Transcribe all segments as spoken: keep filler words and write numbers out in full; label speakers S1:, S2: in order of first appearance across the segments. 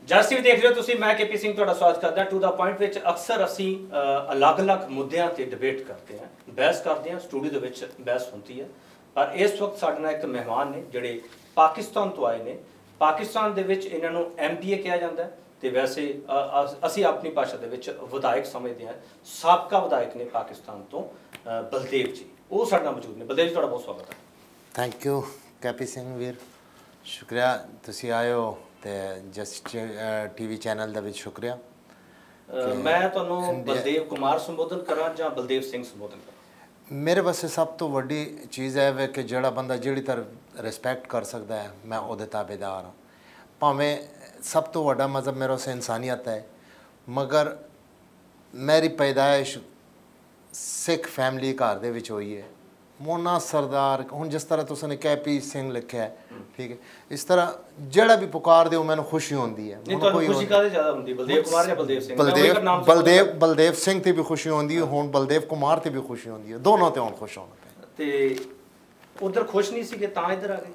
S1: ਜਸ TV ਦੇਖ ਰਹੇ ਹੋ ਤੁਸੀਂ। ਮੈਂ ਕੇਪੀ ਸਿੰਘ ਤੁਹਾਡਾ ਸਵਾਗਤ ਕਰਦਾ। ਟੂ ਦਾ ਪੁਆਇੰਟ ਵਿੱਚ ਅਕਸਰ ਅਸੀਂ ਅਲੱਗ-ਅਲੱਗ ਮੁੱਦਿਆਂ ਤੇ ਡਿਬੇਟ ਕਰਦੇ ਹਾਂ, ਬਹਿਸ ਕਰਦੇ ਹਾਂ, ਸਟੂਡੀਓ ਦੇ ਵਿੱਚ ਬਹਿਸ ਹੁੰਦੀ ਹੈ। ਪਰ ਇਸ ਵਕਤ ਸਾਡੇ ਨਾਲ ਇੱਕ ਮਹਿਮਾਨ ਨੇ ਜਿਹੜੇ ਪਾਕਿਸਤਾਨ ਤੋਂ ਆਏ ਨੇ। ਪਾਕਿਸਤਾਨ ਦੇ ਵਿੱਚ ਇਹਨਾਂ ਨੂੰ ਐਮ ਪੀ ਏ ਕਿਹਾ ਜਾਂਦਾ ਹੈ ਤੇ ਵੈਸੇ ਅਸੀਂ ਆਪਣੀ ਭਾਸ਼ਾ ਦੇ ਵਿੱਚ ਵਿਧਾਇਕ ਸਮਝਦੇ ਹਾਂ। ਸਾਬਕਾ ਵਿਧਾਇਕ ਨੇ ਪਾਕਿਸਤਾਨ ਤੋਂ ਬਲਦੇਵ ਜੀ, ਉਹ ਸਾਡੇ ਨਾਲ ਮੌਜੂਦ ਨੇ। ਬਲਦੇਵ ਜੀ, ਤੁਹਾਡਾ ਬਹੁਤ ਸਵਾਗਤ ਹੈ।
S2: ਥੈਂਕ ਯੂ ਕੇਪੀ ਸਿੰਘ ਵੀਰ, ਸ਼ੁਕਰੀਆ ਤੁਸੀਂ ਆਏ ਹੋ ਤੇ ਜਸ ਟੀਵੀ ਚੈਨਲ ਦਾ ਵੀ ਸ਼ੁਕਰੀਆ।
S1: ਮੈਂ ਤੁਹਾਨੂੰ ਬਲਦੇਵ ਕੁਮਾਰ ਸੰਬੋਧਨ ਕਰਾਂ ਜਾਂ ਬਲਦੇਵ ਸਿੰਘ ਸੰਬੋਧਨ ਕਰਾਂ?
S2: ਮੇਰੇ ਵਾਸਤੇ ਸਭ ਤੋਂ ਵੱਡੀ ਚੀਜ਼ ਹੈ ਵੇ ਕਿ ਜਿਹੜਾ ਬੰਦਾ ਜਿਹੜੀ ਤਰ੍ਹਾਂ ਰਿਸਪੈਕਟ ਕਰ ਸਕਦਾ ਹੈ ਮੈਂ ਉਹਦੇ ਤਾਬੇਦਾਰ ਹਾਂ। ਭਾਵੇਂ ਸਭ ਤੋਂ ਵੱਡਾ ਮਜ਼ਹਬ ਮੇਰੇ ਵਾਸਤੇ ਇਨਸਾਨੀਅਤ ਹੈ, ਮਗਰ ਮੇਰੀ ਪੈਦਾਇਸ਼ ਸਿੱਖ ਫੈਮਿਲੀ ਘਰ ਦੇ ਵਿੱਚ ਹੋਈ ਹੈ। ਮੋਨਾ ਸਰਦਾਰ ਹੁਣ ਜਿਸ ਤਰ੍ਹਾਂ ਤੁਸੀਂ ਨੇ ਕੇਪੀ ਸਿੰਘ ਲਿਖਿਆ ਹੈ, ਠੀਕ ਹੈ, ਇਸ ਤਰ੍ਹਾਂ ਜਿਹੜਾ ਵੀ ਪੁਕਾਰ ਦਿਓ ਮੈਨੂੰ ਖੁਸ਼ੀ ਹੁੰਦੀ ਹੈ।
S1: ਨਹੀਂ, ਤੁਹਾਨੂੰ ਖੁਸ਼ੀ ਕਾਹਦੇ ਜ਼ਿਆਦਾ ਹੁੰਦੀ, ਬਲਦੇਵ ਕੁਮਾਰ ਜਾਂ ਬਲਦੇਵ ਸਿੰਘ?
S2: ਬਲਦੇਵ ਬਲਦੇਵ ਬਲਦੇਵ ਸਿੰਘ ਤੇ ਵੀ ਖੁਸ਼ੀ ਹੁੰਦੀ ਹੈ, ਹੁਣ ਬਲਦੇਵ ਕੁਮਾਰ ਤੇ ਵੀ ਖੁਸ਼ੀ ਹੁੰਦੀ ਹੈ, ਦੋਨੋਂ ਤੇ ਹੁਣ ਖੁਸ਼ ਹੋਣਾ ਪਿਆ।
S1: ਤੇ ਉਧਰ ਖੁਸ਼ ਨਹੀਂ ਸੀਗੇ ਤਾਂ ਇੱਧਰ ਆ ਗਏ?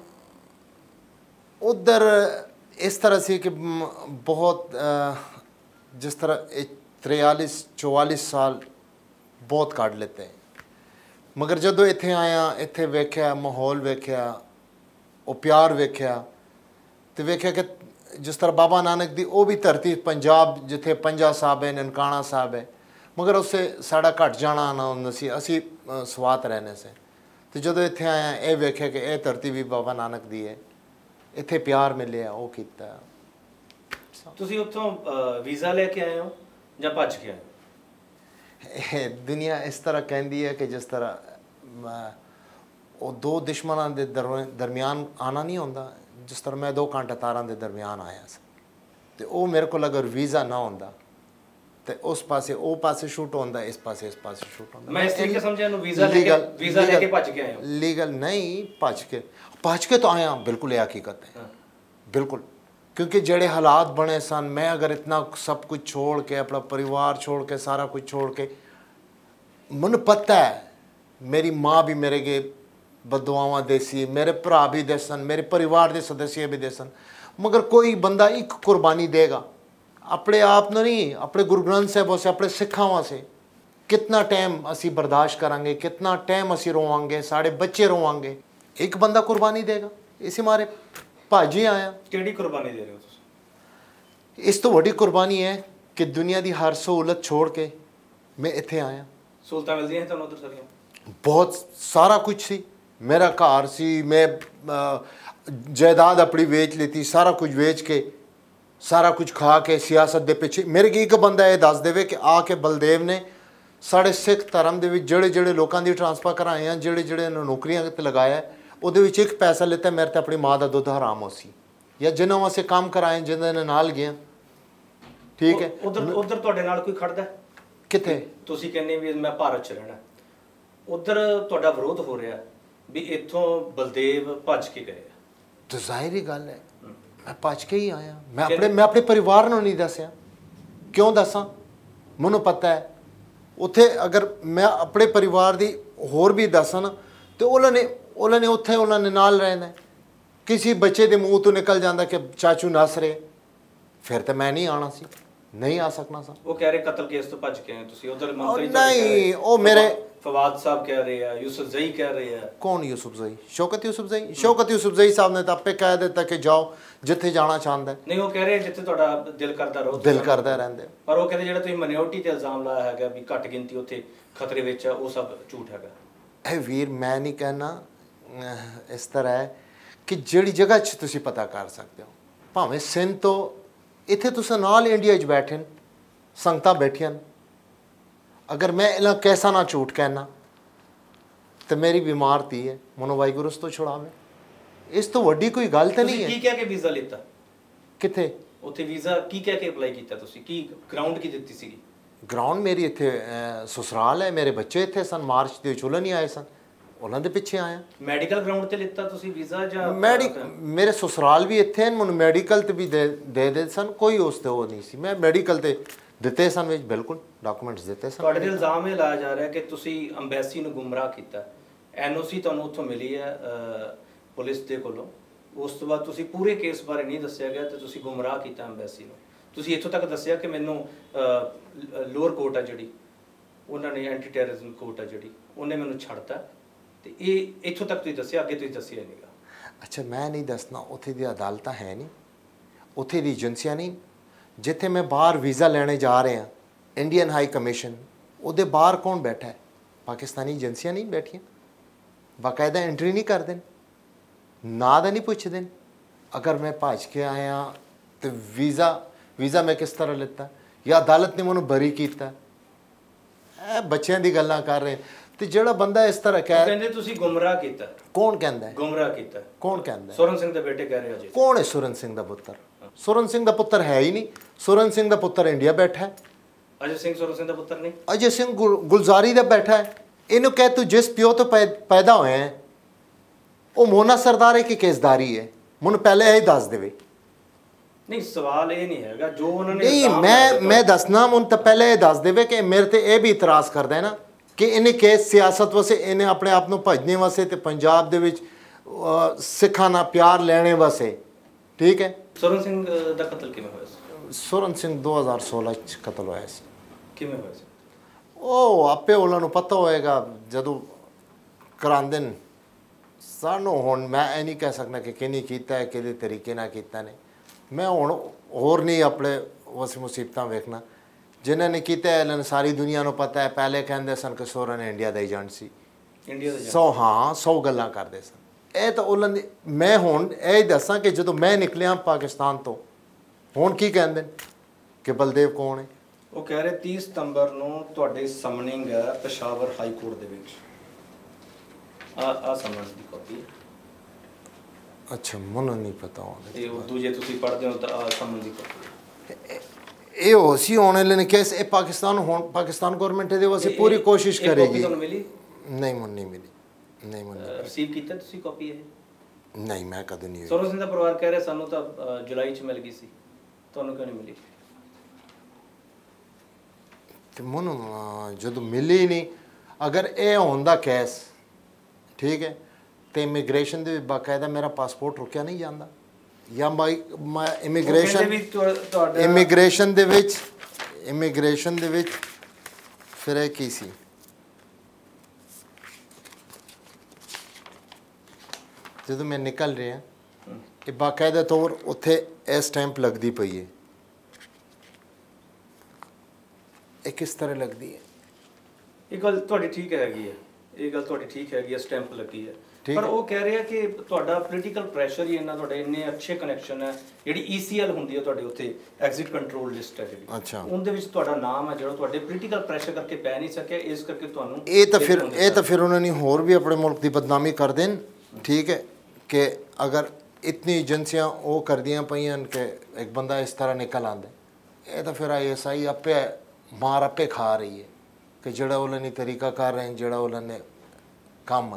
S2: ਉਧਰ ਇਸ ਤਰ੍ਹਾਂ ਸੀ ਕਿ ਬਹੁਤ ਜਿਸ ਤਰ੍ਹਾਂ ਤਿਰਿਆਲੀਸ ਚौवालीस ਸਾਲ ਬਹੁਤ ਕੱਢ ਲਿੱਤੇ, ਮਗਰ ਜਦੋਂ ਇੱਥੇ ਆਇਆ, ਇੱਥੇ ਵੇਖਿਆ ਮਾਹੌਲ, ਵੇਖਿਆ ਉਹ ਪਿਆਰ ਵੇਖਿਆ ਤੇ ਵੇਖਿਆ ਕਿ ਜਿਸ ਤਰ੍ਹਾਂ ਬਾਬਾ ਨਾਨਕ ਦੀ ਉਹ ਵੀ ਧਰਤੀ ਪੰਜਾਬ ਜਿੱਥੇ ਪੰਜਾ ਸਾਹਿਬ ਹੈ, ਨਨਕਾਣਾ ਸਾਹਿਬ ਹੈ, ਮਗਰ ਉਸੇ ਸਾਡਾ ਘੱਟ ਜਾਣਾ ਨਾ ਹੁੰਦਾ ਸੀ, ਅਸੀਂ ਸਵਾਤ ਰਹਿੰਦੇ ਸੀ। ਤੇ ਜਦੋਂ ਇੱਥੇ ਆਇਆ ਇਹ ਵੇਖਿਆ ਕਿ ਇਹ ਧਰਤੀ ਵੀ ਬਾਬਾ ਨਾਨਕ ਦੀ ਹੈ, ਇੱਥੇ ਪਿਆਰ ਮਿਲਿਆ, ਉਹ ਕੀਤਾ।
S1: ਤੁਸੀਂ ਉੱਥੋਂ ਵੀਜ਼ਾ ਲੈ ਕੇ ਆਏ ਹੋ ਜਾਂ ਭੱਜ ਕੇ ਆਏ ਹੋ?
S2: ਇਹ ਦੁਨੀਆ ਇਸ ਤਰ੍ਹਾਂ ਕਹਿੰਦੀ ਹੈ ਕਿ ਜਿਸ ਤਰ੍ਹਾਂ ਉਹ ਦੋ ਦੁਸ਼ਮਣਾਂ ਦੇ ਦਰਮਿਆਨ ਆਉਣਾ ਨਹੀਂ ਹੁੰਦਾ, ਜਿਸ ਤਰ੍ਹਾਂ ਮੈਂ ਦੋ ਘੰਟੇ ਤਾਰਾਂ ਦੇ ਦਰਮਿਆਨ ਆਇਆ ਸੀ ਤੇ ਉਹ ਮੇਰੇ ਕੋਲ ਅਗਰ ਵੀਜ਼ਾ ਨਾ ਹੁੰਦਾ ਤੇ ਉਸ ਪਾਸੇ ਉਹ ਪਾਸੇ ਸ਼ੂਟ ਹੁੰਦਾ, ਇਸ ਪਾਸੇ ਇਸ ਪਾਸੇ ਸ਼ੂਟ ਹੁੰਦਾ।
S1: ਮੈਂ ਇਸ ਤਰੀਕੇ ਸਮਝਿਆ ਨੂੰ ਵੀਜ਼ਾ ਲੈ ਕੇ ਵੀਜ਼ਾ ਲੈ ਕੇ ਭੱਜ ਕੇ ਆਏ ਹੋ?
S2: ਲੀਗਲ ਨਹੀਂ, ਭੱਜ ਕੇ ਭੱਜ ਕੇ ਤਾਂ ਆਇਆ, ਬਿਲकुल ਇਹ ਹਕੀਕਤ ਹੈ, ਬਿਲकुल। क्योंकि जेड़े हालात बने सन, मैं अगर इतना सब कुछ छोड़ के अपना परिवार छोड़ के सारा कुछ छोड़ के, मन पता है मेरी माँ भी मेरे के बदुआवां देसी, मेरे भरा भी दे सन, मेरे परिवार के सदस्य भी दे सन, मगर कोई बंदा एक कुर्बानी देगा अपने आप न नहीं, अपने गुरु ग्रंथ साहिब से, अपने सिखावां से। कितना टाइम असी बर्दाश्त करांगे, कितना टाइम असी रोवांगे, साढ़े बच्चे रोवांगे, एक बंदा कुर्बानी देगा। इसी मारे भाजी आया।
S1: ਕਿਹੜੀ ਕੁਰਬਾਨੀ ਦੇ ਰਹੇ ਹੋ ਤੁਸੀਂ?
S2: ਇਸ ਤੋਂ ਵੱਡੀ ਕੁਰਬਾਨੀ ਹੈ ਕਿ ਦੁਨੀਆ ਦੀ ਹਰ ਸਹੂਲਤ ਛੋੜ ਕੇ ਮੈਂ ਇੱਥੇ ਆਇਆ।
S1: ਸਹੂਲਤਾਂ ਮਿਲਦੀਆਂ ਤੁਹਾਨੂੰ ਉਧਰ ਸਾਰੀਆਂ?
S2: ਬਹੁਤ ਸਾਰਾ ਕੁਝ ਸੀ, ਮੇਰਾ ਘਰ ਸੀ, ਮੈਂ ਜਾਇਦਾਦ ਆਪਣੀ ਵੇਚ ਲਈ, ਸਾਰਾ ਕੁਝ ਵੇਚ ਕੇ ਸਾਰਾ ਕੁਝ ਖਾ ਕੇ ਸਿਆਸਤ ਦੇ ਪਿੱਛੇ। ਮੇਰੇ ਕੀ ਇੱਕ ਬੰਦਾ ਇਹ ਦੱਸ ਦੇਵੇ ਕਿ ਆ ਕੇ ਬਲਦੇਵ ਨੇ ਸਾਡੇ ਸਿੱਖ ਧਰਮ ਦੇ ਵਿੱਚ ਜਿਹੜੇ ਜਿਹੜੇ ਲੋਕਾਂ ਦੀ ਟ੍ਰਾਂਸਫਰ ਕਰਾਏ ਆ, ਜਿਹੜੇ ਜਿਹੜੇ ਨੌਕਰੀਆਂ ਤੇ ਲਗਾਇਆ, ਉਹਦੇ ਵਿੱਚ ਇੱਕ ਪੈਸਾ ਲਿੱਤਾ ਮੇਰੇ ਤੇ ਆਪਣੀ ਮਾਂ ਦਾ ਦੁੱਧ ਹਰਾਮ ਹੋ ਸੀ, ਜਾਂ ਜਿਨ੍ਹਾਂ ਵਾਸਤੇ ਕੰਮ ਕਰਾਏ ਜਿਨ੍ਹਾਂ ਨੇ ਨਾਲ ਗਿਆ, ਠੀਕ ਹੈ।
S1: ਉਧਰ ਉਧਰ ਤੁਹਾਡੇ ਨਾਲ ਕੋਈ ਖੜਦਾ
S2: ਕਿੱਥੇ? ਤੁਸੀਂ
S1: ਕਹਿੰਦੇ ਵੀ ਮੈਂ ਭਾਰਤ 'ਚ ਰਹਿਣਾ, ਉਧਰ ਤੁਹਾਡਾ ਵਿਰੋਧ ਹੋ ਰਿਹਾ ਵੀ ਇੱਥੋਂ ਬਲਦੇਵ ਭੱਜ ਕੇ ਗਏ?
S2: ਤਾਂ ਜ਼ਾਹਿਰ ਹੀ ਗੱਲ ਹੈ, ਮੈਂ ਭੱਜ ਕੇ ਹੀ ਆਇਆ। ਮੈਂ ਆਪਣੇ ਮੈਂ ਆਪਣੇ ਪਰਿਵਾਰ ਨੂੰ ਨਹੀਂ ਦੱਸਿਆ। ਕਿਉਂ ਦੱਸਾਂ? ਮੈਨੂੰ ਪਤਾ ਹੈ ਉੱਥੇ ਅਗਰ ਮੈਂ ਆਪਣੇ ਪਰਿਵਾਰ ਦੀ ਹੋਰ ਵੀ ਦੱਸਾਂ ਨਾ ਤੇ ਉਹਨਾਂ ਨੇ ਉਹਨਾਂ ਨੇ ਉੱਥੇ ਉਹਨਾਂ ਨੇ ਨਾਲ ਰਹਿਣਾ। ਕਿਸੇ ਬੱਚੇ ਦੇ ਮੂੰਹ ਤੋਂ ਨਿਕਲ ਜਾਂਦਾ ਕਿ ਚਾਚੂ ਨੱਸ ਰਹੇ, ਫਿਰ ਤਾਂ ਮੈਂ ਨਹੀਂ ਆਉਣਾ ਸੀ, ਨਹੀਂ ਆ ਸਕਣਾ ਸੀ।
S1: ਉਹ ਕਹਿ ਰਹੇ ਕਤਲ ਕੇਸ ਤੋਂ ਭੱਜ ਕੇ ਆਏ ਤੁਸੀਂ, ਉਧਰ ਮੰਤਰੀ
S2: ਨਹੀਂ, ਉਹ ਮੇਰੇ
S1: फवाद साहब कह रहे हैं, यूसुफ जई कह रहे हैं।
S2: कौन यूसुफ जई? शौकत यूसुफ जई? शौकत यूसुफ जई साहब ने तो आपे कह दिता कि जाओ जिथे जाना चाहता है।
S1: नहीं, वो कह रहे हैं जिथे तुहाडा दिल करदा रहो,
S2: दिल करदा रहंदे।
S1: पर वो कहते जेड़ा तुसीं माइनॉरिटी ते इल्जाम लाया हैगा भी घट गिनती उत्थे खतरे विच है, वो सब झूठ हैगा।
S2: ए वीर, मैं नहीं कहना, इस तरह है कि जिहड़ी जगह च तुसीं पता कर सकते हो, भावें सिंध तो इत्थे तुसीं नाल इंडिया च बैठे संगतां बैठियां, अगर मैं इन्हां कैसा ना झूठ कहना तो मेरी बीमार धी है, मनो वाहिगुरू उस तो छुड़ावे। इस तो वड्डी कोई गल तो नहीं है।
S1: की कह के वीज़ा लिता?
S2: किथे?
S1: उत्थे वीज़ा की कह के अप्लाई कीता तुसीं? की ग्राउंड की दित्ती सीगी?
S2: ग्राउंड मेरी इत्थे ससुराल है, मेरे बच्चे इत्थे सन, मार्च दे विच नहीं आए सन, उन्हां दे पिछे आया।
S1: मैडिकल ग्राउंड ते लिता तुसीं वीज़ा जां?
S2: मैडी मेरे ससुराल भी इत्थे हैं, मैनूं मैडिकल ते भी दे दे दे सन, कोई उस ते वो नहीं सी। मैं मैडिकल ते ਦਿੱਤੇ ਸਨ ਵਿੱਚ ਬਿਲਕੁਲ ਡਾਕੂਮੈਂਟਸ ਦਿੱਤੇ ਸਨ।
S1: ਤੁਹਾਡੇ ਤੇ ਇਲਜ਼ਾਮ ਇਹ ਲਾਇਆ ਜਾ ਰਿਹਾ ਕਿ ਤੁਸੀਂ ਅੰਬੈਸੀ ਨੂੰ ਗੁੰਮਰਾਹ ਕੀਤਾ। ਐਨ ਓ ਸੀ ਤੁਹਾਨੂੰ ਉੱਥੋਂ ਮਿਲੀ ਹੈ ਪੁਲਿਸ ਦੇ ਕੋਲੋਂ, ਉਸ ਤੋਂ ਬਾਅਦ ਤੁਸੀਂ ਪੂਰੇ ਕੇਸ ਬਾਰੇ ਨਹੀਂ ਦੱਸਿਆ ਗਿਆ ਤੇ ਤੁਸੀਂ ਗੁੰਮਰਾਹ ਕੀਤਾ ਐਮਬੈਸੀ ਨੂੰ। ਤੁਸੀਂ ਇੱਥੋਂ ਤੱਕ ਦੱਸਿਆ ਕਿ ਮੈਨੂੰ ਲੋਅਰ ਕੋਰਟ ਆ ਜਿਹੜੀ, ਉਹਨਾਂ ਨੇ ਐਂਟੀ ਟੈਰਰਿਜ਼ਮ ਕੋਰਟ ਆ ਜਿਹੜੀ, ਉਹਨੇ ਮੈਨੂੰ ਛੱਡਤਾ, ਤੇ ਇਹ ਇੱਥੋਂ ਤੱਕ ਤੁਸੀਂ ਦੱਸਿਆ, ਅੱਗੇ ਤੁਸੀਂ ਦੱਸਿਆ ਨਹੀਂਗਾ।
S2: ਅੱਛਾ, ਮੈਂ ਨਹੀਂ ਦੱਸਣਾ, ਉੱਥੇ ਦੀ ਅਦਾਲਤਾਂ ਹੈ ਨਹੀਂ, ਉੱਥੇ ਦੀ ਏਜੰਸੀਆਂ ਨਹੀਂ। ਜਿੱਥੇ ਮੈਂ ਬਾਹਰ ਵੀਜ਼ਾ ਲੈਣੇ ਜਾ ਰਿਹਾ, ਇੰਡੀਅਨ ਹਾਈ ਕਮਿਸ਼ਨ, ਉਹਦੇ ਬਾਹਰ ਕੌਣ ਬੈਠਾ ਹੈ? ਪਾਕਿਸਤਾਨੀ ਏਜੰਸੀਆਂ ਨਹੀਂ ਬੈਠੀਆਂ, ਬਾਕਾਇਦਾ ਐਂਟਰੀ ਨਹੀਂ ਕਰਦੇ, ਨਾ ਦਾ ਨਹੀਂ ਪੁੱਛਦੇ। ਅਗਰ ਮੈਂ ਭੱਜ ਕੇ ਆਇਆ तो वीज़ा वीज़ा मैं किस तरह लेता, या अदालत ने मैनू बरी किया? बच्चों की गल्लां कर रहे तो जो बंदा इस तरह कह
S1: कहंदे तुसीं गुमराह कीता।
S2: कौन कहंदा है
S1: गुमराह कीता?
S2: कौन कहंदा है?
S1: सुरन सिंह दे बेटे कह रहे हो जी।
S2: कौन है सुरन सिंह दा पुत्तर? सुरन सिंह दा पुत्तर है ही नहीं। सुरन सिंह दा पुत्तर इंडिया बैठा है।
S1: अजय सिंह सुरन सिंह दा पुत्तर नहीं।
S2: अजय सिंह गुलजारी दा बैठा है। इन्हों कह तू जिस प्यो तो पैदा होए हैं वो मोना सरदार की केसदारी है, मुझे पहले यही दस देवे।
S1: नहीं सवाल ये नहीं है जो उन्होंने
S2: नहीं, मैं मैं दसना मुझे तो पहले ये दस देवे कि मेरे ते ये भी इतराज़ करदा है ना कि इन्हें केस सियासत वास्ते इन्हें अपने आप को भजने वास्ते ते पंजाब दे विच सिखां नाल प्यार लेने वास्ते, ठीक है।
S1: सुरन सिंह दा कत्ल किवें होया सी?
S2: सुरन सिंह दो हज़ार सोलह च कत्ल होया सी।
S1: किवें होया सी?
S2: ਉਹ ਆਪੇ ਉਹਨਾਂ ਨੂੰ ਪਤਾ ਹੋਏਗਾ ਜਦੋਂ ਕਰਾਉਂਦੇ ਨੇ। ਸਾਨੂੰ ਹੁਣ ਮੈਂ ਇਹ ਨਹੀਂ ਕਹਿ ਸਕਦਾ ਕਿ ਕਿਹਨੇ ਕੀਤਾ ਹੈ, ਕਿਹਦੇ ਤਰੀਕੇ ਨਾਲ ਕੀਤਾ ਨੇ। ਮੈਂ ਹੁਣ ਹੋਰ ਨਹੀਂ ਆਪਣੇ ਉਸ ਮੁਸੀਬਤਾਂ ਵੇਖਣਾ ਜਿਨ੍ਹਾਂ ਨੇ ਕੀਤਾ ਹੈ। ਇਹਨਾਂ ਸਾਰੀ ਦੁਨੀਆ ਨੂੰ ਪਤਾ ਹੈ। ਪਹਿਲੇ ਕਹਿੰਦੇ ਸਨ ਕਿ ਸੋਰਨ ਇੰਡੀਆ ਦਾ ਏਜੰਟ ਸੀ,
S1: ਇੰਡੀਆ ਦਾ
S2: ਸੌ ਹਾਂ ਸੌ ਗੱਲਾਂ ਕਰਦੇ ਸਨ। ਇਹ ਤਾਂ ਉਹਨਾਂ ਦੀ ਮੈਂ ਹੁਣ ਇਹ ਦੱਸਾਂ ਕਿ ਜਦੋਂ ਮੈਂ ਨਿਕਲਿਆ ਪਾਕਿਸਤਾਨ ਤੋਂ ਹੁਣ ਕੀ ਕਹਿੰਦੇ ਨੇ ਕਿ ਬਲਦੇਵ ਕੌਣ ਹੈ?
S1: ਉਹ ਕਹਿ ਰਹੇ तीस ਸਤੰਬਰ ਨੂੰ ਤੁਹਾਡੇ ਸਮਨਿੰਗ ਹੈ ਪਸ਼ਾਵਰ ਹਾਈ ਕੋਰਟ ਦੇ ਵਿੱਚ। ਆ ਆ ਸਮਨਿੰਗ ਦੀ ਕਾਪੀ ਹੈ।
S2: ਅੱਛਾ, ਮੈਨੂੰ ਨਹੀਂ ਪਤਾ ਹੋਣਾ।
S1: ਇਹ ਉਰਦੂ ਜੇ ਤੁਸੀਂ ਪੜ੍ਹਦੇ ਹੋ ਤਾਂ ਆ ਸਮਨਿੰਗ ਦੀ ਕਾਪੀ ਹੈ।
S2: ਇਹ ਹੋ ਸੀ ਹੋਣੇ ਲੈਣੇ ਕੇਸ ਇਹ ਪਾਕਿਸਤਾਨ ਹੁਣ ਪਾਕਿਸਤਾਨ ਗਵਰਨਮੈਂਟ ਇਹਦੇ ਵਾਸਤੇ ਪੂਰੀ ਕੋਸ਼ਿਸ਼ ਕਰੇਗੀ।
S1: ਤੁਹਾਨੂੰ ਮਿਲੀ?
S2: ਨਹੀਂ, ਮੈਨੂੰ ਨਹੀਂ ਮਿਲੀ। ਨਹੀਂ ਮੈਨੂੰ
S1: ਰਿਸੀਵ ਕੀਤਾ ਤੁਸੀਂ ਕਾਪੀ ਇਹ?
S2: ਨਹੀਂ, ਮੈਂ ਕਦੇ ਨਹੀਂ।
S1: ਸੁਰਨ ਸਿੰਘ ਦਾ ਪਰਿਵਾਰ ਕਹਿ ਰਿਹਾ ਸਾਨੂੰ ਤਾਂ ਜੁਲਾਈ ਚ ਮਿਲ ਗਈ ਸੀ, ਤੁਹਾਨੂੰ ਕਿਉਂ ਨਹੀਂ ਮਿਲੀ?
S2: ਤੇ ਮੈਨੂੰ ਜਦੋਂ ਮਿਲੀ ਨਹੀਂ, ਅਗਰ ਇਹ ਹੁੰਦਾ ਕੇਸ ਠੀਕ ਹੈ ਤੇ ਇਮੀਗ੍ਰੇਸ਼ਨ ਦੇ ਬਾਕਾਇਦਾ ਮੇਰਾ ਪਾਸਪੋਰਟ ਰੁਕਿਆ ਨਹੀਂ ਜਾਂਦਾ ਜਾਂ ਬਾਈ ਮੈਂ ਇਮੀਗ੍ਰੇਸ਼ਨ ਇਮੀਗ੍ਰੇਸ਼ਨ ਦੇ ਵਿੱਚ ਇਮੀਗ੍ਰੇਸ਼ਨ ਦੇ ਵਿੱਚ ਫਿਰ ਇਹ ਕੀ ਸੀ ਜਦੋਂ ਮੈਂ ਨਿਕਲ ਰਿਹਾ ਇਹ ਬਾਕਾਇਦਾ ਤੌਰ ਉੱਥੇ ਇਹ ਸਟੈਂਪ ਲੱਗਦੀ ਪਈ ਹੈ। ਇਹ ਕਿਸ ਤਰ੍ਹਾਂ ਲੱਗਦੀ ਹੈ?
S1: ਇਹ ਗੱਲ ਤੁਹਾਡੀ ਠੀਕ ਹੈਗੀ ਹੈ, ਇਹ ਗੱਲ ਤੁਹਾਡੀ ਠੀਕ ਹੈਗੀ ਹੈ, ਸਟੈਂਪ ਲੱਗੀ ਹੈ। ਪਰ ਉਹ ਕਹਿ ਰਿਹਾ ਕਿ ਤੁਹਾਡਾ ਪੋਲੀਟੀਕਲ ਪ੍ਰੈਸ਼ਰ ਹੀ ਇੰਨਾ, ਤੁਹਾਡੇ ਇੰਨੇ ਅੱਛੇ ਕਨੈਕਸ਼ਨ ਹੈ। ਜਿਹੜੀ ਈਸੀਐਲ ਹੁੰਦੀ ਹੈ ਤੁਹਾਡੇ ਉੱਥੇ ਐਗਜ਼ਿਟ ਕੰਟਰੋਲ ਲਿਸਟ ਹੈ ਜਿਹੜੀ,
S2: ਅੱਛਾ,
S1: ਉਹਦੇ ਵਿੱਚ ਤੁਹਾਡਾ ਨਾਮ ਹੈ ਜਿਹੜਾ ਤੁਹਾਡੇ ਪੋਲੀਟੀਕਲ ਪ੍ਰੈਸ਼ਰ ਕਰਕੇ ਪੈ ਨਹੀਂ ਸਕਿਆ, ਇਸ ਕਰਕੇ ਤੁਹਾਨੂੰ
S2: ਇਹ ਤਾਂ ਫਿਰ ਇਹ ਤਾਂ ਫਿਰ ਉਹਨਾਂ ਨੇ ਹੋਰ ਵੀ ਆਪਣੇ ਮੁਲਕ ਦੀ ਬਦਨਾਮੀ ਕਰ ਦੇਣ। ਠੀਕ ਹੈ ਕਿ ਅਗਰ ਇਤਨੀ ਏਜੰਸੀਆਂ ਉਹ ਕਰਦੀਆਂ ਪਈਆਂ ਕਿ ਇੱਕ ਬੰਦਾ ਇਸ ਤਰ੍ਹਾਂ ਨਿਕਲ ਆਉਂਦਾ, ਇਹ ਤਾਂ ਫਿਰ ਆਈ ਐਸ ਆਈ ਆਪੇ ਮਾਰ ਆਪੇ ਖਾ ਰਹੀ ਹੈ ਕਿ ਜਿਹੜਾ ਉਹਨਾਂ ਨੇ ਤਰੀਕਾ ਕਰ ਰਹੇ ਹਨ, ਜਿਹੜਾ ਉਹਨਾਂ ਨੇ ਕੰਮ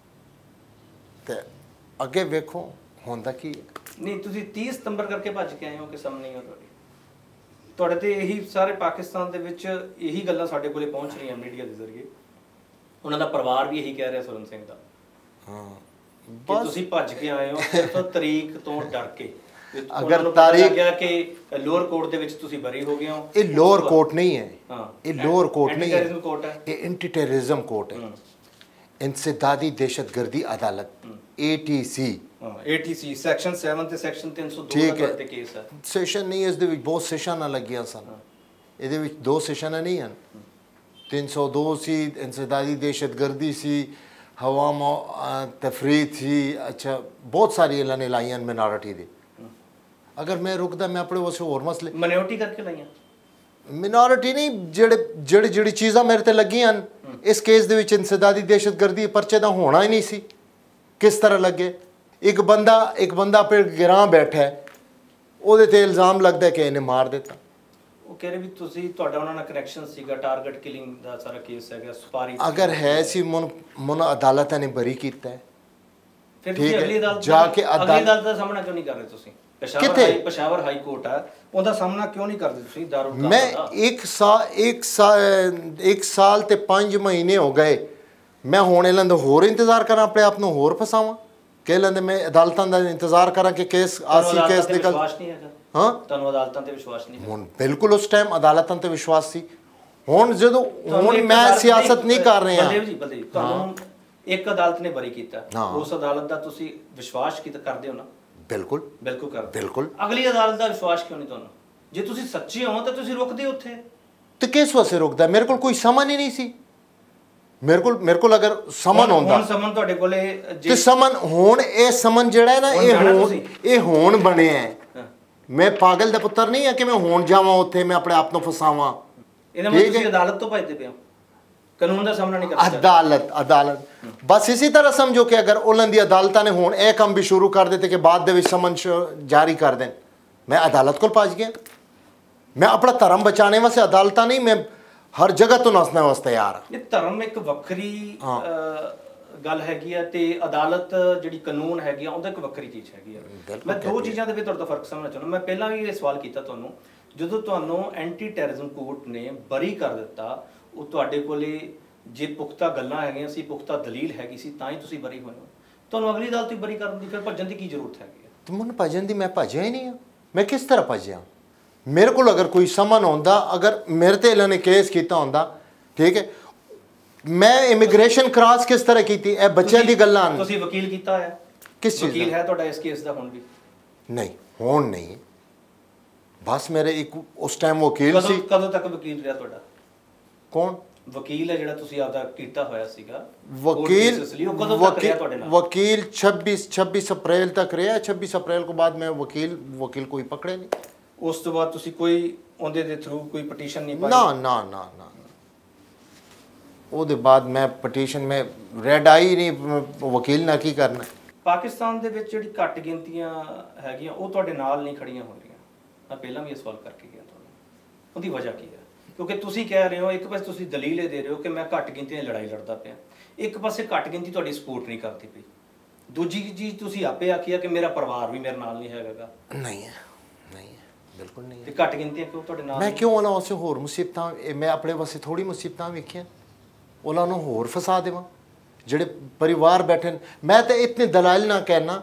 S2: ਤੇ ਅੱਗੇ ਵੇਖੋ ਹੁੰਦਾ ਕੀ ਹੈ।
S1: ਨਹੀਂ ਤੁਸੀਂ तीस ਸਤੰਬਰ ਕਰਕੇ ਭੱਜ ਕੇ ਆਏ ਹੋ ਕਿ ਸਮ ਨਹੀਂ ਹੋ ਤੁਹਾਡੀ? ਤੁਹਾਡੇ ਤੇ ਇਹੀ ਸਾਰੇ ਪਾਕਿਸਤਾਨ ਦੇ ਵਿੱਚ ਇਹੀ ਗੱਲਾਂ ਸਾਡੇ ਕੋਲੇ ਪਹੁੰਚ ਰਹੀਆਂ ਮੀਡੀਆ ਦੇ ਜ਼ਰੀਏ। ਉਹਨਾਂ ਦਾ ਪਰਿਵਾਰ ਵੀ ਇਹੀ ਕਹਿ ਰਿਹਾ ਸੁਰਨ ਸਿੰਘ ਦਾ
S2: ਹਾਂ
S1: ਕਿ ਤੁਸੀਂ ਭੱਜ ਕੇ ਆਏ ਹੋ ਸਿਰਫ ਤਰੀਕ ਤੋਂ ਡਰ ਕੇ।
S2: ਅਗਰ ਤਾਰੀਖ
S1: ਗਿਆ ਕਿ ਲੋਅਰ ਕੋਰਟ ਦੇ ਵਿੱਚ ਤੁਸੀਂ ਬਰੀ ਹੋ ਗਏ ਹੋ।
S2: ਇਹ ਲੋਅਰ ਕੋਰਟ ਨਹੀਂ ਹੈ,
S1: ਹਾਂ
S2: ਇਹ ਲੋਅਰ ਕੋਰਟ ਨਹੀਂ ਹੈ,
S1: ਐਂਟੀ ਕੋਰਟ ਹੈ, ਇਹ
S2: एंटी टेररिज्म कोर्ट है, इंसदादी दहशतगर्दी अदालत ए टी सी।
S1: ਹਾਂ ए टी सी ਸੈਕਸ਼ਨ ਸੱਤ ਤੇ ਸੈਕਸ਼ਨ तीन सौ दो
S2: ਠੀਕ
S1: ਦਾ
S2: ਹੈ
S1: ਤੇ ਕੇਸ ਹੈ।
S2: ਸੈਸ਼ਨ ਨਹੀਂ ਇਸ ਦੇ ਵਿੱਚ ਬਹੁਤ ਸੈਸ਼ਨਾਂ ਲੱਗੀਆਂ ਸਨ, ਇਹਦੇ ਵਿੱਚ ਦੋ ਸੈਸ਼ਨਾਂ ਨਹੀਂ ਹਨ। तीन सौ दो ਸੀ इंसदादी दहशतगर्दी ਸੀ, हवाम तफरीद ਸੀ। ਅੱਛਾ ਬਹੁਤ ਸਾਰੀ ਇਹਨਾਂ ਨੇ ਲਾਈਆਂ ਮਿਨੋਰਿਟੀ ਦੇ। ਅਗਰ ਮੈਂ ਰੁਕਦਾ ਮੈਂ ਆਪਣੇ ਵਾਸਤੇ ਹੋਰ ਮਸਲੇ
S1: ਮਾਈਨੋਰਿਟੀ ਕਰਕੇ ਲਾਈਆਂ।
S2: ਮਿਨੋਰਿਟੀ ਨਹੀਂ, ਜਿਹੜੇ ਜਿਹੜੀ ਜਿਹੜੀ ਚੀਜ਼ਾਂ ਮੇਰੇ ਤੇ ਲੱਗੀਆਂ ਇਸ ਕੇਸ ਦੇ ਵਿੱਚ ਇੰਸਦਾਦੀ ਦਹਿਸ਼ਤਗਰਦੀ ਪਰਚੇ ਦਾ ਹੋਣਾ ਹੀ ਨਹੀਂ ਸੀ। ਕਿਸ ਤਰ੍ਹਾਂ ਲੱਗੇ? ਇੱਕ ਬੰਦਾ ਇੱਕ ਬੰਦਾ ਪੇ ਗਿਰਾਂ ਬੈਠਾ ਹੈ, ਉਹਦੇ ਤੇ ਇਲਜ਼ਾਮ ਲੱਗਦਾ ਕਿ ਇਹਨੇ ਮਾਰ ਦਿੱਤਾ।
S1: ਉਹ ਕਹਿ ਰਹੇ ਵੀ ਤੁਸੀਂ ਤੁਹਾਡਾ ਉਹਨਾਂ ਨਾਲ ਕਨੈਕਸ਼ਨ ਸੀਗਾ, ਟਾਰਗੇਟ ਕਿਲਿੰਗ ਦਾ ਸਾਰਾ ਕੇਸ ਹੈਗਾ, ਸਪਾਰੀ।
S2: ਅਗਰ ਹੈ ਸੀ ਮਨ ਮਨ ਅਦਾਲਤਾਂ ਨੇ ਬਰੀ ਕੀਤਾ ਹੈ,
S1: ਫਿਰ ਤੁਸੀਂ ਅਗਲੀ ਅਦਾਲਤ
S2: ਜਾ ਕੇ
S1: ਅਗਲੀ ਅਦਾਲਤ ਦਾ ਸਾਹਮਣਾ ਕਿਉਂ ਨਹੀਂ ਕਰ ਰਹੇ ਤੁਸੀਂ? Peshawar high Peshawar high court ਹੈ, ਉਹਦਾ ਸਾਹਮਣਾ ਕਿਉਂ ਨਹੀਂ ਕਰਦੇ ਤੁਸੀਂ? ਦਾਰੂ
S2: ਮੈਂ ਇੱਕ ਸਾਲ ਇੱਕ ਸਾਲ ਇੱਕ ਸਾਲ ਤੇ ਪੰਜ ਮਹੀਨੇ ਹੋ ਗਏ, ਮੈਂ ਹੁਣ ਇਹਨਾਂ ਦਾ ਹੋਰ ਇੰਤਜ਼ਾਰ ਕਰਾਂ, ਆਪਣੇ ਆਪ ਨੂੰ ਹੋਰ ਫਸਾਵਾਂ? कह लेंदे मैं अदालतां दा इंतजार करा कि केस आसी केस निकल
S1: विश्वास नहीं है
S2: हाँ
S1: ਤੁਹਾਨੂੰ ਅਦਾਲਤਾਂ ਤੇ ਵਿਸ਼ਵਾਸ ਨਹੀਂ ਹੈ
S2: ਹੁਣ ਬਿਲਕੁਲ ਉਸ ਟਾਈਮ ਅਦਾਲਤਾਂ ਤੇ ਵਿਸ਼ਵਾਸ ਸੀ ਹੁਣ ਜਦੋਂ
S1: ਤੁਹਾਨੂੰ
S2: ਹੁਣ
S1: ਇੱਕ
S2: ਮੈਂ
S1: ਅਦਾਲਤ
S2: ਸਿਆਸਤ
S1: ਨੇ-
S2: ਨਹੀਂ ਕਰ ਰਿਹਾ
S1: ਬਲਦੇਵ ਜੀ ਬਲਦੇਵ ਜੀ, ਤੁਹਾਨੂੰ ਇੱਕ ਅਦਾਲਤ ਨੇ ਬਰੀ ਕੀਤਾ
S2: ਹਾਂ।
S1: ਉਸ ਅਦਾਲਤ ਦਾ ਤੁਸੀਂ ਵਿਸ਼ਵਾਸ ਕੀਤਾ ਕਰਦੇ ਹੋ ਨਾ
S2: ਬਿਲਕੁਲ
S1: ਬਿਲਕੁਲ ਕਰਦੇ
S2: ਬਿਲਕੁਲ
S1: ਅਗਲੀ ਅਦਾਲਤ ਦਾ ਵਿਸ਼ਵਾਸ ਕਿਉਂ ਨਹੀਂ ਤੁਹਾਨੂੰ ਜੇ ਤੁਸੀਂ ਸੱਚੇ ਹੋ ਤਾਂ ਤੁਸੀਂ ਰੁਕਦੇ ਉੱਥੇ
S2: ਤੇ ਕਿਸ ਵਾਸਤੇ ਰੁਕਦਾ ਮੇਰੇ ਕੋਲ ਕੋਈ ਸਮਨ ਹੀ ਨਹੀਂ ਸੀ ਮੇਰੇ ਕੋਲ ਮੇਰੇ ਕੋਲ ਅਗਰ ਸਮਨ ਹੁੰਦਾ
S1: ਹੁਣ ਸਮਨ ਤੁਹਾਡੇ ਕੋਲੇ
S2: ਤੇ ਸਮਨ ਹੁਣ ਇਹ ਸਮਨ ਜਿਹੜਾ ਹੈ ਨਾ
S1: ਹੁਣ
S2: ਇਹ
S1: ਜਾਣਾ
S2: ਹੁਣ
S1: ਤੁਸੀਂ?
S2: ਇਹ ਹੁਣ ਬਣਿਆ ਹੈ
S1: ਹਾਂ।
S2: ਮੈਂ ਪਾਗਲ ਦਾ ਪੁੱਤਰ ਨਹੀਂ ਹੈ ਕਿ ਮੈਂ ਹੁਣ ਜਾਵਾਂ ਉੱਥੇ ਮੈਂ ਆਪਣੇ ਆਪ ਨੂੰ ਫਸਾਵਾਂ
S1: ਇਹਦਾ ਮਤਲਬ
S2: ਠੀਕ ਹੈ।
S1: ਤੁਸੀਂ ਅਦਾਲਤ ਤੋਂ ਭੱਜਦੇ ਪਏ ਹੋ ਕਾਨੂੰਨ ਦਾ ਸਾਹਮਣਾ ਨਹੀਂ ਕਰਦੇ
S2: ਅਦਾਲਤ ਅਦਾਲਤ ਬਸ ਇਸੇ ਤਰ੍ਹਾਂ ਸਮਝੋ ਕਿ ਅਗਰ ਉਹਨਾਂ ਦੀ ਅਦਾਲਤਾਂ ਨੇ ਹੁਣ ਇਹ ਕੰਮ ਵੀ ਸ਼ੁਰੂ ਕਰ ਦਿੱਤੇ ਕਿ ਬਾਅਦ ਦੇ ਵਿੱਚ ਸਮਨ ਸ਼- ਜਾਰੀ ਕਰ ਦੇਣ ਮੈਂ ਅਦਾਲਤ ਕੋਲ ਪਹੁੰਚ ਗਿਆ ਮੈਂ ਆਪਣਾ ਧਰਮ ਬਚਾਉਣੇ ਵਾਸਤੇ ਅਦਾਲਤਾਂ ਨਹੀਂ ਮੈਂ ਹਰ ਜਗ੍ਹਾ ਤੋਂ ਨਸਣੇ ਵਾਸਤੇ ਤਿਆਰ ਹਾਂ
S1: ਇਹ ਧਰਮ ਇੱਕ ਵੱਖਰੀ
S2: ਹਾਂ।
S1: ਅਹ, ਗੱਲ ਹੈਗੀ ਆ ਤੇ ਅਦਾਲਤ ਜਿਹੜੀ ਕਾਨੂੰਨ ਹੈਗੀ ਆ ਉਹਦਾ ਇੱਕ ਵੱਖਰੀ ਚੀਜ਼ ਹੈਗੀ ਆ
S2: ਬਿਲਕੁਲ
S1: ਮੈਂ ਦੋ
S2: ਕਹਿੰਦੀ
S1: ਚੀਜ਼ਾਂ ਦੇ ਵਿੱਚ ਤੁਹਾਡਾ ਫਰਕ ਸਮਝਣਾ ਚਾਹੁੰਦਾ ਮੈਂ ਪਹਿਲਾਂ ਵੀ ਇਹ ਸਵਾਲ ਕੀਤਾ ਤੁਹਾਨੂੰ ਜਦੋਂ ਤੁਹਾਨੂੰ ਐਂਟੀ ਟੈਰਰਿਜ਼ਮ ਕੋਰਟ ਨੇ ਬਰੀ ਕਰ ਦਿੱਤਾ ਉਹ ਤੁਹਾਡੇ ਕੋਲੇ ਜੇ ਪੁਖਤਾ ਗੱਲਾਂ ਹੈਗੀਆਂ ਸੀ ਪੁਖਤਾ ਦਲੀਲ ਹੈਗੀ ਸੀ ਤਾਂ ਹੀ ਤੁਸੀਂ ਬਰੀ ਹੋਏ ਹੋ ਤੁਹਾਨੂੰ ਅਗਲੀ ਅਦਾਲਤ ਹੀ ਬਰੀ ਕਰਨ ਦੀ ਫਿਰ ਭੱਜਣ ਦੀ ਕੀ ਜ਼ਰੂਰਤ ਹੈਗੀ ਆ
S2: ਤੇ ਮੈਨੂੰ ਭਜਨ ਦੀ ਮੈਂ ਭਜਿਆ ਹੀ ਨਹੀਂ ਹਾਂ ਮੈਂ ਕਿਸ ਤਰ੍ਹਾਂ ਭਜਿਆ ਮੇਰੇ ਕੋਲ ਅਗਰ ਕੋਈ ਸਮਨ ਹੁੰਦਾ ਅਗਰ ਮੇਰੇ ਤੇ ਇਹਨਾਂ ਨੇ ਕੇਸ ਕੀਤਾ ਹੁੰਦਾ ਠੀਕ ਹੈ ਮੈਂ ਇਮੀਗ੍ਰੇਸ਼ਨ ਕ੍ਰਾਸ ਕਿਸ ਤਰ੍ਹਾਂ ਕੀਤੀ ਇਹ ਬੱਚਿਆਂ ਦੀ ਗੱਲਾਂ ਨੇ
S1: ਤੁਸੀਂ ਵਕੀਲ ਕੀਤਾ ਹੈ
S2: ਕਿਸ ਚੀਜ਼
S1: ਵਕੀਲ
S2: ਦਾ?
S1: ਹੈ ਤੁਹਾਡਾ ਇਸ ਕੇਸ ਦਾ ਹੁਣ ਵੀ
S2: ਨਹੀਂ ਹੁਣ ਨਹੀਂ ਬਸ ਮੇਰੇ ਇੱਕ ਉਸ ਟਾਈਮ ਵਕੀਲ
S1: ਕਦੋਂ
S2: ਸੀ
S1: ਕਦੋਂ ਤੱਕ ਵਕੀਲ ਰਿਹਾ ਤੁਹਾਡਾ
S2: ਕੌਣ
S1: ਵਕੀਲ ਹੈ ਜਿਹੜਾ ਤੁਸੀਂ ਆਪਦਾ ਕੀਤਾ ਹੋਇਆ ਸੀਗਾ court
S2: वकील
S1: cases ਲਈ, ਉਹ ਕਦੋਂ ਤੱਕ ਰਿਹਾ ਤੁਹਾਡੇ
S2: वकील
S1: ਨਾਲ
S2: वकील छब्बीस छब्बीस अप्रैल तक रहा छब्बीस अप्रैल को बाद में वकील वकील कोई पकड़े नहीं
S1: ਉਸ ਤੋਂ ਬਾਅਦ ਤੁਸੀਂ ਕੋਈ ਉਹਦੇ ਦੇ ਥਰੂ ਕੋਈ ਪਟੀਸ਼ਨ ਨਹੀਂ ਪਾਈ
S2: ना ना ना ना ਉਹਦੇ ਬਾਅਦ ਮੈਂ ਪਟੀਸ਼ਨ ਮੈਂ ਰੈਡ ਆਈ ਨਹੀਂ ਵਕੀਲ ਨਾ ਕੀ ਕਰਨਾ
S1: ਪਾਕਿਸਤਾਨ ਦੇ ਵਿੱਚ ਜਿਹੜੀ ਘੱਟ ਗਿਣਤੀਆਂ ਹੈਗੀਆਂ ਉਹ ਤੁਹਾਡੇ ਨਾਲ ਨਹੀਂ ਖੜੀਆਂ ਹੋ ਰਹੀਆਂ ਮੈਂ ਪਹਿਲਾਂ ਵੀ ਇਹ ਸਵਾਲ ਕਰਕੇ ਗਿਆ ਤੁਹਾਨੂੰ ਉਹਦੀ ਵਜ੍ਹਾ ਕੀ ਹੈ ਕਿਉਂਕਿ ਤੁਸੀਂ ਕਹਿ ਰਹੇ ਹੋ ਇੱਕ ਪਾਸੇ ਤੁਸੀਂ ਦਲੀਲ ਇਹ ਦੇ ਰਹੇ ਹੋ ਕਿ ਮੈਂ ਘੱਟ ਗਿਣਤੀਆਂ ਦੀ ਲੜਾਈ ਲੜਦਾ ਪਿਆ ਇੱਕ ਪਾਸੇ ਘੱਟ ਗਿਣਤੀ ਤੁਹਾਡੀ ਸਪੋਰਟ ਨਹੀਂ ਕਰਦੀ ਪਈ ਦੂਜੀ ਚੀਜ਼ ਤੁਸੀਂ ਆਪੇ ਆਖਿਆ ਕਿ ਮੇਰਾ ਪਰਿਵਾਰ ਵੀ ਮੇਰੇ ਨਾਲ ਨਹੀਂ ਹੈਗਾ
S2: ਨਹੀਂ ਹੈ ਨਹੀਂ ਹੈ ਬਿਲਕੁਲ ਨਹੀਂ
S1: ਤੇ
S2: ਹੈ
S1: ਘੱਟ ਗਿਣਤੀਆਂ ਕਿਉਂ ਤੁਹਾਡੇ ਨਾਲ
S2: ਮੈਂ
S1: ਨਹੀਂ?
S2: ਕਿਉਂ ਉਹਨਾਂ ਵਾਸਤੇ ਹੋਰ ਮੁਸੀਬਤਾਂ ਇਹ ਮੈਂ ਆਪਣੇ ਵਾਸਤੇ ਥੋੜੀ ਮੁਸੀਬਤਾਂ ਵੇਖੀਆਂ ਉਹਨਾਂ ਨੂੰ ਹੋਰ ਫਸਾ ਦੇਵਾਂ ਜਿਹੜੇ ਪਰਿਵਾਰ ਬੈਠੇ ਨੇ ਮੈਂ ਤਾਂ ਇਤਨੇ ਦਲਾਲ ਨਾ ਕਹਿਣਾ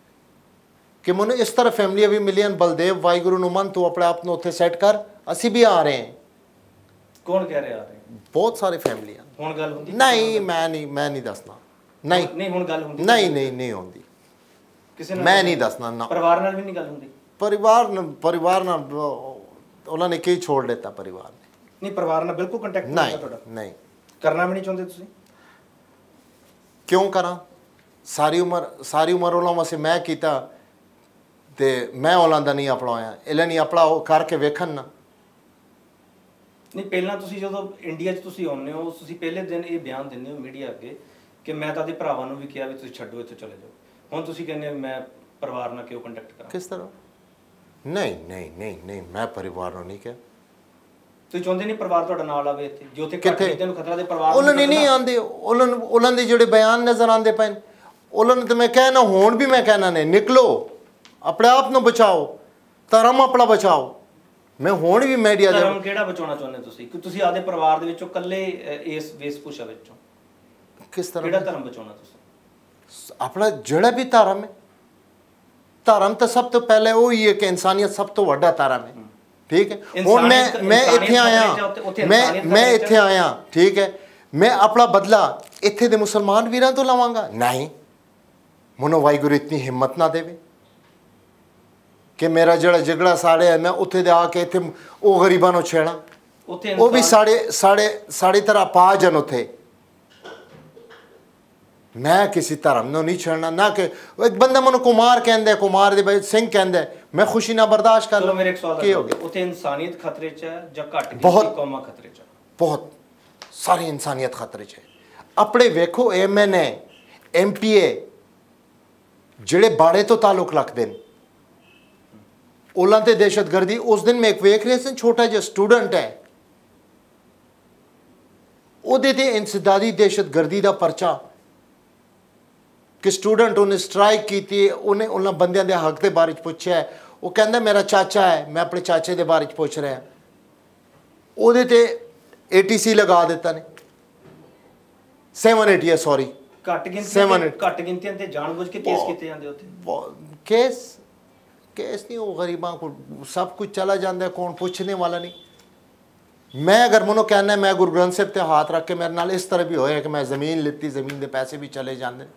S2: ਕਿ ਮੈਨੂੰ ਇਸ ਤਰ੍ਹਾਂ ਫੈਮਲੀਆਂ ਵੀ ਮਿਲੀਆਂ ਬਲਦੇਵ ਵਾਹਿਗੁਰੂ ਨੂੰ ਮੰਨ ਤੂੰ ਆਪਣੇ ਆਪ ਨੂੰ ਉੱਥੇ ਸੈੱਟ ਕਰ ਅਸੀਂ ਵੀ ਆ ਰਹੇ ਹਾਂ
S1: ਕੌਣ ਕਹਿ ਰਿਹਾ ਆ ਰਹੇ
S2: ਬਹੁਤ ਸਾਰੇ ਫੈਮਲੀਆਂ
S1: ਹੁਣ ਗੱਲ ਹੁੰਦੀ
S2: ਨਹੀਂ ਮੈਂ ਨਹੀਂ ਮੈਂ ਨਹੀਂ ਦੱਸਣਾ ਨਹੀਂ
S1: ਨਹੀਂ ਹੁਣ ਗੱਲ ਹੁੰਦੀ
S2: ਨਹੀਂ ਨਹੀਂ ਨਹੀਂ ਹੁੰਦੀ
S1: ਕਿਸੇ ਨਾਲ
S2: ਮੈਂ ਨਹੀਂ ਦੱਸਣਾ ਨਾ
S1: ਪਰਿਵਾਰ ਨਾਲ ਵੀ ਨਹੀਂ ਗੱਲ ਹੁੰਦੀ
S2: ਪਰਿਵਾਰ ਨਾਲ ਪਰਿਵਾਰ ਨਾਲ ਉਹਨਾਂ ਨੇ ਕੀ ਛੋੜ ਦਿੱਤਾ ਪਰਿਵਾਰ ਨੇ
S1: ਨਹੀਂ ਪਰਿਵਾਰ ਨਾਲ ਬਿਲਕੁਲ ਕੰਟੈਕਟ ਨਹੀਂ
S2: ਨਹੀਂ
S1: ਤੁਹਾਡਾ
S2: ਨਹੀਂ
S1: ਕਰਨਾ ਵੀ ਨਹੀਂ ਚਾਹੁੰਦੇ ਤੁਸੀਂ
S2: ਕਿਉਂ ਕਰਾਂ ਸਾਰੀ ਉਮਰ ਸਾਰੀ ਉਮਰ ਉਹਨਾਂ ਵਾਸਤੇ ਮੈਂ ਕੀਤਾ ਤੇ ਮੈਂ ਉਹਨਾਂ ਦਾ ਨਹੀਂ ਅਪਣਾਇਆ ਇਹਨਾਂ ਨਹੀਂ ਅਪਣਾ ਉਹ ਕਰਕੇ ਵੇਖਣ ਨਾ
S1: ਨਹੀਂ ਪਹਿਲਾਂ ਤੁਸੀਂ ਜਦੋਂ ਇੰਡੀਆ 'ਚ ਤੁਸੀਂ ਆਉਂਦੇ ਹੋ ਤੁਸੀਂ ਪਹਿਲੇ ਦਿਨ ਇਹ ਬਿਆਨ ਦਿੰਦੇ ਹੋ ਮੀਡੀਆ ਅੱਗੇ ਕਿ ਮੈਂ ਤਾਂ ਆਪਦੇ ਭਰਾਵਾਂ ਨੂੰ ਵੀ ਕਿਹਾ ਵੀ ਤੁਸੀਂ ਛੱਡੋ ਇੱਥੇ ਚਲੇ ਜਾਓ ਹੁਣ ਤੁਸੀਂ ਕਹਿੰਦੇ ਹੋ ਮੈਂ ਪਰਿਵਾਰ ਨਾਲ ਕਿਉਂ ਕੰਟੈਕਟ ਕਰਾਂ
S2: ਕਿਸ ਤਰ੍ਹਾਂ ਨਹੀਂ ਨਹੀਂ ਨਹੀਂ ਨਹੀਂ ਮੈਂ ਪਰਿਵਾਰ ਨੂੰ ਨਹੀਂ ਕਿਹਾ
S1: ਤੁਸੀਂ ਚਾਹੁੰਦੇ ਨਹੀਂ ਪਰਿਵਾਰ ਤੁਹਾਡਾ ਨਾਲ ਆਵੇ ਇੱਥੇ ਜੇ ਉੱਥੇ ਘੱਟ
S2: ਕਿੱਥੇ?
S1: ਗਿਣਤੀਆਂ ਨੂੰ ਖਤਰਾ ਦੇ ਪਰਿਵਾਰ ਨੂੰ
S2: ਉਹਨਾਂ ਨੇ ਨਹੀਂ
S1: ਖਤਰਾ-
S2: ਆਉਂਦੇ ਉਹਨਾਂ ਨੂੰ ਉਹਨਾਂ ਦੇ ਜਿਹੜੇ ਬਿਆਨ ਨਜ਼ਰ ਆਉਂਦੇ ਪਏ ਨੇ ਉਹਨਾਂ ਨੂੰ ਤਾਂ ਮੈਂ ਕਹਿਣਾ ਹੁਣ ਵੀ ਮੈਂ ਕਹਿਣਾ ਨੇ ਨਿਕਲੋ ਆਪਣੇ ਆਪ ਨੂੰ ਬਚਾਓ ਧਰਮ ਆਪਣਾ ਬਚਾਓ ਮੈਂ ਹੁਣ ਵੀ ਮੀਡੀਆ ਦੇ
S1: ਧਰਮ ਕਿਹੜਾ ਬਚਾਉਣਾ ਚਾਹੁੰਦੇ ਤੁਸੀਂ ਕਿ ਤੁਸੀਂ ਆਪਦੇ ਪਰਿਵਾਰ ਦੇ ਵਿੱਚੋਂ ਇਕੱਲੇ ਅਹ, ਇਸ ਵੇਸ਼ਭੂਸ਼ਾ ਵਿੱਚੋਂ
S2: ਕਿਸ ਤਰ੍ਹਾਂ
S1: ਕਿਹੜਾ ਧਰਮ ਬਚਾਉਣਾ ਤੁਸੀਂ
S2: ਆਪਣਾ ਜਿਹੜਾ ਵੀ ਧਰਮ ਹੈ ਧਰਮ ਤਾਂ ਸਭ ਤੋਂ ਪਹਿਲੇ ਉਹ ਹੀ ਹੈ ਕਿ ਇਨਸਾਨੀਅਤ ਸਭ ਤੋਂ ਵੱਡਾ ਧਰਮ ਹੈ ਠੀਕ ਹੈ ਹੁਣ ਮੈਂ
S1: ਇਨਸਾਨੀਅਤ-
S2: ਮੈਂ ਇੱਥੇ
S1: ਇਨਸਾਨੀਅਤ
S2: ਆਇਆ
S1: ਖਤਰੇ 'ਚ, ਉੱਥੇ
S2: ਮੈਂ
S1: ਇਨਸਾਨੀਅਤ
S2: ਮੈਂ
S1: ਖਤਰੇ 'ਚ।
S2: ਇੱਥੇ ਆਇਆ ਠੀਕ ਹੈ ਮੈਂ ਆਪਣਾ ਬਦਲਾ ਇੱਥੇ ਦੇ ਮੁਸਲਮਾਨ ਵੀਰਾਂ ਤੋਂ ਲਵਾਂਗਾ ਨਹੀਂ ਮਨੋ ਵਾਹਿਗੁਰੂ ਇਤਨੀ ਹਿੰਮਤ ਨਾ ਦੇਵੇ ਕਿ ਮੇਰਾ ਜਿਹੜਾ ਝਗੜਾ ਸਾੜੇ ਹੈ ਮੈਂ ਉੱਥੇ ਦੇ ਆ ਕੇ ਇੱਥੇ ਉਹ ਗਰੀਬਾਂ ਨੂੰ ਛੇੜਾਂ
S1: ਉੱਥੇ
S2: ਉਹ ਵੀ
S1: ਇਨਸਾਨ-
S2: ਸਾਡੇ ਸਾਡੇ ਸਾਡੀ ਤਰ੍ਹਾਂ ਪਾ ਜਨ ਉੱਥੇ ਮੈਂ ਕਿਸੇ ਧਰਮ ਨੂੰ ਨਹੀਂ ਛੱਡਣਾ ਨਾ ਕਿ ਇੱਕ ਬੰਦਾ ਮੈਨੂੰ ਕੁਮਾਰ ਕਹਿੰਦਾ ਕੁਮਾਰ ਦੇ ਭਾਈ ਸਿੰਘ ਕਹਿੰਦਾ ਮੈਂ ਖੁਸ਼ੀ ਨਾਲ ਬਰਦਾਸ਼ਤ ਕਰ
S1: ਚਲੋ
S2: ਲਾਂ
S1: ਮੇਰੇ ਇੱਕ ਸਵਾਲ
S2: ਕੀ
S1: ਦਾ
S2: ਹੋ ਗਿਆ
S1: ਉੱਥੇ ਇਨਸਾਨੀਅਤ ਖਤਰੇ 'ਚ ਹੈ ਜਾਂ ਘੱਟ
S2: ਬਹੁਤ।
S1: ਗਿਣਤੀ ਕੌਮਾਂ ਖਤਰੇ 'ਚ ਹੈ
S2: ਬਹੁਤ ਸਾਰੀ ਇਨਸਾਨੀਅਤ ਖਤਰੇ 'ਚ ਹੈ ਆਪਣੇ ਵੇਖੋ M N A M P ਏ ਜਿਹੜੇ ਬਾੜੇ ਤੋਂ ਤਾਲੁਕ ਰੱਖਦੇ ਨੇ ਉਹਨਾਂ ਤੇ ਦਹਿਸ਼ਤਗਰਦੀ ਉਸ ਦਿਨ ਮੈਂ ਇੱਕ ਵੇਖ ਰਿਹਾ ਸੀ ਛੋਟਾ ਜਿਹਾ ਸਟੂਡੈਂਟ ਹੈ ਉਹਦੇ ਤੇ ਇੰਸਦਾਦੀ ਦਹਿਸ਼ਤਗਰਦੀ ਦਾ ਪਰਚਾ ਕਿ ਸਟੂਡੈਂਟ ਉਹਨੇ ਸਟ੍ਰਾਈਕ ਕੀਤੀ ਉਹਨੇ ਉਹਨਾਂ ਬੰਦਿਆਂ ਦੇ ਹੱਕ ਦੇ ਬਾਰੇ 'ਚ ਪੁੱਛਿਆ ਉਹ ਕਹਿੰਦਾ ਮੇਰਾ ਚਾਚਾ ਹੈ ਮੈਂ ਆਪਣੇ ਚਾਚੇ ਦੇ ਬਾਰੇ 'ਚ ਪੁੱਛ ਰਿਹਾ ਉਹਦੇ ਤੇ ਏ ਟੀ ਸੀ ਲਗਾ ਦਿੱਤਾ ਨੇ ਸੈਵਨ ਏਟੀ ਹੈ ਸੌਰੀ
S1: ਘੱਟ ਗਿਣਤੀਆਂ ਤੇ ਘੱਟ ਗਿਣਤੀਆਂ ਤੇ ਜਾਣਬੁੱਝ ਕੇ ਕੇਸ ਕੀਤੇ ਜਾਂਦੇ ਉੱਥੇ
S2: ਕੇਸ ਕੇਸ ਨਹੀਂ ਉਹ ਗਰੀਬਾਂ को सब कुछ चला जाता है कौन पूछने वाला नहीं मैं अगर मनो कहना मैं गुरु ग्रंथ साहिब ते हाथ रख के मेरे नाल इस तरह भी होया कि मैं ज़मीन लिती ज़मीन के पैसे भी चले जाते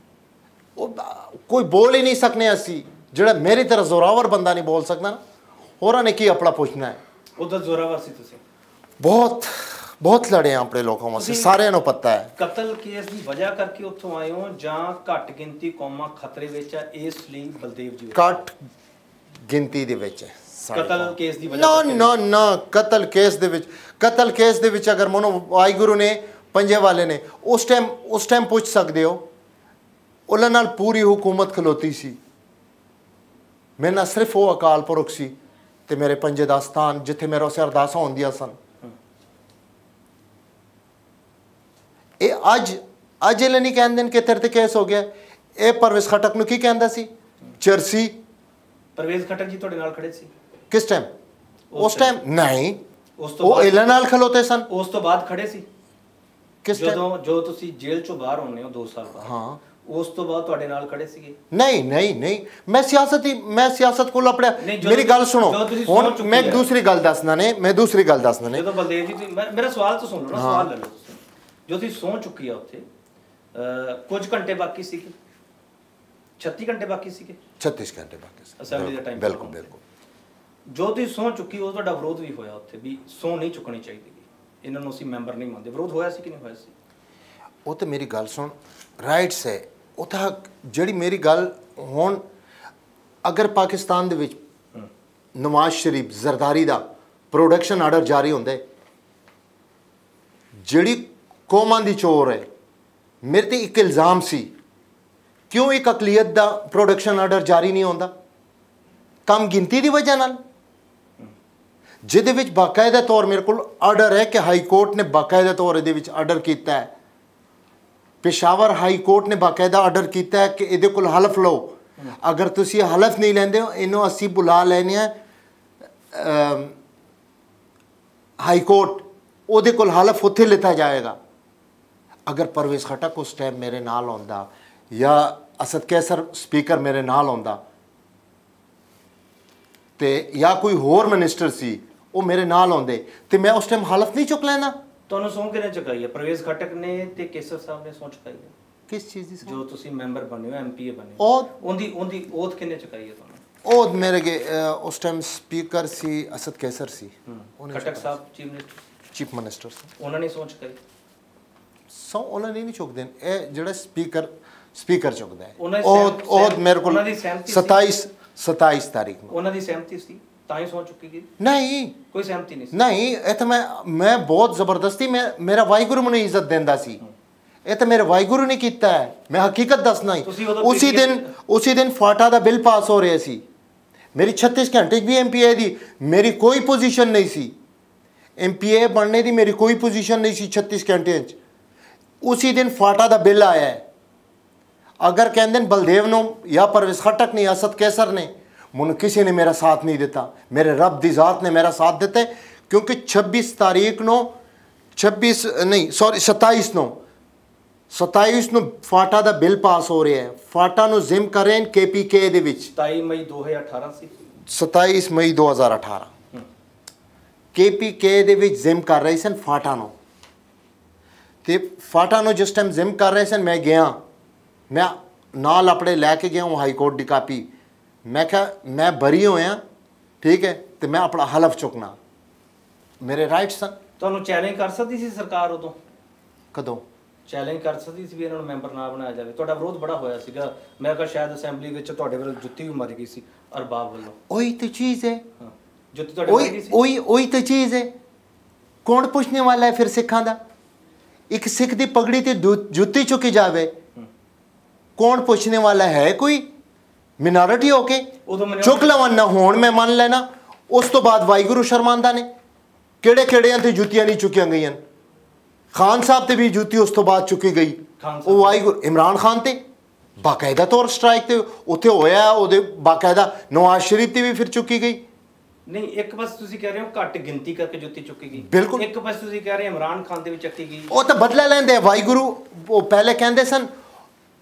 S2: कोई बोल ही नहीं सकने असी ਜਿਹੜਾ मेरी तरह जोरावर बंदा नहीं बोल सकता ना होरां ने की अपना पूछना है
S1: उधर जोरावर सी तुसी
S2: बहुत बहुत लड़े हैं अपने लोगों से सारे ਨੂੰ पता है
S1: ਕਤਲ ਕੇਸ ਦੀ ਵਜ੍ਹਾ ਕਰਕੇ ਉੱਥੋਂ ਆਏ ਹੋ ਜਾਂ ਘੱਟ ਗਿਣਤੀ ਕੌਮਾਂ ਖਤਰੇ ਵਿੱਚ ਆ ਇਸ ਲਈ ਬਲਦੇਵ ਜੀ
S2: ਘੱਟ ਗਿਣਤੀ ਦੇ ਵਿੱਚ ਹੈ
S1: ਕਤਲ ਕੇਸ ਦੀ ਵਜ੍ਹਾ
S2: ਨਾ ਨਾ ਨਾ ਕਤਲ ਕੇਸ ਦੇ ਵਿੱਚ ਕਤਲ ਕੇਸ ਦੇ ਵਿੱਚ ਅਗਰ ਮਨੋ ਵਾਹਿਗੁਰੂ ਨੇ ਪੰਜੇ ਵਾਲੇ ਨੇ ਉਸ ਟਾਈਮ ਉਸ ਟਾਈਮ ਪੁੱਛ ਸਕਦੇ ਹੋ ਉਹਨਾਂ ਨਾਲ ਪੂਰੀ ਹਕੂਮਤ ਖਲੋਤੀ ਸੀ ਮੇਰੇ ਨਾਲ ਸਿਰਫ ਉਹ ਅਕਾਲ ਪੁਰਖ ਸੀ ਤੇ ਮੇਰੇ ਪੰਜੇ ਦਾ ਸਥਾਨ ਜਿੱਥੇ ਮੇਰੇ ਉਸੇ ਅਰਦਾਸਾਂ ਹੁੰਦੀਆਂ ਸਨ ਇਹ ਅੱਜ ਅੱਜ ਇਹ ਨਹੀਂ ਕਹਿੰਦੇ ਕਿ ਤੇਰੇ ਤੇ ਕੇਸ ਹੋ ਗਿਆ ਇਹ ਪਰਵੇਜ਼ ਖਟਕ ਨੂੰ ਕੀ ਕਹਿੰਦਾ ਸੀ ਚਰਸੀ
S1: ਪਰਵੇਜ਼ ਖਟਕ ਜੀ ਤੁਹਾਡੇ ਨਾਲ ਖੜੇ ਸੀ
S2: ਕਿਸ ਟਾਈਮ ਉਸ ਟਾਈਮ ਨਹੀਂ ਉਸ ਤੋਂ ਉਹ ਇਹਨਾਂ ਨਾਲ ਖਲੋਤੇ ਸਨ
S1: ਉਸ ਤੋਂ ਬਾਅਦ ਖੜੇ ਸੀ
S2: ਕਿਸ ਟਾਈਮ
S1: ਜਦੋਂ ਜੋ ਤੁਸੀਂ ਜੇਲ੍ਹ ਚੋਂ ਬਾਹਰ ਹੋਣੇ ਹੋ ਦੋ ਸਾਲ ਬਾਅਦ
S2: ਹਾਂ
S1: ਉਸ ਤੋਂ ਬਾਅਦ ਤੁਹਾਡੇ ਨਾਲ ਖੜੇ ਸੀਗੇ
S2: ਨਹੀਂ ਨਹੀਂ ਨਹੀਂ ਮੈਂ ਸਿਆਸਤ ਹੀ ਮੈਂ ਸਿਆਸਤ ਕੋਲ ਆਪਣੇ ਮੇਰੀ ਗੱਲ ਸੁਣੋ ਹੁਣ ਮੈਂ ਦੂਸਰੀ ਗੱਲ ਦੱਸਣਾ ਨੇ ਮੈਂ ਦੂਸਰੀ ਗੱਲ ਦੱਸਣਾ ਨੇ
S1: ਜਦੋਂ ਬਲਦੇਵ ਜੀ ਮੇਰਾ ਸਵਾਲ ਤਾਂ ਸੁਣ ਲਓ ਨਾ ਸਵਾਲ ਲੈ ਲਓ ਤੁਸੀਂ ਜੋ ਤੁਸੀਂ ਸੌਂ ਚੁੱਕੀ ਆ ਉੱਥੇ ਕੁਝ ਘੰਟੇ ਬਾਕੀ ਸੀਗੇ ਛੱਤੀ ਘੰਟੇ ਬਾਕੀ ਸੀਗੇ
S2: ਛੱਤੀ ਘੰਟੇ ਬਾਕੀ ਸੀ
S1: ਅਸੈਂਬਲੀ ਦਾ ਟਾਈਮ
S2: ਬਿਲਕੁਲ ਬਿਲਕੁਲ
S1: ਜੋ ਤੁਸੀਂ ਸੌਂ ਚੁੱਕੀ ਉਹ ਤੁਹਾਡਾ ਵਿਰੋਧ ਵੀ ਹੋਇਆ ਉੱਥੇ ਵੀ ਸੌਂ ਨਹੀਂ ਚੁੱਕਣੀ ਚਾਹੀਦੀ ਇਹਨਾਂ ਨੂੰ ਅਸੀਂ ਮੈਂਬਰ ਨਹੀਂ ਮੰਨਦੇ ਵਿਰੋਧ ਹੋਇਆ ਸੀ ਕਿ ਨਹੀਂ ਹੋਇਆ ਸੀ
S2: ਉਹ ਤੇ ਮੇਰੀ ਗੱਲ ਸੁਣ ਰਾਈਟਸ ਹੈ ਉਹ ਤਾਂ ਜਿਹੜੀ ਮੇਰੀ ਗੱਲ ਹੁਣ ਅਗਰ ਪਾਕਿਸਤਾਨ ਦੇ ਵਿੱਚ ਨਵਾਜ਼ ਸ਼ਰੀਫ ਜ਼ਰਦਾਰੀ ਦਾ ਪ੍ਰੋਡਕਸ਼ਨ ਆਰਡਰ ਜਾਰੀ ਹੁੰਦਾ ਜਿਹੜੀ ਕੌਮਾਂ ਦੀ ਚੋਰ ਹੈ ਮੇਰੇ ਤੇ ਇੱਕ ਇਲਜ਼ਾਮ ਸੀ ਕਿਉਂ ਇੱਕ ਅਕਲੀਅਤ ਦਾ ਪ੍ਰੋਡਕਸ਼ਨ ਆਰਡਰ ਜਾਰੀ ਨਹੀਂ ਹੁੰਦਾ ਕਮ ਗਿਣਤੀ ਦੀ ਵਜ੍ਹਾ ਨਾਲ ਜਿਹਦੇ ਵਿੱਚ ਬਾਕਾਇਦਾ ਤੌਰ ਮੇਰੇ ਕੋਲ ਆਰਡਰ ਹੈ ਕਿ ਹਾਈ ਕੋਰਟ ਨੇ ਬਾਕਾਇਦਾ ਤੌਰ ਇਹਦੇ ਵਿੱਚ ਆਰਡਰ ਕੀਤਾ ਹੈ पेशावर हाई कोर्ट ने बाकायदा आर्डर किया है कि ये को हलफ लो अगर तुम हलफ नहीं लेंदे हो इन्हों असी बुला लेने हाई कोर्ट वो को हलफ उत्थे लिता जाएगा अगर परवेज़ खटक उस टाइम मेरे नाल आंदा या असद कैसर स्पीकर मेरे नाल आंदा ते या कोई होर मिनिस्टर सी वो मेरे नाल आंदे ते मैं उस टाइम हलफ नहीं चुक लेना
S1: ਤੁਹਾਨੂੰ ਸੌਂ ਕਿਹਨੇ ਚੁਕਾਈ ਹੈ ਪ੍ਰਵੇਜ਼ ਖਟਕ ਨੇ ਤੇ ਕੇਸਰ ਸਾਹਿਬ ਨੇ ਸੌਂ ਚੁਕਾਈ ਹੈ
S2: ਕਿਸ ਚੀਜ਼ ਦੀ
S1: ਜੋ ਤੁਸੀਂ ਮੈਂਬਰ ਬਣੇ ਹੋ ਐਮਪੀਏ ਬਣੇ
S2: ਉਹ
S1: ਉਹਦੀ ਉਹਦੀ ਓਥ ਕਿਹਨੇ ਚੁਕਾਈ ਹੈ ਤੁਹਾਨੂੰ
S2: ਉਹ ਮੇਰੇ ਕੇ ਉਸ ਟਾਈਮ ਸਪੀਕਰ ਸੀ ਅਸਦ ਕੈਸਰ ਸੀ
S1: Khattak Sahib chief minister
S2: chief minister ਸੀ
S1: ਉਹਨਾਂ ਨੇ ਸੌਂ ਚੁਕਾਈ
S2: ਸੌਂ ਉਹਨਾਂ ਨੇ ਨਹੀਂ ਚੁੱਕਦੇ ਇਹ ਜਿਹੜਾ ਸਪੀਕਰ ਸਪੀਕਰ ਚੁੱਕਦਾ ਹੈ
S1: ਉਹ
S2: ਉਹ ਮੇਰੇ ਕੋਲ ਸਤਾਈਸ ਸਤਾਈਸ ਤਾਰੀਖ ਨੂੰ
S1: ਉਹਨਾਂ ਦੀ ਸਹਿਮਤੀ ਸੀ ਤਾਂ ਹੀ ਸੌਂ ਚੁੱਕੀ ਗਈ
S2: ਨਹੀਂ
S1: ਕੋਈ ਸਹਿਮਤੀ ਨਹੀਂ ਸੀ
S2: ਨਹੀਂ ਇਹ ਤਾਂ ਮੈਂ ਮੈਂ ਬਹੁਤ ਜ਼ਬਰਦਸਤੀ ਮੈਂ ਮੇਰਾ ਵਾਹਿਗੁਰੂ ਮੈਨੂੰ ਇੱਜ਼ਤ ਦਿੰਦਾ ਸੀ ਇਹ ਤਾਂ ਮੇਰੇ ਵਾਹਿਗੁਰੂ ਨੇ ਕੀਤਾ ਹੈ ਮੈਂ ਹਕੀਕਤ ਦੱਸਣਾ ਹੀ ਉਸੇ ਦਿਨ ਉਸੇ ਦਿਨ ਫਾਟਾ ਦਾ ਬਿੱਲ ਪਾਸ ਹੋ ਰਿਹਾ ਸੀ ਮੇਰੀ ਛੱਤੀ ਘੰਟੇ ਵੀ ਐਮਪੀਏ ਦੀ ਮੇਰੀ ਕੋਈ ਪੋਜੀਸ਼ਨ ਨਹੀਂ ਸੀ ਐਮਪੀਏ ਬਣਨੇ ਦੀ ਮੇਰੀ ਕੋਈ ਪੋਜੀਸ਼ਨ ਨਹੀਂ ਸੀ ਛੱਤੀ ਘੰਟੇ 'ਚ ਉਸੇ ਦਿਨ ਫਾਟਾ ਦਾ ਬਿੱਲ ਆਇਆ ਹੈ ਅਗਰ ਕਹਿੰਦੇ ਨੇ ਬਲਦੇਵ ਨੂੰ ਜਾਂ ਪਰਵੇਜ਼ ਖਟਕ ਨੇ ਅਸਦ ਕੈਸਰ ਨੇ मुझे किसी ने मेरा साथ नहीं दिता मेरे रब दी ज़ात ने मेरा साथ दिता क्योंकि छब्बीस तारीख नो छब्बीस नहीं सॉरी सताईस नो सताईस नो फाटा दा बिल पास हो रहा है फाटा नो जिम करें के पी के दे विच
S1: सताई मई दो हज़ार अठारह सी
S2: सताईस मई दो हज़ार अठारह के पी के दे विच जिम कर रहे सन फाटा नो ते फाटा नो जिस टाइम जिम कर रहे सन मैं गया मैं नाल अपने लैके गया हूँ हाई कोर्ट दी कापी मैं क्या मैं बरी होया ठीक है तो मैं अपना हलफ चुकना मेरे राइट सन
S1: ਤੁਹਾਨੂੰ ਚੈਲੰਜ ਕਰ ਸਕਦੀ ਸੀ ਸਰਕਾਰ ਉਦੋਂ
S2: ਕਦੋਂ
S1: ਚੈਲੰਜ ਕਰ ਸਕਦੀ ਸੀ ਵੀ ਇਹਨਾਂ ਨੂੰ ਮੈਂਬਰ ਨਾ ਬਣਾਇਆ ਜਾਵੇ ਤੁਹਾਡਾ ਵਿਰੋਧ ਬੜਾ ਹੋਇਆ ਸੀਗਾ ਮੈਂ ਕਿਹਾ ਸ਼ਾਇਦ ਅਸੈਂਬਲੀ ਵਿੱਚ ਤੁਹਾਡੇ ਵੱਲ ਜੁੱਤੀ ਵੀ ਮਾਰੀ ਗਈ ਸੀ ਅਰਬਾਬ ਵੱਲੋਂ
S2: ਉਹੀ ਤਾਂ ਚੀਜ਼ ਹੈ
S1: ਹਾਂ ਜੁੱਤੀ ਤੁਹਾਡੇ ਮਾਰੀ ਗਈ ਸੀ
S2: ਉਹੀ ਉਹੀ ਤਾਂ ਚੀਜ਼ ਹੈ ਕੌਣ ਪੁੱਛਣੇ ਵਾਲਾ ਹੈ ਫਿਰ ਸਿੱਖਾਂ ਦਾ ਇੱਕ ਸਿੱਖ ਦੀ ਪਗੜੀ ਤੇ ਜੁੱਤੀ ਚੁੱਕੀ ਜਾਵੇ ਕੌਣ ਪੁੱਛਣੇ ਵਾਲਾ ਹੈ ਕੋਈ ਮਿਨੋਰਿਟੀ ਹੋ ਕੇ ਚੁੱਕ ਲਵਨ ਨਾ ਹੋਣ ਮੈਂ ਮੰਨ ਲੈਣਾ ਉਸ ਤੋਂ ਬਾਅਦ ਵਾਹਿਗੁਰੂ ਸ਼ਰਮਾਂਦਾ ਨੇ ਕਿਹੜੇ ਕਿਹੜਿਆਂ ਤੇ ਜੁੱਤੀਆਂ ਨਹੀਂ ਚੁੱਕੀਆਂ ਗਈਆਂ ਖਾਨ ਸਾਹਿਬ ਤੇ ਵੀ ਜੁੱਤੀ ਉਸ ਤੋਂ ਬਾਅਦ ਚੁੱਕੀ ਗਈ ਉਹ ਵਾਹਿਗੁਰੂ ਇਮਰਾਨ ਖਾਨ ਤੇ ਬਾਕਾਇਦਾ ਤੌਰ ਸਟ੍ਰਾਈਕ ਤੇ ਉੱਥੇ ਹੋਇਆ ਉਹਦੇ ਬਾਕਾਇਦਾ ਨਵਾਜ਼ ਸ਼ਰੀਫ ਤੇ ਵੀ ਫਿਰ ਚੁੱਕੀ ਗਈ
S1: ਨਹੀਂ ਇੱਕ ਬਸ ਤੁਸੀਂ ਕਹਿ ਰਹੇ ਹੋ ਘੱਟ ਗਿਣਤੀ ਕਰਕੇ ਜੁੱਤੀ ਚੁੱਕੀ ਗਈ
S2: ਬਿਲਕੁਲ
S1: ਇੱਕ ਬਸ ਤੁਸੀਂ ਕਹਿ ਰਹੇ ਇਮਰਾਨ ਖਾਨ ਦੇ ਵਿੱਚ ਚੱਕੀ ਗਈ
S2: ਉਹ ਤਾਂ ਬਦਲਾ ਲੈਂਦੇ ਵਾਹਿਗੁਰੂ ਉਹ ਪਹਿਲੇ ਕਹਿੰਦੇ ਸਨ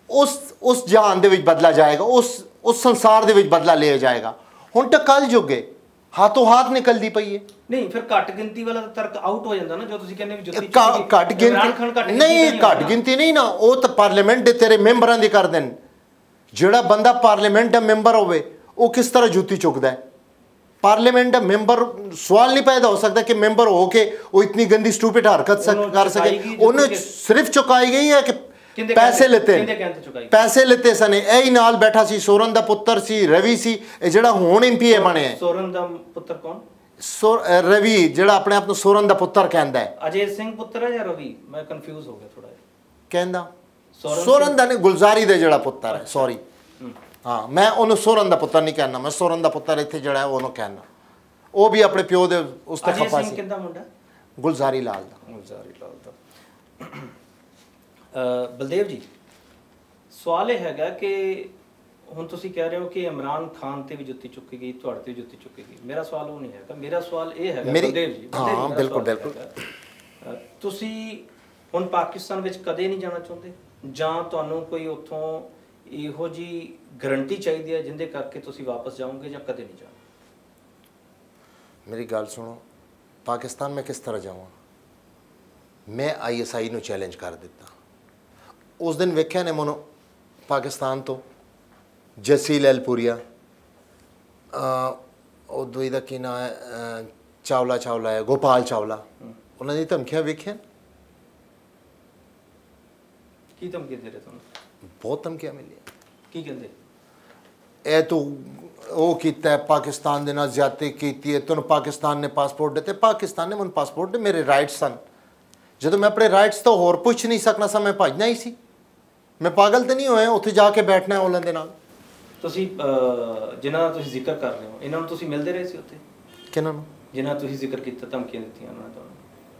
S2: ਉਸ ਉਸ ਜਹਾਨ ਦੇ ਵਿੱਚ ਬਦਲਾ ਜਾਏਗਾ, ਉਸ ਉਸ ਸੰਸਾਰ ਦੇ ਵਿੱਚ ਬਦਲਾ ਲਿਆ ਜਾਏਗਾ। ਹੁਣ ਤਾਂ ਕੱਲ ਜੁਗੇ ਹੱਥੋਂ ਹੱਥ ਨਿਕਲਦੀ ਪਈ ਹੈ।
S1: ਨਹੀਂ ਫਿਰ ਘੱਟ ਗਿਣਤੀ ਵਾਲਾ ਤਰਕ ਆਊਟ ਹੋ ਜਾਂਦਾ ਨਾ, ਜੋ ਤੁਸੀਂ ਕਹਿੰਦੇ ਵੀ ਜੁੱਤੀ
S2: ਘੱਟ ਗਿਣਤੀ ਨਹੀਂ, ਘੱਟ ਗਿਣਤੀ ਨਹੀਂ ਨਾ, ਉਹ ਤਾਂ ਪਾਰਲੀਮੈਂਟ ਦੇ ਤੇਰੇ ਮੈਂਬਰਾਂ ਦੀ ਕਰ ਦੇਣ। ਜਿਹੜਾ ਬੰਦਾ ਪਾਰਲੀਮੈਂਟ ਦਾ ਮੈਂਬਰ ਹੋਵੇ ਉਹ ਕਿਸ ਤਰ੍ਹਾਂ ਜੁੱਤੀ ਚੁੱਕਦਾ ਹੈ? ਪਾर्लियामेंट का मेंबर सवाल नहीं पैदा हो सकता कि मेंबर हो के वो इतनी गंदी स्टूपिड हरकत कर सके। उन्हें सिर्फ चुकाई गई है कि पैसे लेते पैसे लेते सन। यही नाल बैठा सी सोरन दा पुत्र सी रवि सी जेड़ा हुण एमपी बने है।
S1: सोरन दा पुत्र कौन?
S2: सो रवि जेड़ा अपने आप को सोरन दा पुत्र कहंदा है।
S1: अजय सिंह पुत्र है या रवि? मैं कंफ्यूज हो गया थोड़ा। कहंदा
S2: सोरन दा ने गुलजारी दे जेड़ा पुत्र है, सॉरी हाँ मैं उन्होंने सोरन का पुत्र नहीं कहना, मैं सोरन का पुत्र इतने जड़ा है उन्होंने कहना। वो भी अपने प्यो दे उस तक खपा सी। गुलजारी लाल दा।
S1: गुलजारी लाल दा। बलदेव जी सवाल यह हैगा कि हुण तुसी कह रहे हो कि इमरान खान ते भी जुत्ती चुकी गई, तुहाडे ते जुत्ती चुकी गई। मेरा सवाल वो नहीं हैगा, मेरा सवाल ये हैगा बलदेव जी,
S2: हाँ बिल्कुल बिल्कुल
S1: तुसी हुण पाकिस्तान विच कदे नहीं जाना चाहुंदे जां तुहानूं कोई उत्थों ਇਹੋ ਜੀ ਗਰੰਟੀ ਚਾਹੀਦੀ ਹੈ ਜਿੰਦੇ ਕਰਕੇ ਤੁਸੀਂ ਵਾਪਸ ਜਾਓਗੇ ਜਾਂ ਕਦੇ ਨਹੀਂ ਜਾਓਗੇ?
S2: ਮੇਰੀ ਗੱਲ ਸੁਣੋ, ਪਾਕਿਸਤਾਨ ਮੈਂ ਕਿਸ ਤਰ੍ਹਾਂ ਜਾਵਾਂ? ਮੈਂ ਆਈਐਸਆਈ ਨੂੰ ਚੈਲੰਜ ਕਰ ਦਿੱਤਾ। ਉਸ ਦਿਨ ਵੇਖਿਆ ਨੇ ਮੈਨੂੰ ਪਾਕਿਸਤਾਨ ਤੋਂ ਜਸੀਲ ਐਲਪੁਰੀਆ, ਉਹ ਦੋਈ ਦਾ ਕੀ ਨਾਂ ਹੈ, ਚਾਵਲਾ ਚਾਵਲਾ ਹੈ, ਗੋਪਾਲ ਚਾਵਲਾ, ਉਹਨਾਂ ਦੀ ਧਮਕੀਆਂ ਵੇਖੀਆਂ।
S1: ਕੀ ਧਮਕੀ ਦੇ ਰਹੇ ਤੁਹਾਨੂੰ?
S2: बहुत धमकियां मिली।
S1: की कहते
S2: ए तू वो कीता है पाकिस्तान दे नाल ज्यादती कीती है, तुन पाकिस्तान ने पासपोर्ट दिते, पाकिस्तान ने मैनूं पासपोर्ट दे, मेरे राइट्स सन। जदों मैं अपने राइट्स तो होर पुछ नहीं सकना सा, मैं भजना ही सी। मैं पागल तो नहीं होया उत्थे जाके बैठना है उन्हां दे नाल।
S1: तुसीं जिन्हां दा तुसीं जिक्र कर रहे हो इन्हां नूं तुसीं मिलदे रहे सी उत्थे?
S2: किन्हां नूं?
S1: जिन्हां तुसीं जिक्र कीता धमकियां दित्तियां उन्हां ने?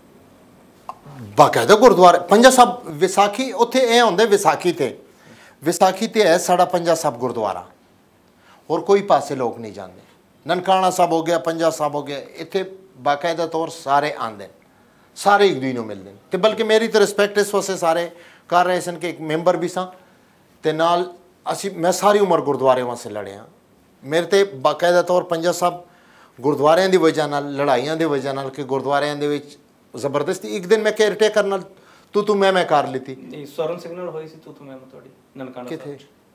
S2: बाकायदा गुरुद्वारे पंजा साहब विसाखी उत्थे ए हुंदे, विसाखी ते विसाखी ते है साड़ा पंजा साहब गुरुद्वारा, और कोई पासे लोग नहीं जाते। ननकाना साहब हो गया, पंजा साहब हो गया, इतने बाकायदा तौर सारे आते, सारे एक दूजे मिलते हैं। तो बल्कि मेरी तो रिस्पैक्ट इस वास्ते सारे कर रहे सन कि एक मैंबर भी सा ते नाल असी मैं सारी उम्र गुरुद्वारे वास्ते लड़े हाँ। मेरे ते बाकायदा तौर पंजा साहब गुरुद्वारियां दी वजह नाल, लड़ाइयां दी वजह नाल कि गुरुद्वारियां दे विच जबरदस्ती एक दिन मैं केयर टेकर नाल तू तू मैं मैं कर लीती।
S1: सोरन सिग्नल होई सी तू तू मैं मैं थोड़ी ननकाना
S2: किथे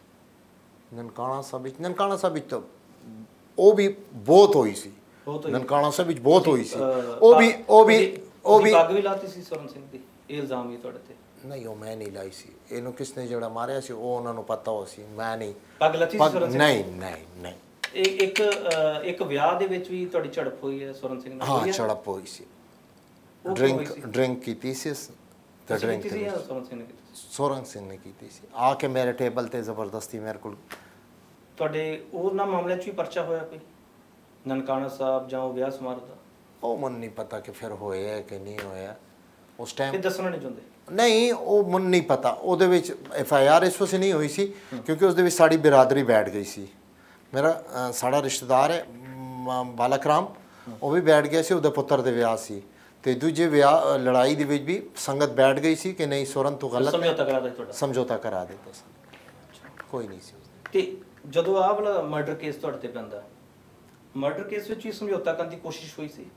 S2: ननकाना साहब विच, ननकाना साहब विच तो वो भी बहुत होई सी, ननकाना साहब विच बहुत होई सी। वो भी वो भी वो भी
S1: पग भी लाती सी सोरन सिंह दी, ये इल्जाम ही ਤੁਹਾਡੇ ਤੇ?
S2: नहीं वो मैं नहीं लाई सी, ਇਹਨੂੰ किसने ਜਿਹੜਾ ਮਾਰਿਆ ਸੀ ਉਹ ਉਹਨਾਂ ਨੂੰ ਪਤਾ ਹੋ ਸੀ, ਮੈਂ ਨਹੀਂ।
S1: ਪਗ ਲਾਤੀ ਸੀ सोरन सिंह?
S2: नहीं नहीं नहीं।
S1: एक एक एक ਵਿਆਹ ਦੇ ਵਿੱਚ ਵੀ ਤੁਹਾਡੀ ਝੜਪ ਹੋਈ ਹੈ सोरन सिंह ਨਾਲ?
S2: ਹਾਂ ਝੜਪ ਹੋਈ ਸੀ, ਡਰਿੰਕ ਡਰਿੰਕ ਕੀਤੀ ਸੀ ਤੇ ਡਰਿੰਕ सोरन सिंह ने की सी आके मेरे टेबल ते जबरदस्ती मेरे को।
S1: ਤੁਹਾਡੇ ਉਹਨਾਂ ਮਾਮਲੇ 'ਚ ਵੀ ਪਰਚਾ ਹੋਇਆ ਕੋਈ ਨਨਕਾਣਾ ਸਾਹਿਬ ਜਾਂ ਉਹ ਵਿਆਹ ਸਮਾਰੋਹ ਦਾ?
S2: ਉਹ ਮੈਨੂੰ ਨਹੀਂ ਪਤਾ ਕਿ ਫਿਰ ਹੋਇਆ ਕਿ ਨਹੀਂ ਹੋਇਆ ਉਸ ਟਾਈਮ,
S1: ਇਹ ਦੱਸਣਾ ਨਹੀਂ ਚਾਹੁੰਦੇ?
S2: ਨਹੀਂ ਉਹ ਮੈਨੂੰ ਨਹੀਂ ਪਤਾ। ਉਹਦੇ ਵਿੱਚ ਐਫ ਆਈ ਆਰ ਇਸ ਵਾਸਤੇ ਨਹੀਂ ਹੋਈ ਸੀ ਕਿਉਂਕਿ ਉਸ ਦੇ ਵਿੱਚ ਸਾਡੀ ਬਿਰਾਦਰੀ ਬੈਠ ਗਈ ਸੀ। ਮੇਰਾ ਸਾਡਾ ਰਿਸ਼ਤੇਦਾਰ ਹੈ ਬਾਲਾਕਰਾਮ, ਉਹ ਵੀ ਬੈਠ ਗਿਆ ਸੀ, ਉਹਦੇ ਪੁੱਤਰ ਦੇ ਵਿਆਹ ਸੀ ਤੇ ਦੂਜੇ ਵਿਆਹ ਲੜਾਈ ਦੇ ਵਿੱਚ ਵੀ ਸੰਗਤ ਬੈਠ ਗਈ ਸੀ ਕਿ ਨਹੀਂ सोरन ਤੋਂ ਗਲਤ
S1: ਸਮਝੌਤਾ ਕਰਾ ਦਿੱਤਾ ਤੁਹਾਡਾ?
S2: ਸਮਝੌਤਾ ਕਰਾ ਦਿੱਤਾ ਸੀ, ਕੋਈ ਨਹੀਂ ਸੀ।
S1: ਤੇ ਜਦੋਂ ਆਹ ਵਾਲਾ ਮਰਡਰ ਕੇਸ ਤੁਹਾਡੇ ਤੇ ਪੈਂਦਾ, ਮਰਡਰ ਕੇਸ ਵਿੱਚ ਵੀ ਸਮਝੌਤਾ ਕਰਨ ਦੀ ਕੋਸ਼ਿਸ਼ ਹੋਈ ਸੀ?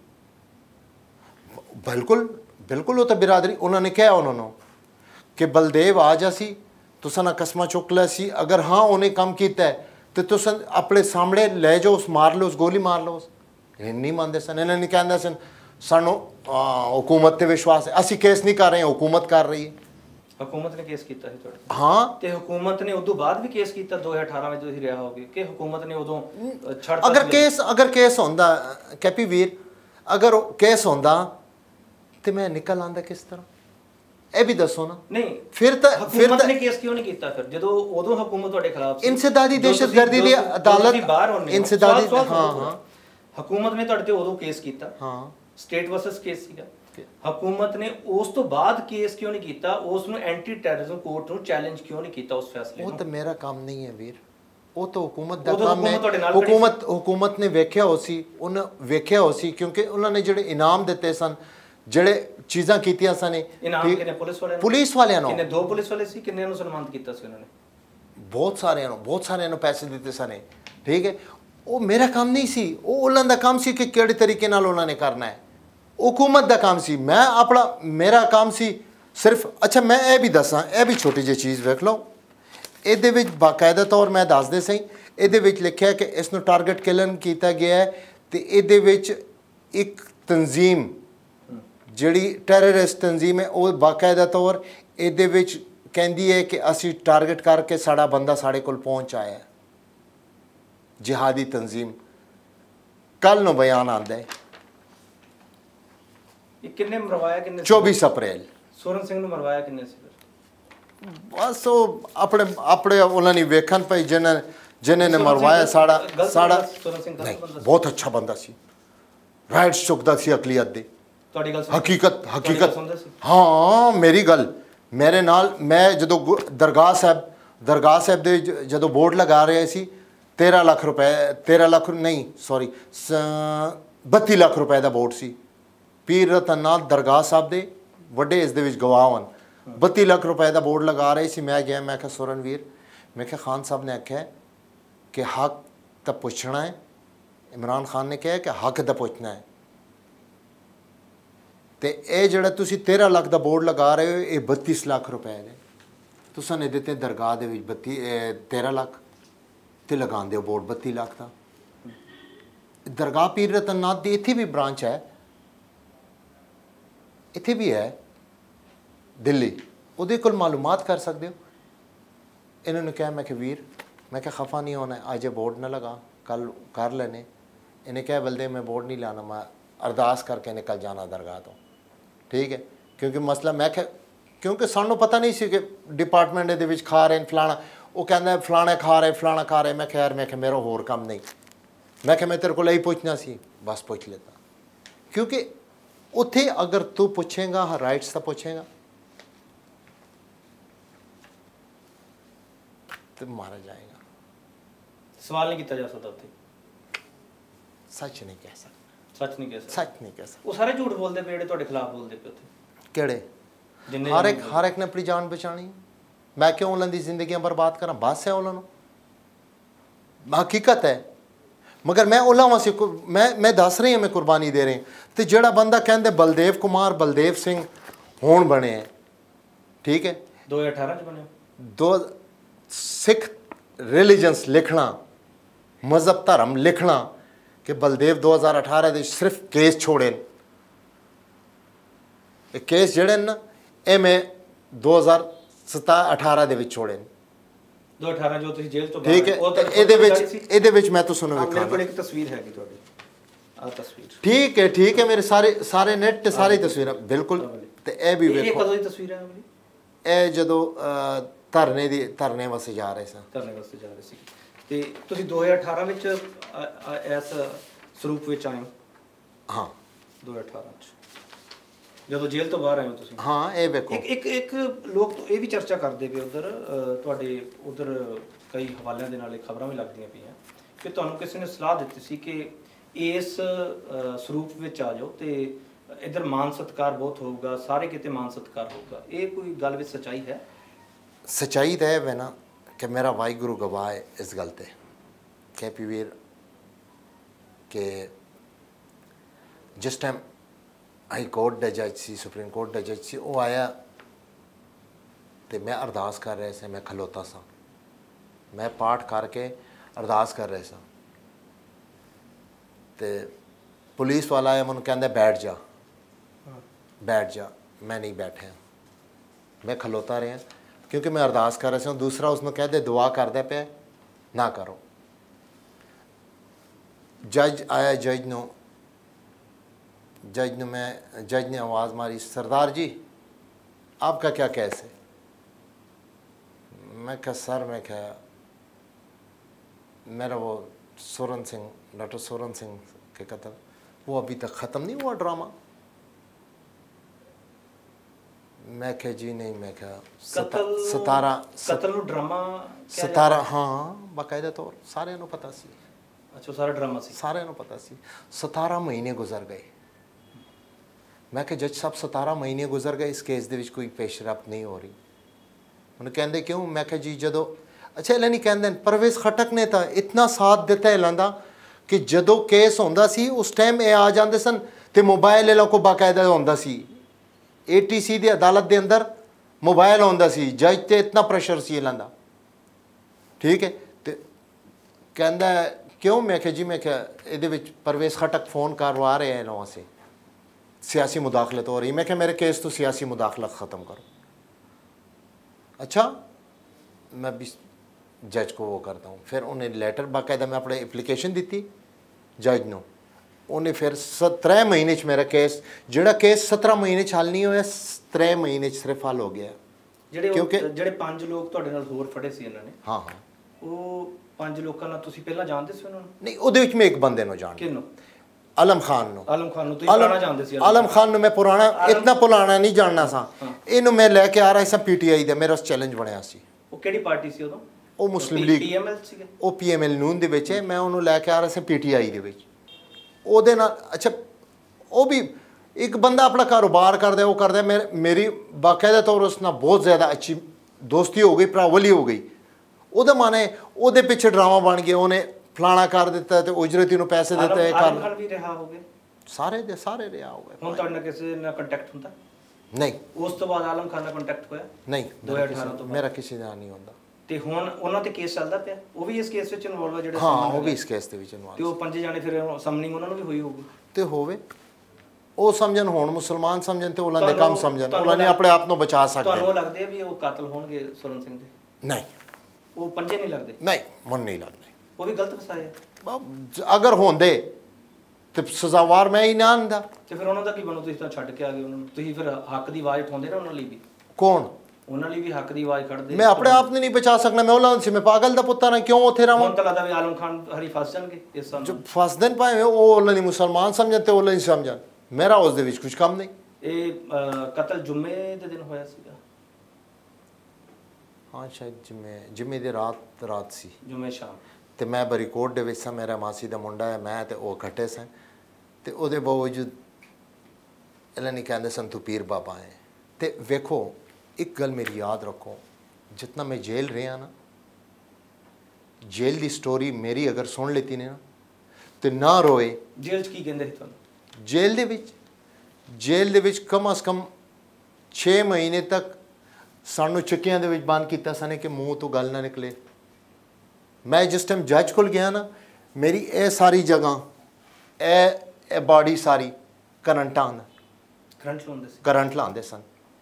S2: ਬਿਲਕੁਲ ਬਿਲकुल। वो तो बिरादरी उन्होंने कहा उन्होंने कि बलदेव आ जा सी तुसा ना कस्मा चुक लै सी, अगर हाँ उन्हें कम किया है तो तुस अपने सामने ले जाओ, उस मार लो, उस गोली मार लो। नहीं मानते सन, इन्होंने कहते सन सानू हुकूमत ते विश्वास है, असी केस नहीं कर रहे हैं, हुकूमत कर रही है।
S1: हुकूमत ने केस किया है ਤੁਹਾਡੇ?
S2: हाँ
S1: ਤੇ हुकूमत ने उदों बाद भी केस किया दो हज़ार अठारह में ਤੁਸੀਂ ਰਿਹਾ ਹੋਗੇ ਕਿ हुकूमत ने उदों ਛੱਡ?
S2: अगर केस अगर केस होंदा कैपी वीर, अगर केस होंदा ਤੇ ਮੈਂ ਨਿਕਲ ਆਂਦਾ ਕਿਸ ਤਰ੍ਹਾਂ, ਇਹ ਵੀ ਦੱਸੋ ਨਾ।
S1: ਨਹੀਂ
S2: ਫਿਰ ਤਾਂ ਫਿਰ
S1: ਹੁਕੂਮਤ ਨੇ ਕੇਸ ਕਿਉਂ ਨਹੀਂ ਕੀਤਾ ਫਿਰ ਜਦੋਂ ਉਦੋਂ ਹੁਕੂਮਤ ਤੁਹਾਡੇ ਖਿਲਾਫ ਸੀ?
S2: ਇਨਸਦਾਦੀ ਦਹਿਸ਼ਤਗਰਦੀ ਦੀ ਅਦਾਲਤ ਇਨਸਦਾਦੀ ਹਾਂ ਹਾਂ
S1: ਹੁਕੂਮਤ ਨੇ ਤੁਹਾਡੇ ਤੇ ਉਦੋਂ ਕੇਸ ਕੀਤਾ,
S2: ਹਾਂ
S1: ਸਟੇਟ ਵਰਸਸ ਕੇਸ ਸੀਗਾ। ਹੁਕੂਮਤ ਨੇ ਉਸ ਤੋਂ ਬਾਅਦ ਕੇਸ ਕਿਉਂ ਨਹੀਂ ਕੀਤਾ, ਉਸ ਨੂੰ ਐਂਟੀ ਟੈਰਰਿਜ਼ਮ ਕੋਰਟ ਨੂੰ ਚੈਲੰਜ ਕਿਉਂ ਨਹੀਂ ਕੀਤਾ ਉਸ ਫੈਸਲੇ ਨੂੰ?
S2: ਉਹ ਤਾਂ ਮੇਰਾ ਕੰਮ ਨਹੀਂ ਹੈ ਵੀਰ, ਉਹ ਤਾਂ ਹੁਕੂਮਤ ਦਾ ਕੰਮ ਹੈ। ਹੁਕੂਮਤ ਹੁਕੂਮਤ ਨੇ ਵੇਖਿਆ ਹੋ ਸੀ, ਉਹਨਾਂ ਵੇਖਿਆ ਹੋ ਸੀ ਕਿਉਂਕਿ ਉਹਨਾਂ ਨੇ ਜਿਹੜੇ ਇਨਾਮ ਦਿੱਤੇ ਸਨ, ਜਿਹੜੇ ਚੀਜ਼ਾਂ ਕੀਤੀਆਂ ਸਨ।
S1: ਇਨਾਮ ਕਿਨੇ ਪੁਲਿਸ ਵਾਲਿਆਂ ਨੂੰ?
S2: ਪੁਲਿਸ ਵਾਲਿਆਂ ਨੂੰ
S1: ਕਿਨੇ ਦੋ ਪੁਲਿਸ ਵਾਲੇ ਸੀ, ਕਿੰਨੇ ਨੂੰ ਸਨਮਾਨਿਤ ਕੀਤਾ ਸੀ ਉਹਨਾਂ ਨੇ?
S2: ਬਹੁਤ ਸਾਰਿਆਂ ਨੂੰ ਬਹੁਤ ਸਾਰਿਆਂ ਨੂੰ ਪੈਸੇ ਦਿੱਤੇ ਸਨ, ਠੀਕ ਹੈ। ਉਹ ਮੇਰਾ ਕੰਮ ਨਹੀਂ ਸੀ, ਉਹ ਉਹਨਾਂ ਦਾ ਕੰਮ ਸੀ ਕਿ ਕਿਹੜੇ ਤਰੀਕੇ ਨਾਲ ਉਹਨਾਂ ਨੇ ਕਰਨਾ ਹੈ, हुकूमत का काम सी। मैं अपना मेरा काम सी सिर्फ। अच्छा मैं ये भी दसा, ये भी छोटी जी चीज़ वेख लो, ये बाकायदा तौर मैं दस दे सही, ये लिखा कि इसनों टारगेट किलन किया गया है, तो ये एक तंजीम जिहड़ी टैररिस्ट तंजीम है वो बाकायदा तौर ये कहती है कि असी टारगेट करके साड़ा बंदा साढ़े कोल पहुँच आया है, जिहादी तंजीम। कल नो बयान आता है
S1: किन्ने मरवाया, किन्ने
S2: चौबीस अप्रैल
S1: सोरन सिंह ने मरवाया किन्ने सी फिर?
S2: बस वो अपने अपने उन्होंने वेखन भाई जिन्हें जिन्हें ने मरवाया साड़ा साड़ा नहीं, बहुत अच्छा बंदा सी, राइट्स चुकता सी अकलीत दी, हकीकत हकीकत। हाँ मेरी गल मेरे नाल, मैं जदों दरगाह साहब दरगाह साहब दे जदों बोर्ड लगा रहे सी, तेरह लाख रुपए तेरह लाख नहीं सॉरी बत्ती लाख रुपए का बोर्ड सी, पीर रतन नाथ दरगाह साहब दे वड्डे इस दे विच गवाह हन, बत्ती लाख रुपए का बोर्ड लगा रहे सी। मैं गया, मैं क्या सुरनवीर, मैं क्या खान साहब ने आख्या कि हक तो पुछना है, इमरान खान ने कहा कि हक तो पुछना है, तो ये जोड़ा तुसी तेरह लाख का बोर्ड लगा रहे हो, ये बत्तीस लाख रुपए ने तुसा ने दिते दरगाह दे विच बत्ती तेरह लाख, तो लगा दो बोर्ड बत्ती लाख का। दरगाह पीर रतन नाथ की इत्थे भी ब्रांच है, इत्थे भी है दिल्ली, उहदे कोल मालूमात कर सकते हो। इन्होंने कहा, मैं कि वीर मैं क्या खफा नहीं होना, अज बोर्ड ना लगा, कल कर लेने। इन्हें कहा बलदे मैं बोर्ड नहीं लाना, मैं अरदास करके निकल जाना दरगाह तो, ठीक है। क्योंकि मसला मैं क्या, क्योंकि सानू पता नहीं सी कि डिपार्टमेंट दे विच खा रहे फलाना, वो कहना फलाने खा रहे फलाना खा रहे। मैं खैर मैं क्या मेरा होर काम नहीं, मैं क्या मैं तेरे को यही पूछना सी, बस पूछ लेता। क्योंकि उत्थे अगर तू पूछेगा राइट्स तो पूछेगा तो मारा जाएगा।
S1: सवाल नहीं किया जा सकता उत्थे,
S2: सच नहीं कह सकता,
S1: सच नहीं कह सकता,
S2: सच नहीं कह सकता।
S1: वो सारे झूठ बोलते पे, तुहाडे खिलाफ बोलते पे उत्थे
S2: केड़े? हर एक हर एक ने अपनी जान बचानी। मैं क्यों उन्होंने जिंदगियां बर्बाद करा? बस है उन्होंने, हकीकत है। मगर मैं उन्होंने से मैं मैं दस रही हूँ, मैं कुर्बानी दे रही हूँ। तो जोड़ा बंदा कहते बलदेव कुमार बलदेव सिंह होण बने हैं, ठीक है,
S1: दो हज़ार अठारह बने,
S2: दो सिख रिलीजन्स लिखना, मजहब धर्म लिखना कि बलदेव दो हज़ार अठारह के सिर्फ केस छोड़े, केस जड़े ना ये मैं दो हज़ार सता अठारह दे विच छोड़े
S1: दो हज़ार अठारह जो तुसीं जेल तो
S2: ठीक है। ਇਹਦੇ ਵਿੱਚ ਇਹਦੇ ਵਿੱਚ मैं तुहानू
S1: वेखां मेरे कोल एक तस्वीर है तुहाडी, आ तस्वीर
S2: ठीक है ठीक है, मेरे सारे सारे नेट ते सारी तस्वीरां बिल्कुल। ते ए भी
S1: ये
S2: वेखो,
S1: कदों दी तस्वीर है अमली?
S2: ए जदों धरने दी धरने वास्ते जा रहे सन,
S1: धरने वास्ते जा रहे सी, ते तुसीं दो हज़ार अठारह विच इस स्वरूप विच आए हो?
S2: हाँ
S1: दो हज़ार अठारह च ਜਦੋਂ ਜੇਲ੍ਹ ਤੋਂ ਬਾਹਰ ਆਏ ਹੋ ਤੁਸੀਂ?
S2: ਹਾਂ ਇਹ ਵੇਖੋ,
S1: ਇੱਕ ਇੱਕ ਇੱਕ ਲੋਕ ਇਹ ਵੀ ਚਰਚਾ ਕਰਦੇ ਪਏ ਉਧਰ, ਤੁਹਾਡੇ ਉਧਰ ਕਈ ਹਵਾਲਿਆਂ ਦੇ ਨਾਲ ਇਹ ਖਬਰਾਂ ਵੀ ਲੱਗਦੀਆਂ ਪਈਆਂ ਕਿ ਤੁਹਾਨੂੰ ਕਿਸੇ ਨੇ ਸਲਾਹ ਦਿੱਤੀ ਸੀ ਕਿ ਇਸ ਸਰੂਪ ਵਿੱਚ ਆ ਜਾਓ ਤੇ ਇਧਰ ਮਾਨ ਸਤਿਕਾਰ ਬਹੁਤ ਹੋਊਗਾ, ਸਾਰੇ ਕਿਤੇ ਮਾਨ ਸਤਿਕਾਰ ਹੋਊਗਾ। ਇਹ ਕੋਈ ਗੱਲ ਵਿੱਚ ਸੱਚਾਈ ਹੈ?
S2: ਸੱਚਾਈ ਤਾਂ ਇਹ ਹੈ ਨਾ ਕਿ ਮੇਰਾ ਵਾਹਿਗੁਰੂ ਗਵਾਹ ਹੈ ਇਸ ਗੱਲ ਤੇ ਕਿ ਪੀਵੀਰ ਕਿ ਜਿਸ ਟਾਈਮ हाई कोर्ट का जज सी, सुप्रीम कोर्ट का जज सी, वो आया तो मैं अरदास कर रहे से, मैं खलोता सा, मैं पाठ करके अरदास कर रहे सा, तो पुलिस वाला आया मैंने कहता बैठ जा बैठ जा, मैं नहीं बैठा, मैं खलोता रहा क्योंकि मैं अरदास कर रहा सा। दूसरा उसमें कहते दुआ करदे पे ना करो। जज आया, जज ने जज ने मैं जज ने आवाज़ मारी, सरदार जी आपका क्या केस है? मैं क्या सर मैं क्या मेरा वो सोरन सिंह डॉक्टर सोरन सिंह के कत्ल वो अभी तक ख़त्म नहीं हुआ ड्रामा। मैं क्या जी नहीं, मैं क्या सतारा
S1: कत्ल ड्रामा
S2: सतारा हाँ बाकायदा तौर सारे नूं पता सी।
S1: अच्छा सारा ड्रामा सी,
S2: सारे नूं पता सी। सतारा महीने गुजर गए। मैं कि जज साहब सतारा महीने गुजर गए, इस केस दे विच कोई पेशरफ्त नहीं हो रही। उन्हें कहते क्यों? मैं कि जी जदों ਅੱਛਾ ਇਹਨਾਂ ਨਹੀਂ ਕਹਿੰਦੇ ਪਰਵੇਜ਼ ਖਟਕ ਨੇ ਤਾਂ ਇਤਨਾ ਸਾਥ ਦਿੱਤਾ ਇਹਨਾਂ ਦਾ ਕਿ ਜਦੋਂ ਕੇਸ ਹੁੰਦਾ ਸੀ ਉਸ ਟਾਈਮ ਇਹ ਆ ਜਾਂਦੇ ਸਨ ਤੇ ਮੋਬਾਈਲ ਇਹਨਾਂ ਕੋਲ ਬਾਕਾਇਦਾ ਹੁੰਦਾ ਸੀ ਏਟੀਸੀ ਦੀ ਅਦਾਲਤ ਦੇ ਅੰਦਰ ਮੋਬਾਈਲ ਹੁੰਦਾ ਸੀ ਜੱਜ ਤੇ ਇਤਨਾ ਪ੍ਰੈਸ਼ਰ ਸੀ ਇਹਨਾਂ ਦਾ ਠੀਕ ਹੈ ਤੇ ਕਹਿੰਦਾ ਕਿਉਂ ਮੈਂ ਕਿਹਾ ਜੀ ਮੈਂ ਕਿਹਾ ਇਹਦੇ ਵਿੱਚ ਪਰਵੇਜ਼ ਖਟਕ ਫੋਨ ਕਰਵਾ ਰਹੇ हैं ਇਹਨਾਂ से सियासी मुदाखलत हो रही मैं क्या मेरे केस तो सियासी मुदाखलत ख़त्म करो अच्छा मैं भी जज को वो करता हूँ फिर उन्हें लैटर बाकायदा मैं अपने एप्लीकेशन दी थी जज ने उन्हें फिर त्रै महीने च मेरा केस जोड़ा केस सत्रह महीने च हल नहीं होया त्रै महीने च सिर्फ हल हो गया
S1: ਜਿਹੜੇ ਕਿਉਂਕਿ ਜਿਹੜੇ ਪੰਜ ਲੋਕ ਤੁਹਾਡੇ ਨਾਲ ਹੋਰ ਫੜੇ ਸੀ ਇਹਨਾਂ ਨੇ
S2: ਹਾਂ ਹਾਂ
S1: ਉਹ ਪੰਜ ਲੋਕਾਂ ਨਾਲ ਤੁਸੀਂ ਪਹਿਲਾਂ ਜਾਣਦੇ ਸੀ ਉਹਨਾਂ ਨੂੰ
S2: ਨਹੀਂ ਉਹਦੇ ਵਿੱਚ ਮੈਂ ਇੱਕ ਬੰਦੇ ਨੂੰ ਜਾਣਦਾ
S1: ਕਿਹਨੂੰ
S2: आलम खान नो
S1: आलम खान नो तो पुराना जानते सी
S2: आलम खान नो मैं पुराना इतना पुराना नहीं जानना सा इन्हों मैं लेके आ रहा सा पीटीआई दे मेरा चैलेंज बनया सी
S1: वो केड़ी पार्टी सी उदों
S2: ਉਹ ਮੁਸਲਿਮ ਲੀਗ
S1: ਪੀਐਮਐਲ ਸੀਗੇ
S2: ਉਹ ਪੀਐਮਐਲ ਨੂਨ ਦੇ ਵਿੱਚ ਹੈ ਮੈਂ ਉਹਨੂੰ ਲੈ ਕੇ ਆ ਰਿਹਾ ਸੀ ਪੀਟੀਆਈ ਦੇ ਵਿੱਚ ਉਹਦੇ ਨਾਲ ਅੱਛਾ ਉਹ ਵੀ ਇੱਕ ਬੰਦਾ ਆਪਣਾ ਕਾਰੋਬਾਰ ਕਰਦਾ ਉਹ ਕਰਦਾ ਮੇਰੀ ਬਾਕਾਇਦਾ ਤੌਰ ਉਸ ਨਾਲ ਬਹੁਤ ਜ਼ਿਆਦਾ ਅੱਛੀ ਦੋਸਤੀ ਹੋ ਗਈ ਭਰਾਵਲੀ ਹੋ ਗਈ ਉਹਦਾ ਮਾਨੇ ਉਹਦੇ ਪਿੱਛੇ ਡਰਾਮਾ ਬਣ ਗਿਆ ਉਹਨੇ ਫਲਾਣਾ ਕਰ ਦਿੱਤਾ ਤੇ ਉਜਰਤੀ ਨੂੰ ਪੈਸੇ ਦਿੱਤੇ ਕਰ
S1: ਆਲਮ ਖਾਨ ਵੀ ਰਿਹਾ ਹੋ ਗਏ
S2: ਸਾਰੇ ਦੇ ਸਾਰੇ ਰਿਹਾ ਹੋ ਗਏ
S1: ਹੁਣ ਤੁਹਾਡੇ ਨਾਲ ਕਿਸੇ ਨਾਲ ਕੰਟੈਕਟ ਹੁੰਦਾ
S2: ਨਹੀਂ
S1: ਉਸ ਤੋਂ ਬਾਅਦ ਆਲਮ ਖਾਨ ਨਾਲ ਕੰਟੈਕਟ ਹੋਇਆ
S2: ਨਹੀਂ
S1: ਦੋ ਹਜ਼ਾਰ ਅਠਾਰਾਂ ਤੋਂ
S2: ਮੇਰਾ ਕਿਸੇ ਨਾਲ ਨਹੀਂ ਹੁੰਦਾ
S1: ਤੇ ਹੁਣ ਉਹਨਾਂ ਤੇ ਕੇਸ ਚੱਲਦਾ ਪਿਆ ਉਹ ਵੀ ਇਸ ਕੇਸ ਵਿੱਚ ਇਨਵੋਲਵ ਹੈ ਜਿਹੜੇ
S2: ਹਾਂ ਉਹ ਵੀ ਇਸ ਕੇਸ ਦੇ ਵਿੱਚ ਇਨਵੋਲਵ
S1: ਤੇ ਉਹ ਪੰਜੇ ਜਾਣੇ ਫਿਰ ਸਮਨਿੰਗ ਉਹਨਾਂ ਨੂੰ ਵੀ ਹੋਈ ਹੋਊਗੀ
S2: ਤੇ ਹੋਵੇ ਉਹ ਸਮਝਣ ਹੁਣ ਮੁਸਲਮਾਨ ਸਮਝਣ ਤੇ ਉਹਨਾਂ ਦੇ ਕੰਮ ਸਮਝਣ ਉਹਨਾਂ ਨੇ ਆਪਣੇ ਆਪ ਨੂੰ ਬਚਾ ਸਕਦੇ
S1: ਤੁਹਾਨੂੰ ਲੱਗਦੇ ਵੀ ਉਹ ਕਾਤਲ ਹੋਣਗੇ ਸੁਰਨ ਸਿੰਘ ਦੇ
S2: ਨਹੀਂ
S1: ਉਹ ਪੰਜੇ ਨਹੀਂ ਲੱਗਦੇ
S2: ਨਹੀਂ ਮਨ ਨਹੀਂ ਲੱਗਦੇ
S1: ਉਹ ਵੀ ਗਲਤ ਫਸਾਏ
S2: ਅਗਰ ਹੁੰਦੇ ਤੇ ਸਜ਼ਾਵਾਰ ਮੈਂ ਹੀ ਨਾ ਆਂਦਾ
S1: ਤੇ ਫਿਰ ਉਹਨਾਂ ਦਾ ਕੀ ਬਣੂ ਤੁਸੀਂ ਤਾਂ ਛੱਡ ਕੇ ਆ ਗਏ ਉਹਨਾਂ ਨੂੰ ਤੁਸੀਂ ਫਿਰ ਹੱਕ ਦੀ ਆਵਾਜ਼ ਉਠਾਉਂਦੇ ਨਾ ਉਹਨਾਂ ਲਈ ਵੀ
S2: ਕੌਣ ਉਹਨਾਂ
S1: ਲਈ ਵੀ ਹੱਕ ਦੀ ਆਵਾਜ਼ ਖੜਦੇ
S2: ਮੈਂ ਆਪਣੇ ਆਪ ਨੂੰ ਨਹੀਂ ਬਚਾ ਸਕਣਾ ਮੈਂ ਉਹਨਾਂ ਸੀ ਮੈਂ ਪਾਗਲ ਦਾ ਪੁੱਤਰ ਹਾਂ ਕਿਉਂ ਉੱਥੇ ਰਹਾਂ
S1: ਹੁਣ ਤਾਂ ਲੱਗਦਾ ਵੀ ਆਲਮ ਖਾਨ ਹਰੀ ਫਸ ਜਾਣਗੇ ਇਸ ਸਾਲ
S2: ਜੋ ਫਸਦਨ ਪਾਏ ਉਹ ਉਹਨਾਂ ਨੇ ਮੁਸਲਮਾਨ ਸਮਝਣ ਤੇ ਉਹਨਾਂ ਨਹੀਂ ਸਮਝਣ ਮੇਰਾ ਉਸ ਦੇ ਵਿੱਚ ਕੁਝ ਕੰਮ ਨਹੀਂ
S1: ਇਹ ਕਤਲ ਜੁਮੇ ਦੇ ਦਿਨ ਹੋਇਆ ਸੀਗਾ
S2: ਹਾਂ ਸ਼ਾਇਦ ਜੁਮੇ ਜੁਮੇ ਦੀ ਰਾਤ ਰਾਤ ਸੀ
S1: ਜੁਮੇ ਸ਼ਾਮ
S2: ਤੇ ਮੈਂ ਬਰੀਕੋਟ ਦੇ ਵਿੱਚ ਸਾਂ ਮੇਰਾ ਮਾਸੀ ਦਾ ਮੁੰਡਾ ਹੈ ਮੈਂ ਤੇ ਉਹ ਇਕੱਠੇ ਸਾਂ ਤੇ ਉਹਦੇ ਬਾਵਜੂਦ ਇਹਨਾਂ ਨੇ ਕਹਿੰਦੇ ਸਨ ਤੂੰ ਪੀਰ ਬਾਬਾ ਹੈ ਤੇ ਵੇਖੋ ਇੱਕ ਗੱਲ ਮੇਰੀ ਯਾਦ ਰੱਖੋ ਜਿਤਨਾ ਮੈਂ ਜੇਲ੍ਹ ਰਿਹਾ ਨਾ ਜੇਲ੍ਹ ਦੀ ਸਟੋਰੀ ਮੇਰੀ ਅਗਰ ਸੁਣ ਲੈਤੀ ਨੇ ਨਾ ਤੇ ਨਾ ਰੋਏ
S1: ਜੇਲ੍ਹ 'ਚ ਕੀ ਕਹਿੰਦੇ ਸੀ ਤੁਹਾਨੂੰ
S2: ਜੇਲ੍ਹ ਦੇ ਵਿੱਚ ਜੇਲ੍ਹ ਦੇ ਵਿੱਚ ਕਮ ਅਸ ਕਮ ਛੇ ਮਹੀਨੇ ਤੱਕ ਸਾਨੂੰ ਚੱਕਿਆਂ ਦੇ ਵਿੱਚ ਬੰਦ ਕੀਤਾ ਸਨ ਕਿ ਮੂੰਹ ਤੋਂ ਗੱਲ ਨਾ ਨਿਕਲੇ मैं जिस टाइम जज को गया ना मेरी ये सारी जगह ए, ए बॉडी सारी करंट आंदा करंट लाते सन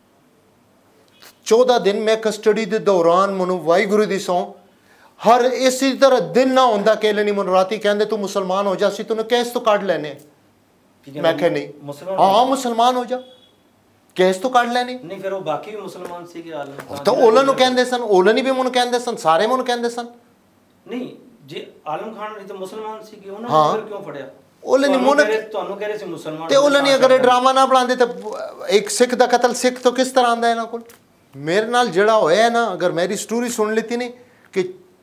S2: चौदह दिन मैं कस्टडी के दौरान मनु वाहिगुरु दी सौ हर इसी तरह दिन ना होंदा कि नहीं मनु राती कहते तू मुसलमान हो जा सी तूने केस तो काट लेने मैं कह नहीं हाँ मुसलमान हो जा केस तो काट लेने
S1: नहीं फिर वो बाकी भी मुसलमान सी के आलम
S2: तो ओला नु कहंदे सन ओला नहीं भी मनु कहंदे सन सारे मनु कहंदे सन
S1: नहीं जे आलम खान ने तो मुसलमान सी कि उन्होंने फिर क्यों फड़या
S2: ओले नहीं मोने
S1: ਤੁਹਾਨੂੰ ਕਹਿ ਰਹੇ ਸੀ ਮੁਸਲਮਾਨ
S2: ਤੇ ओले नहीं अगर ड्रामा ना बनाते तो एक सिख ਦਾ ਕਤਲ ਸਿੱਖ तो किस तरह ਆਂਦਾ ਇਹਨਾਂ ਕੋਲ ਮੇਰੇ ਨਾਲ ਜਿਹੜਾ ਹੋਇਆ ਨਾ ਅਗਰ ਮੇਰੀ ਸਟੋਰੀ ਸੁਣ ਲੈਤੀ ਨੇ ਕਿ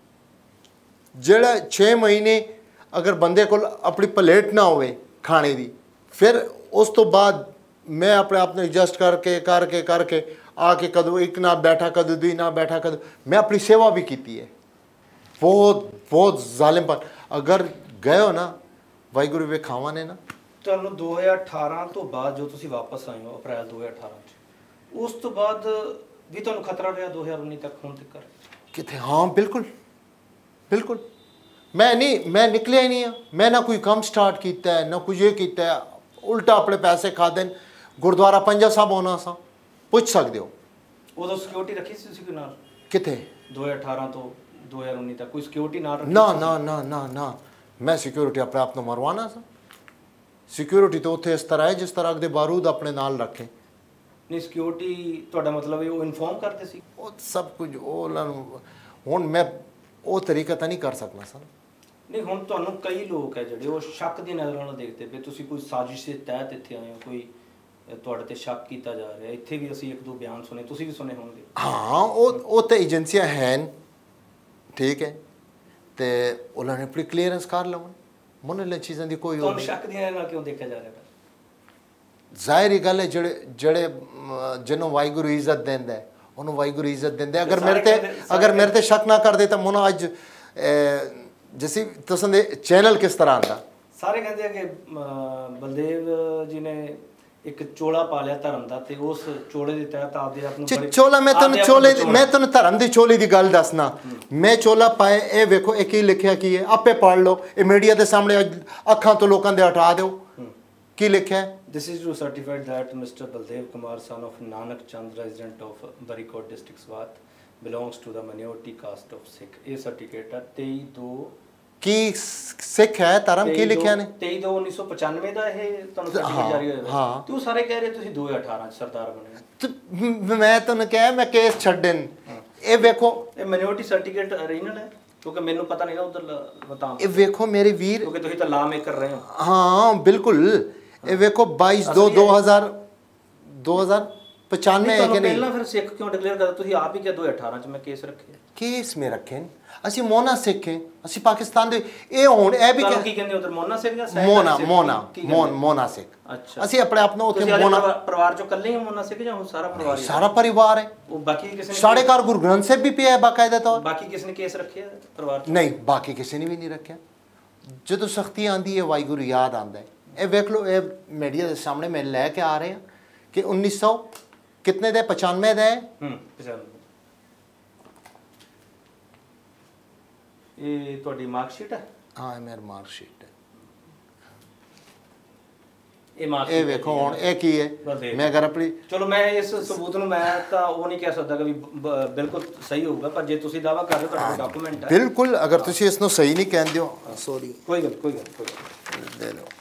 S2: ਜਿਹੜਾ ਛੇ ਮਹੀਨੇ ਅਗਰ ਬੰਦੇ ਕੋਲ ਆਪਣੀ ਪਲੇਟ ਨਾ ਹੋਵੇ ਖਾਣੇ ਦੀ ਫਿਰ ਉਸ ਤੋਂ ਬਾਅਦ ਮੈਂ ਆਪਣੇ ਆਪ ਨੂੰ ਐਡਜਸਟ ਕਰਕੇ ਕਰਕੇ ਕਰਕੇ ਆ ਕੇ ਕਦੋਂ ਇੱਕ ਨਾ ਬੈਠਾ ਕਦੋਂ ਦੂਈ ਨਾ ਬੈਠਾ ਕਦੋਂ ਮੈਂ ਆਪਣੀ ਸੇਵਾ ਵੀ ਕੀਤੀ ਹੈ बहुत बहुत ਜ਼ਾਲਿਮ ਪਰ ਅਗਰ ਗਏ ਹੋ ਨਾ ਵਾਹਿਗੁਰੂ ਵੇਖਾਵਾਂ ਨੇ ਨਾ
S1: ਤੁਹਾਨੂੰ ਦੋ ਹਜ਼ਾਰ ਅਠਾਰਾਂ ਤੋਂ ਬਾਅਦ ਜੋ ਤੁਸੀਂ ਵਾਪਸ ਆਏ ਹੋ ਅਪ੍ਰੈਲ ਦੋ ਹਜ਼ਾਰ ਅਠਾਰਾਂ ਚ ਉਸ ਤੋਂ ਬਾਅਦ ਵੀ ਤੁਹਾਨੂੰ ਖਤਰਾ ਰਿਹਾ ਦੋ ਹਜ਼ਾਰ ਉੱਨੀ ਤੱਕ ਹੁਣ ਤੱਕ
S2: ਕਿਤੇ ਹਾਂ ਬਿਲਕੁਲ ਬਿਲਕੁਲ ਮੈਂ ਨਹੀਂ ਮੈਂ ਨਿਕਲਿਆ ਹੀ ਨਹੀਂ ਆ ਮੈਂ ਨਾ ਕੋਈ ਕੰਮ ਸਟਾਰਟ ਕੀਤਾ ਹੈ ਨਾ ਕੁਝ ਇਹ ਕੀਤਾ ਹੈ ਉਲਟਾ ਆਪਣੇ ਪੈਸੇ ਖਾਦੇ ਗੁਰਦੁਆਰਾ ਪੰਜਾ ਸਾਹਿਬ ਹੋਣਾ ਸਾਂ ਪੁੱਛ ਸਕਦੇ ਹੋ
S1: ਉਦੋਂ ਸਿਕਿਉਰਿਟੀ ਰੱਖੀ ਸੀ ਤੁਸੀਂ ਕੋਈ ਨਾਲ
S2: ਕਿੱਥੇ
S1: ਦੋ ਹਜ਼ਾਰ ਅਠਾਰਾਂ ਤੋਂ ਦੋ ਹਜ਼ਾਰ ਉੱਨੀ ਤੱਕ ਕੋਈ ਸਿਕਿਉਰਿਟੀ ਨਾਲ ਰੱਖੀ
S2: ਨਾ ਨਾ ਨਾ ਨਾ ਨਾ ਮੈਂ ਸਿਕਿਉਰਿਟੀ ਆਪਣੇ ਆਪ ਨੂੰ ਮਰਵਾਣਾ ਸਾਂ ਸਿਕਿਉਰਿਟੀ ਤਾਂ ਉੱਥੇ ਇਸ ਤਰ੍ਹਾਂ ਹੈ ਜਿਸ ਤਰ੍ਹਾਂ ਦੇ ਬਾਰੂਦ ਆਪਣੇ ਨਾਲ ਰੱਖੇ
S1: ਨਹੀਂ ਸਿਕਿਉਰਿਟੀ ਤੁਹਾਡਾ ਮਤਲਬ ਹੈ ਉਹ ਇਨਫੋਰਮ ਕਰਦੇ ਸੀ
S2: ਉਹ ਸਭ ਕੁਝ ਉਹ ਉਹਨਾਂ ਨੂੰ ਹੁਣ ਮੈਂ ਉਹ ਤਰੀਕਾ ਤਾਂ ਨਹੀਂ ਕਰ ਸਕਦਾ ਸਰ
S1: ਨਹੀਂ ਹੁਣ ਤੁਹਾਨੂੰ ਕਈ ਲੋਕ ਹੈ ਜਿਹੜੇ ਉਹ ਸ਼ੱਕ ਦੀ ਨਜ਼ਰ ਨਾਲ ਦੇਖਦੇ ਪਏ ਤੁਸੀਂ ਕੋਈ ਸਾਜ਼ਿਸ਼ ਦੇ ਤਹਿਤ ਇੱਥੇ ਆਏ ਹੋ ਕੋਈ ਤੁਹਾਡੇ ਤੇ ਸ਼ੱਕ ਕੀਤਾ ਜਾ ਰਿਹਾ ਇੱਥੇ ਵੀ ਅਸੀਂ ਇੱਕ ਦੋ ਬਿਆਨ ਸੁਣੇ ਤੁਸੀਂ ਵੀ ਸੁਣੇ ਹੋਣਗੇ
S2: ਹਾਂ ਉਹ ਉਹ ਤਾਂ ਏਜੰਸੀਆਂ ਹਨ ਠੀਕ ਹੈ ਤੇ ਉਹਨਾਂ ਨੇ ਆਪਣੀ ਕਲੀਅਰੈਂਸ ਕਰ ਲਵਣ ਮਨ ਲੈ ਚੀਜ਼ਾਂ ਦੀ ਕੋਈ
S1: ਤੁਹਾਨੂੰ ਸ਼ੱਕ ਦੀ ਨਜ਼ਰ ਨਾਲ ਕਿਉਂ ਦੇਖਿਆ ਜਾ ਰਿਹਾ
S2: ਜ਼ਾਹਿਰ ਹੀ ਗੱਲ ਹੈ ਜਿਹੜੇ ਜਿਹੜੇ ਜਿਹਨੂੰ ਵਾਹਿਗੁਰੂ ਇੱਜ਼ਤ ਦਿੰਦਾ ਉਹਨੂੰ ਵਾਹਿਗੁਰੂ ਇੱਜ਼ਤ ਦਿੰਦੇ। ਅਗਰ ਮੇਰੇ ਤੇ ਅਗਰ ਮੇਰੇ ਤੇ ਸ਼ੱਕ ਨਾ ਕਰਦੇ ਤਾਂ ਮੈਨੂੰ ਅੱਜ ਜਿਸੀ ਤੁਸੀਂ ਦੇ ਚੈਨਲ ਕਿਸ ਤਰ੍ਹਾਂ ਆਂਦਾ।
S1: ਸਾਰੇ ਕਹਿੰਦੇ ਆ ਕਿ ਬਲਦੇਵ ਜੀ ਨੇ ਇੱਕ ਚੋਲਾ ਪਾ ਲਿਆ ਧਰਮ ਦਾ ਤੇ ਉਸ ਚੋਲੇ ਦੇ ਤਹਿਤ ਆਪਦੇ ਆਪ ਨੂੰ
S2: ਚੋਲਾ ਮੈਂ ਤੁਹਾਨੂੰ ਚੋਲੇ ਮੈਂ ਤੁਹਾਨੂੰ ਧਰਮ ਦੀ ਚੋਲੀ ਦੀ ਗੱਲ ਦੱਸਣਾ। ਮੈਂ ਚੋਲਾ ਪਾਏ ਇਹ ਵੇਖੋ ਇਹ ਕੀ ਲਿਖਿਆ ਕੀ ਹੈ ਆਪੇ ਪੜ੍ਹ ਲਓ। ਇਹ ਮੀਡੀਆ ਦੇ ਸਾਹਮਣੇ ਅੱਖਾਂ ਤੋਂ ਲੋਕਾਂ ਦੇ ਹਟਾ ਦਿਓ। ਕੀ ਲਿਖਿਆ ਹੈ?
S1: This is to certify that Mister Baldev Kumar, son of Nanak Chand, resident of Barikot district, Swat, belongs to the minority caste of Sikh. ਇਹ ਸਰਟੀਫਿਕੇਟ ਹੈ ਤੇਈ ਦੋ
S2: ਕੀ ਸਿੱਖ ਹੈ ਧਰਮ ਕੀ ਲਿਖਿਆ ਨੇ
S1: ਤੇਈ ਦੋ ਉੱਨੀ ਸੌ ਪਚਾਨਵੇਂ ਦਾ ਇਹ ਤੁਹਾਨੂੰ ਸਰਟੀਫਿਕੇਟ ਜਾਰੀ ਹੋਇਆ। ਹਾਂ ਤੂੰ ਸਾਰੇ ਕਹਿ ਰਹੇ ਤੁਸੀਂ ਦੋ ਹਜ਼ਾਰ ਅਠਾਰਾਂ ਚ ਸਰਦਾਰ ਬਣੇ।
S2: ਮੈਂ ਤੁਹਾਨੂੰ ਕਿਹਾ ਮੈਂ ਕੇਸ ਛੱਡਣ। ਇਹ ਵੇਖੋ
S1: ਇਹ ਮਿਨੋਰਿਟੀ ਸਰਟੀਫਿਕੇਟ ਓਰੀਜਨਲ ਹੈ ਕਿਉਂਕਿ ਮੈਨੂੰ ਪਤਾ ਨਹੀਂ ਨਾ ਉਧਰ ਬਤਾ।
S2: ਇਹ ਵੇਖੋ ਮੇਰੇ ਵੀਰ
S1: ਕਿਉਂਕਿ ਤੁਸੀਂ ਤਾਂ ਲਾ ਮੇਕਰ ਰਹੇ ਹੋ।
S2: ਹਾਂ ਬਿਲਕੁਲ। ਇਹ ਵੇਖੋ ਬਾਈਸ ਦੋ ਦੋ ਹਜ਼ਾਰ ਦੋ ਹਜ਼ਾਰ ਪਚਾਨਵੇਂ ਹੈ ਕਿ ਨਹੀਂ।
S1: ਪਹਿਲਾਂ ਫਿਰ ਸਿੱਖ ਕਿਉਂ ਡਿਕਲੇਅਰ ਕਰਦਾ ਤੁਸੀਂ ਆਪ ਹੀ ਕਿਹਾ ਦੋ ਹਜ਼ਾਰ ਅਠਾਰਾਂ ਚ ਮੈਂ ਕੇਸ ਰੱਖਿਆ।
S2: ਕੇਸ ਮੈਂ ਰੱਖੇ ਅਸੀਂ ਮੋਨਾ ਸਿੱਖ ਹੈ ਅਸੀਂ ਪਾਕਿਸਤਾਨ ਦੇ ਇਹ ਹੁਣ ਇਹ ਵੀ
S1: ਕੀ ਕਹਿੰਦੇ ਉਧਰ ਮੋਨਾ ਸਿੱਖ ਜਾਂ
S2: ਮੋਨਾ ਮੋਨਾ ਮੋਨ ਮੋਨਾ ਸਿੱਖ।
S1: ਅੱਛਾ
S2: ਅਸੀਂ ਆਪਣੇ ਆਪ ਨੂੰ ਉੱਥੇ ਮੋਨਾ
S1: ਪਰਿਵਾਰ ਚੋਂ ਇਕੱਲੇ ਹੀ ਮੋਨਾ ਸਿੱਖ ਜਾਂ ਸਾਰਾ ਪਰਿਵਾਰ ਹੀ
S2: ਸਾਰਾ ਪਰਿਵਾਰ ਹੈ।
S1: ਉਹ ਬਾਕੀ ਕਿਸੇ ਨੇ
S2: ਸਾਡੇ ਘਰ ਗੁਰੂ ਗ੍ਰੰਥ ਸਾਹਿਬ ਵੀ ਪਿਆ ਹੈ ਬਾਕਾਇਦਾ ਤੌਰ।
S1: ਬਾਕੀ ਕਿਸੇ ਨੇ ਕੇਸ ਰੱਖਿਆ ਪਰਿਵਾਰ ਚ?
S2: ਨਹੀਂ ਬਾਕੀ ਕਿਸੇ ਨੇ ਵੀ ਨਹੀਂ ਰੱਖਿਆ। ਜਦੋਂ ਸਖਤੀ ਆਂਦੀ ਹੈ ਵਾਹਿਗੁਰੂ ਯਾਦ ਆਂਦਾ ਹੈ। ਇਹ ਵੇਖ ਲਓ ਇਹ ਮੀਡੀਆ ਦੇ ਸਾਹਮਣੇ ਮੈਂ ਲੈ ਕੇ ਆ ਰਹੇ ਹਾਂ ਕਿ ਉੱਨੀ ਸੌ ਕਿਤਨੇ ਦੇ ਪਚਾਨਵੇਂ ਦਾ ਹੈ।
S1: ਹੂੰ ਪਚਾਨਵੇਂ। ਇਹ ਤੁਹਾਡੀ ਮਾਰਕਸ਼ੀਟ ਹੈ?
S2: ਹਾਂ ਇਹ ਮੇਰੀ ਮਾਰਕਸ਼ੀਟ ਹੈ।
S1: ਇਹ ਮਾਰਕ
S2: ਇਹ ਵੇਖੋ ਹੁਣ ਇਹ ਕੀ ਹੈ। ਮੈਂ ਅਗਰ ਆਪਣੀ
S1: ਚਲੋ ਮੈਂ ਇਸ ਸਬੂਤ ਨੂੰ ਮੈਂ ਤਾਂ ਉਹ ਨਹੀਂ ਕਹਿ ਸਕਦਾ ਕਿ ਵੀ ਬਿਲਕੁਲ ਸਹੀ ਹੋਊਗਾ ਪਰ ਜੇ ਤੁਸੀਂ ਦਾਅਵਾ ਕਰ ਰਹੇ ਹੋ ਤੁਹਾਡਾ ਡਾਕੂਮੈਂਟ ਹੈ।
S2: ਬਿਲਕੁਲ ਅਗਰ ਤੁਸੀਂ ਇਸ ਨੂੰ ਸਹੀ ਨਹੀਂ ਕਹਿੰਦੇ ਹੋ ਸੌਰੀ
S1: ਕੋਈ ਗੱਲ ਕੋਈ ਗੱਲ ਕੋਈ ਗੱਲ
S2: ਦੇ ਲਓ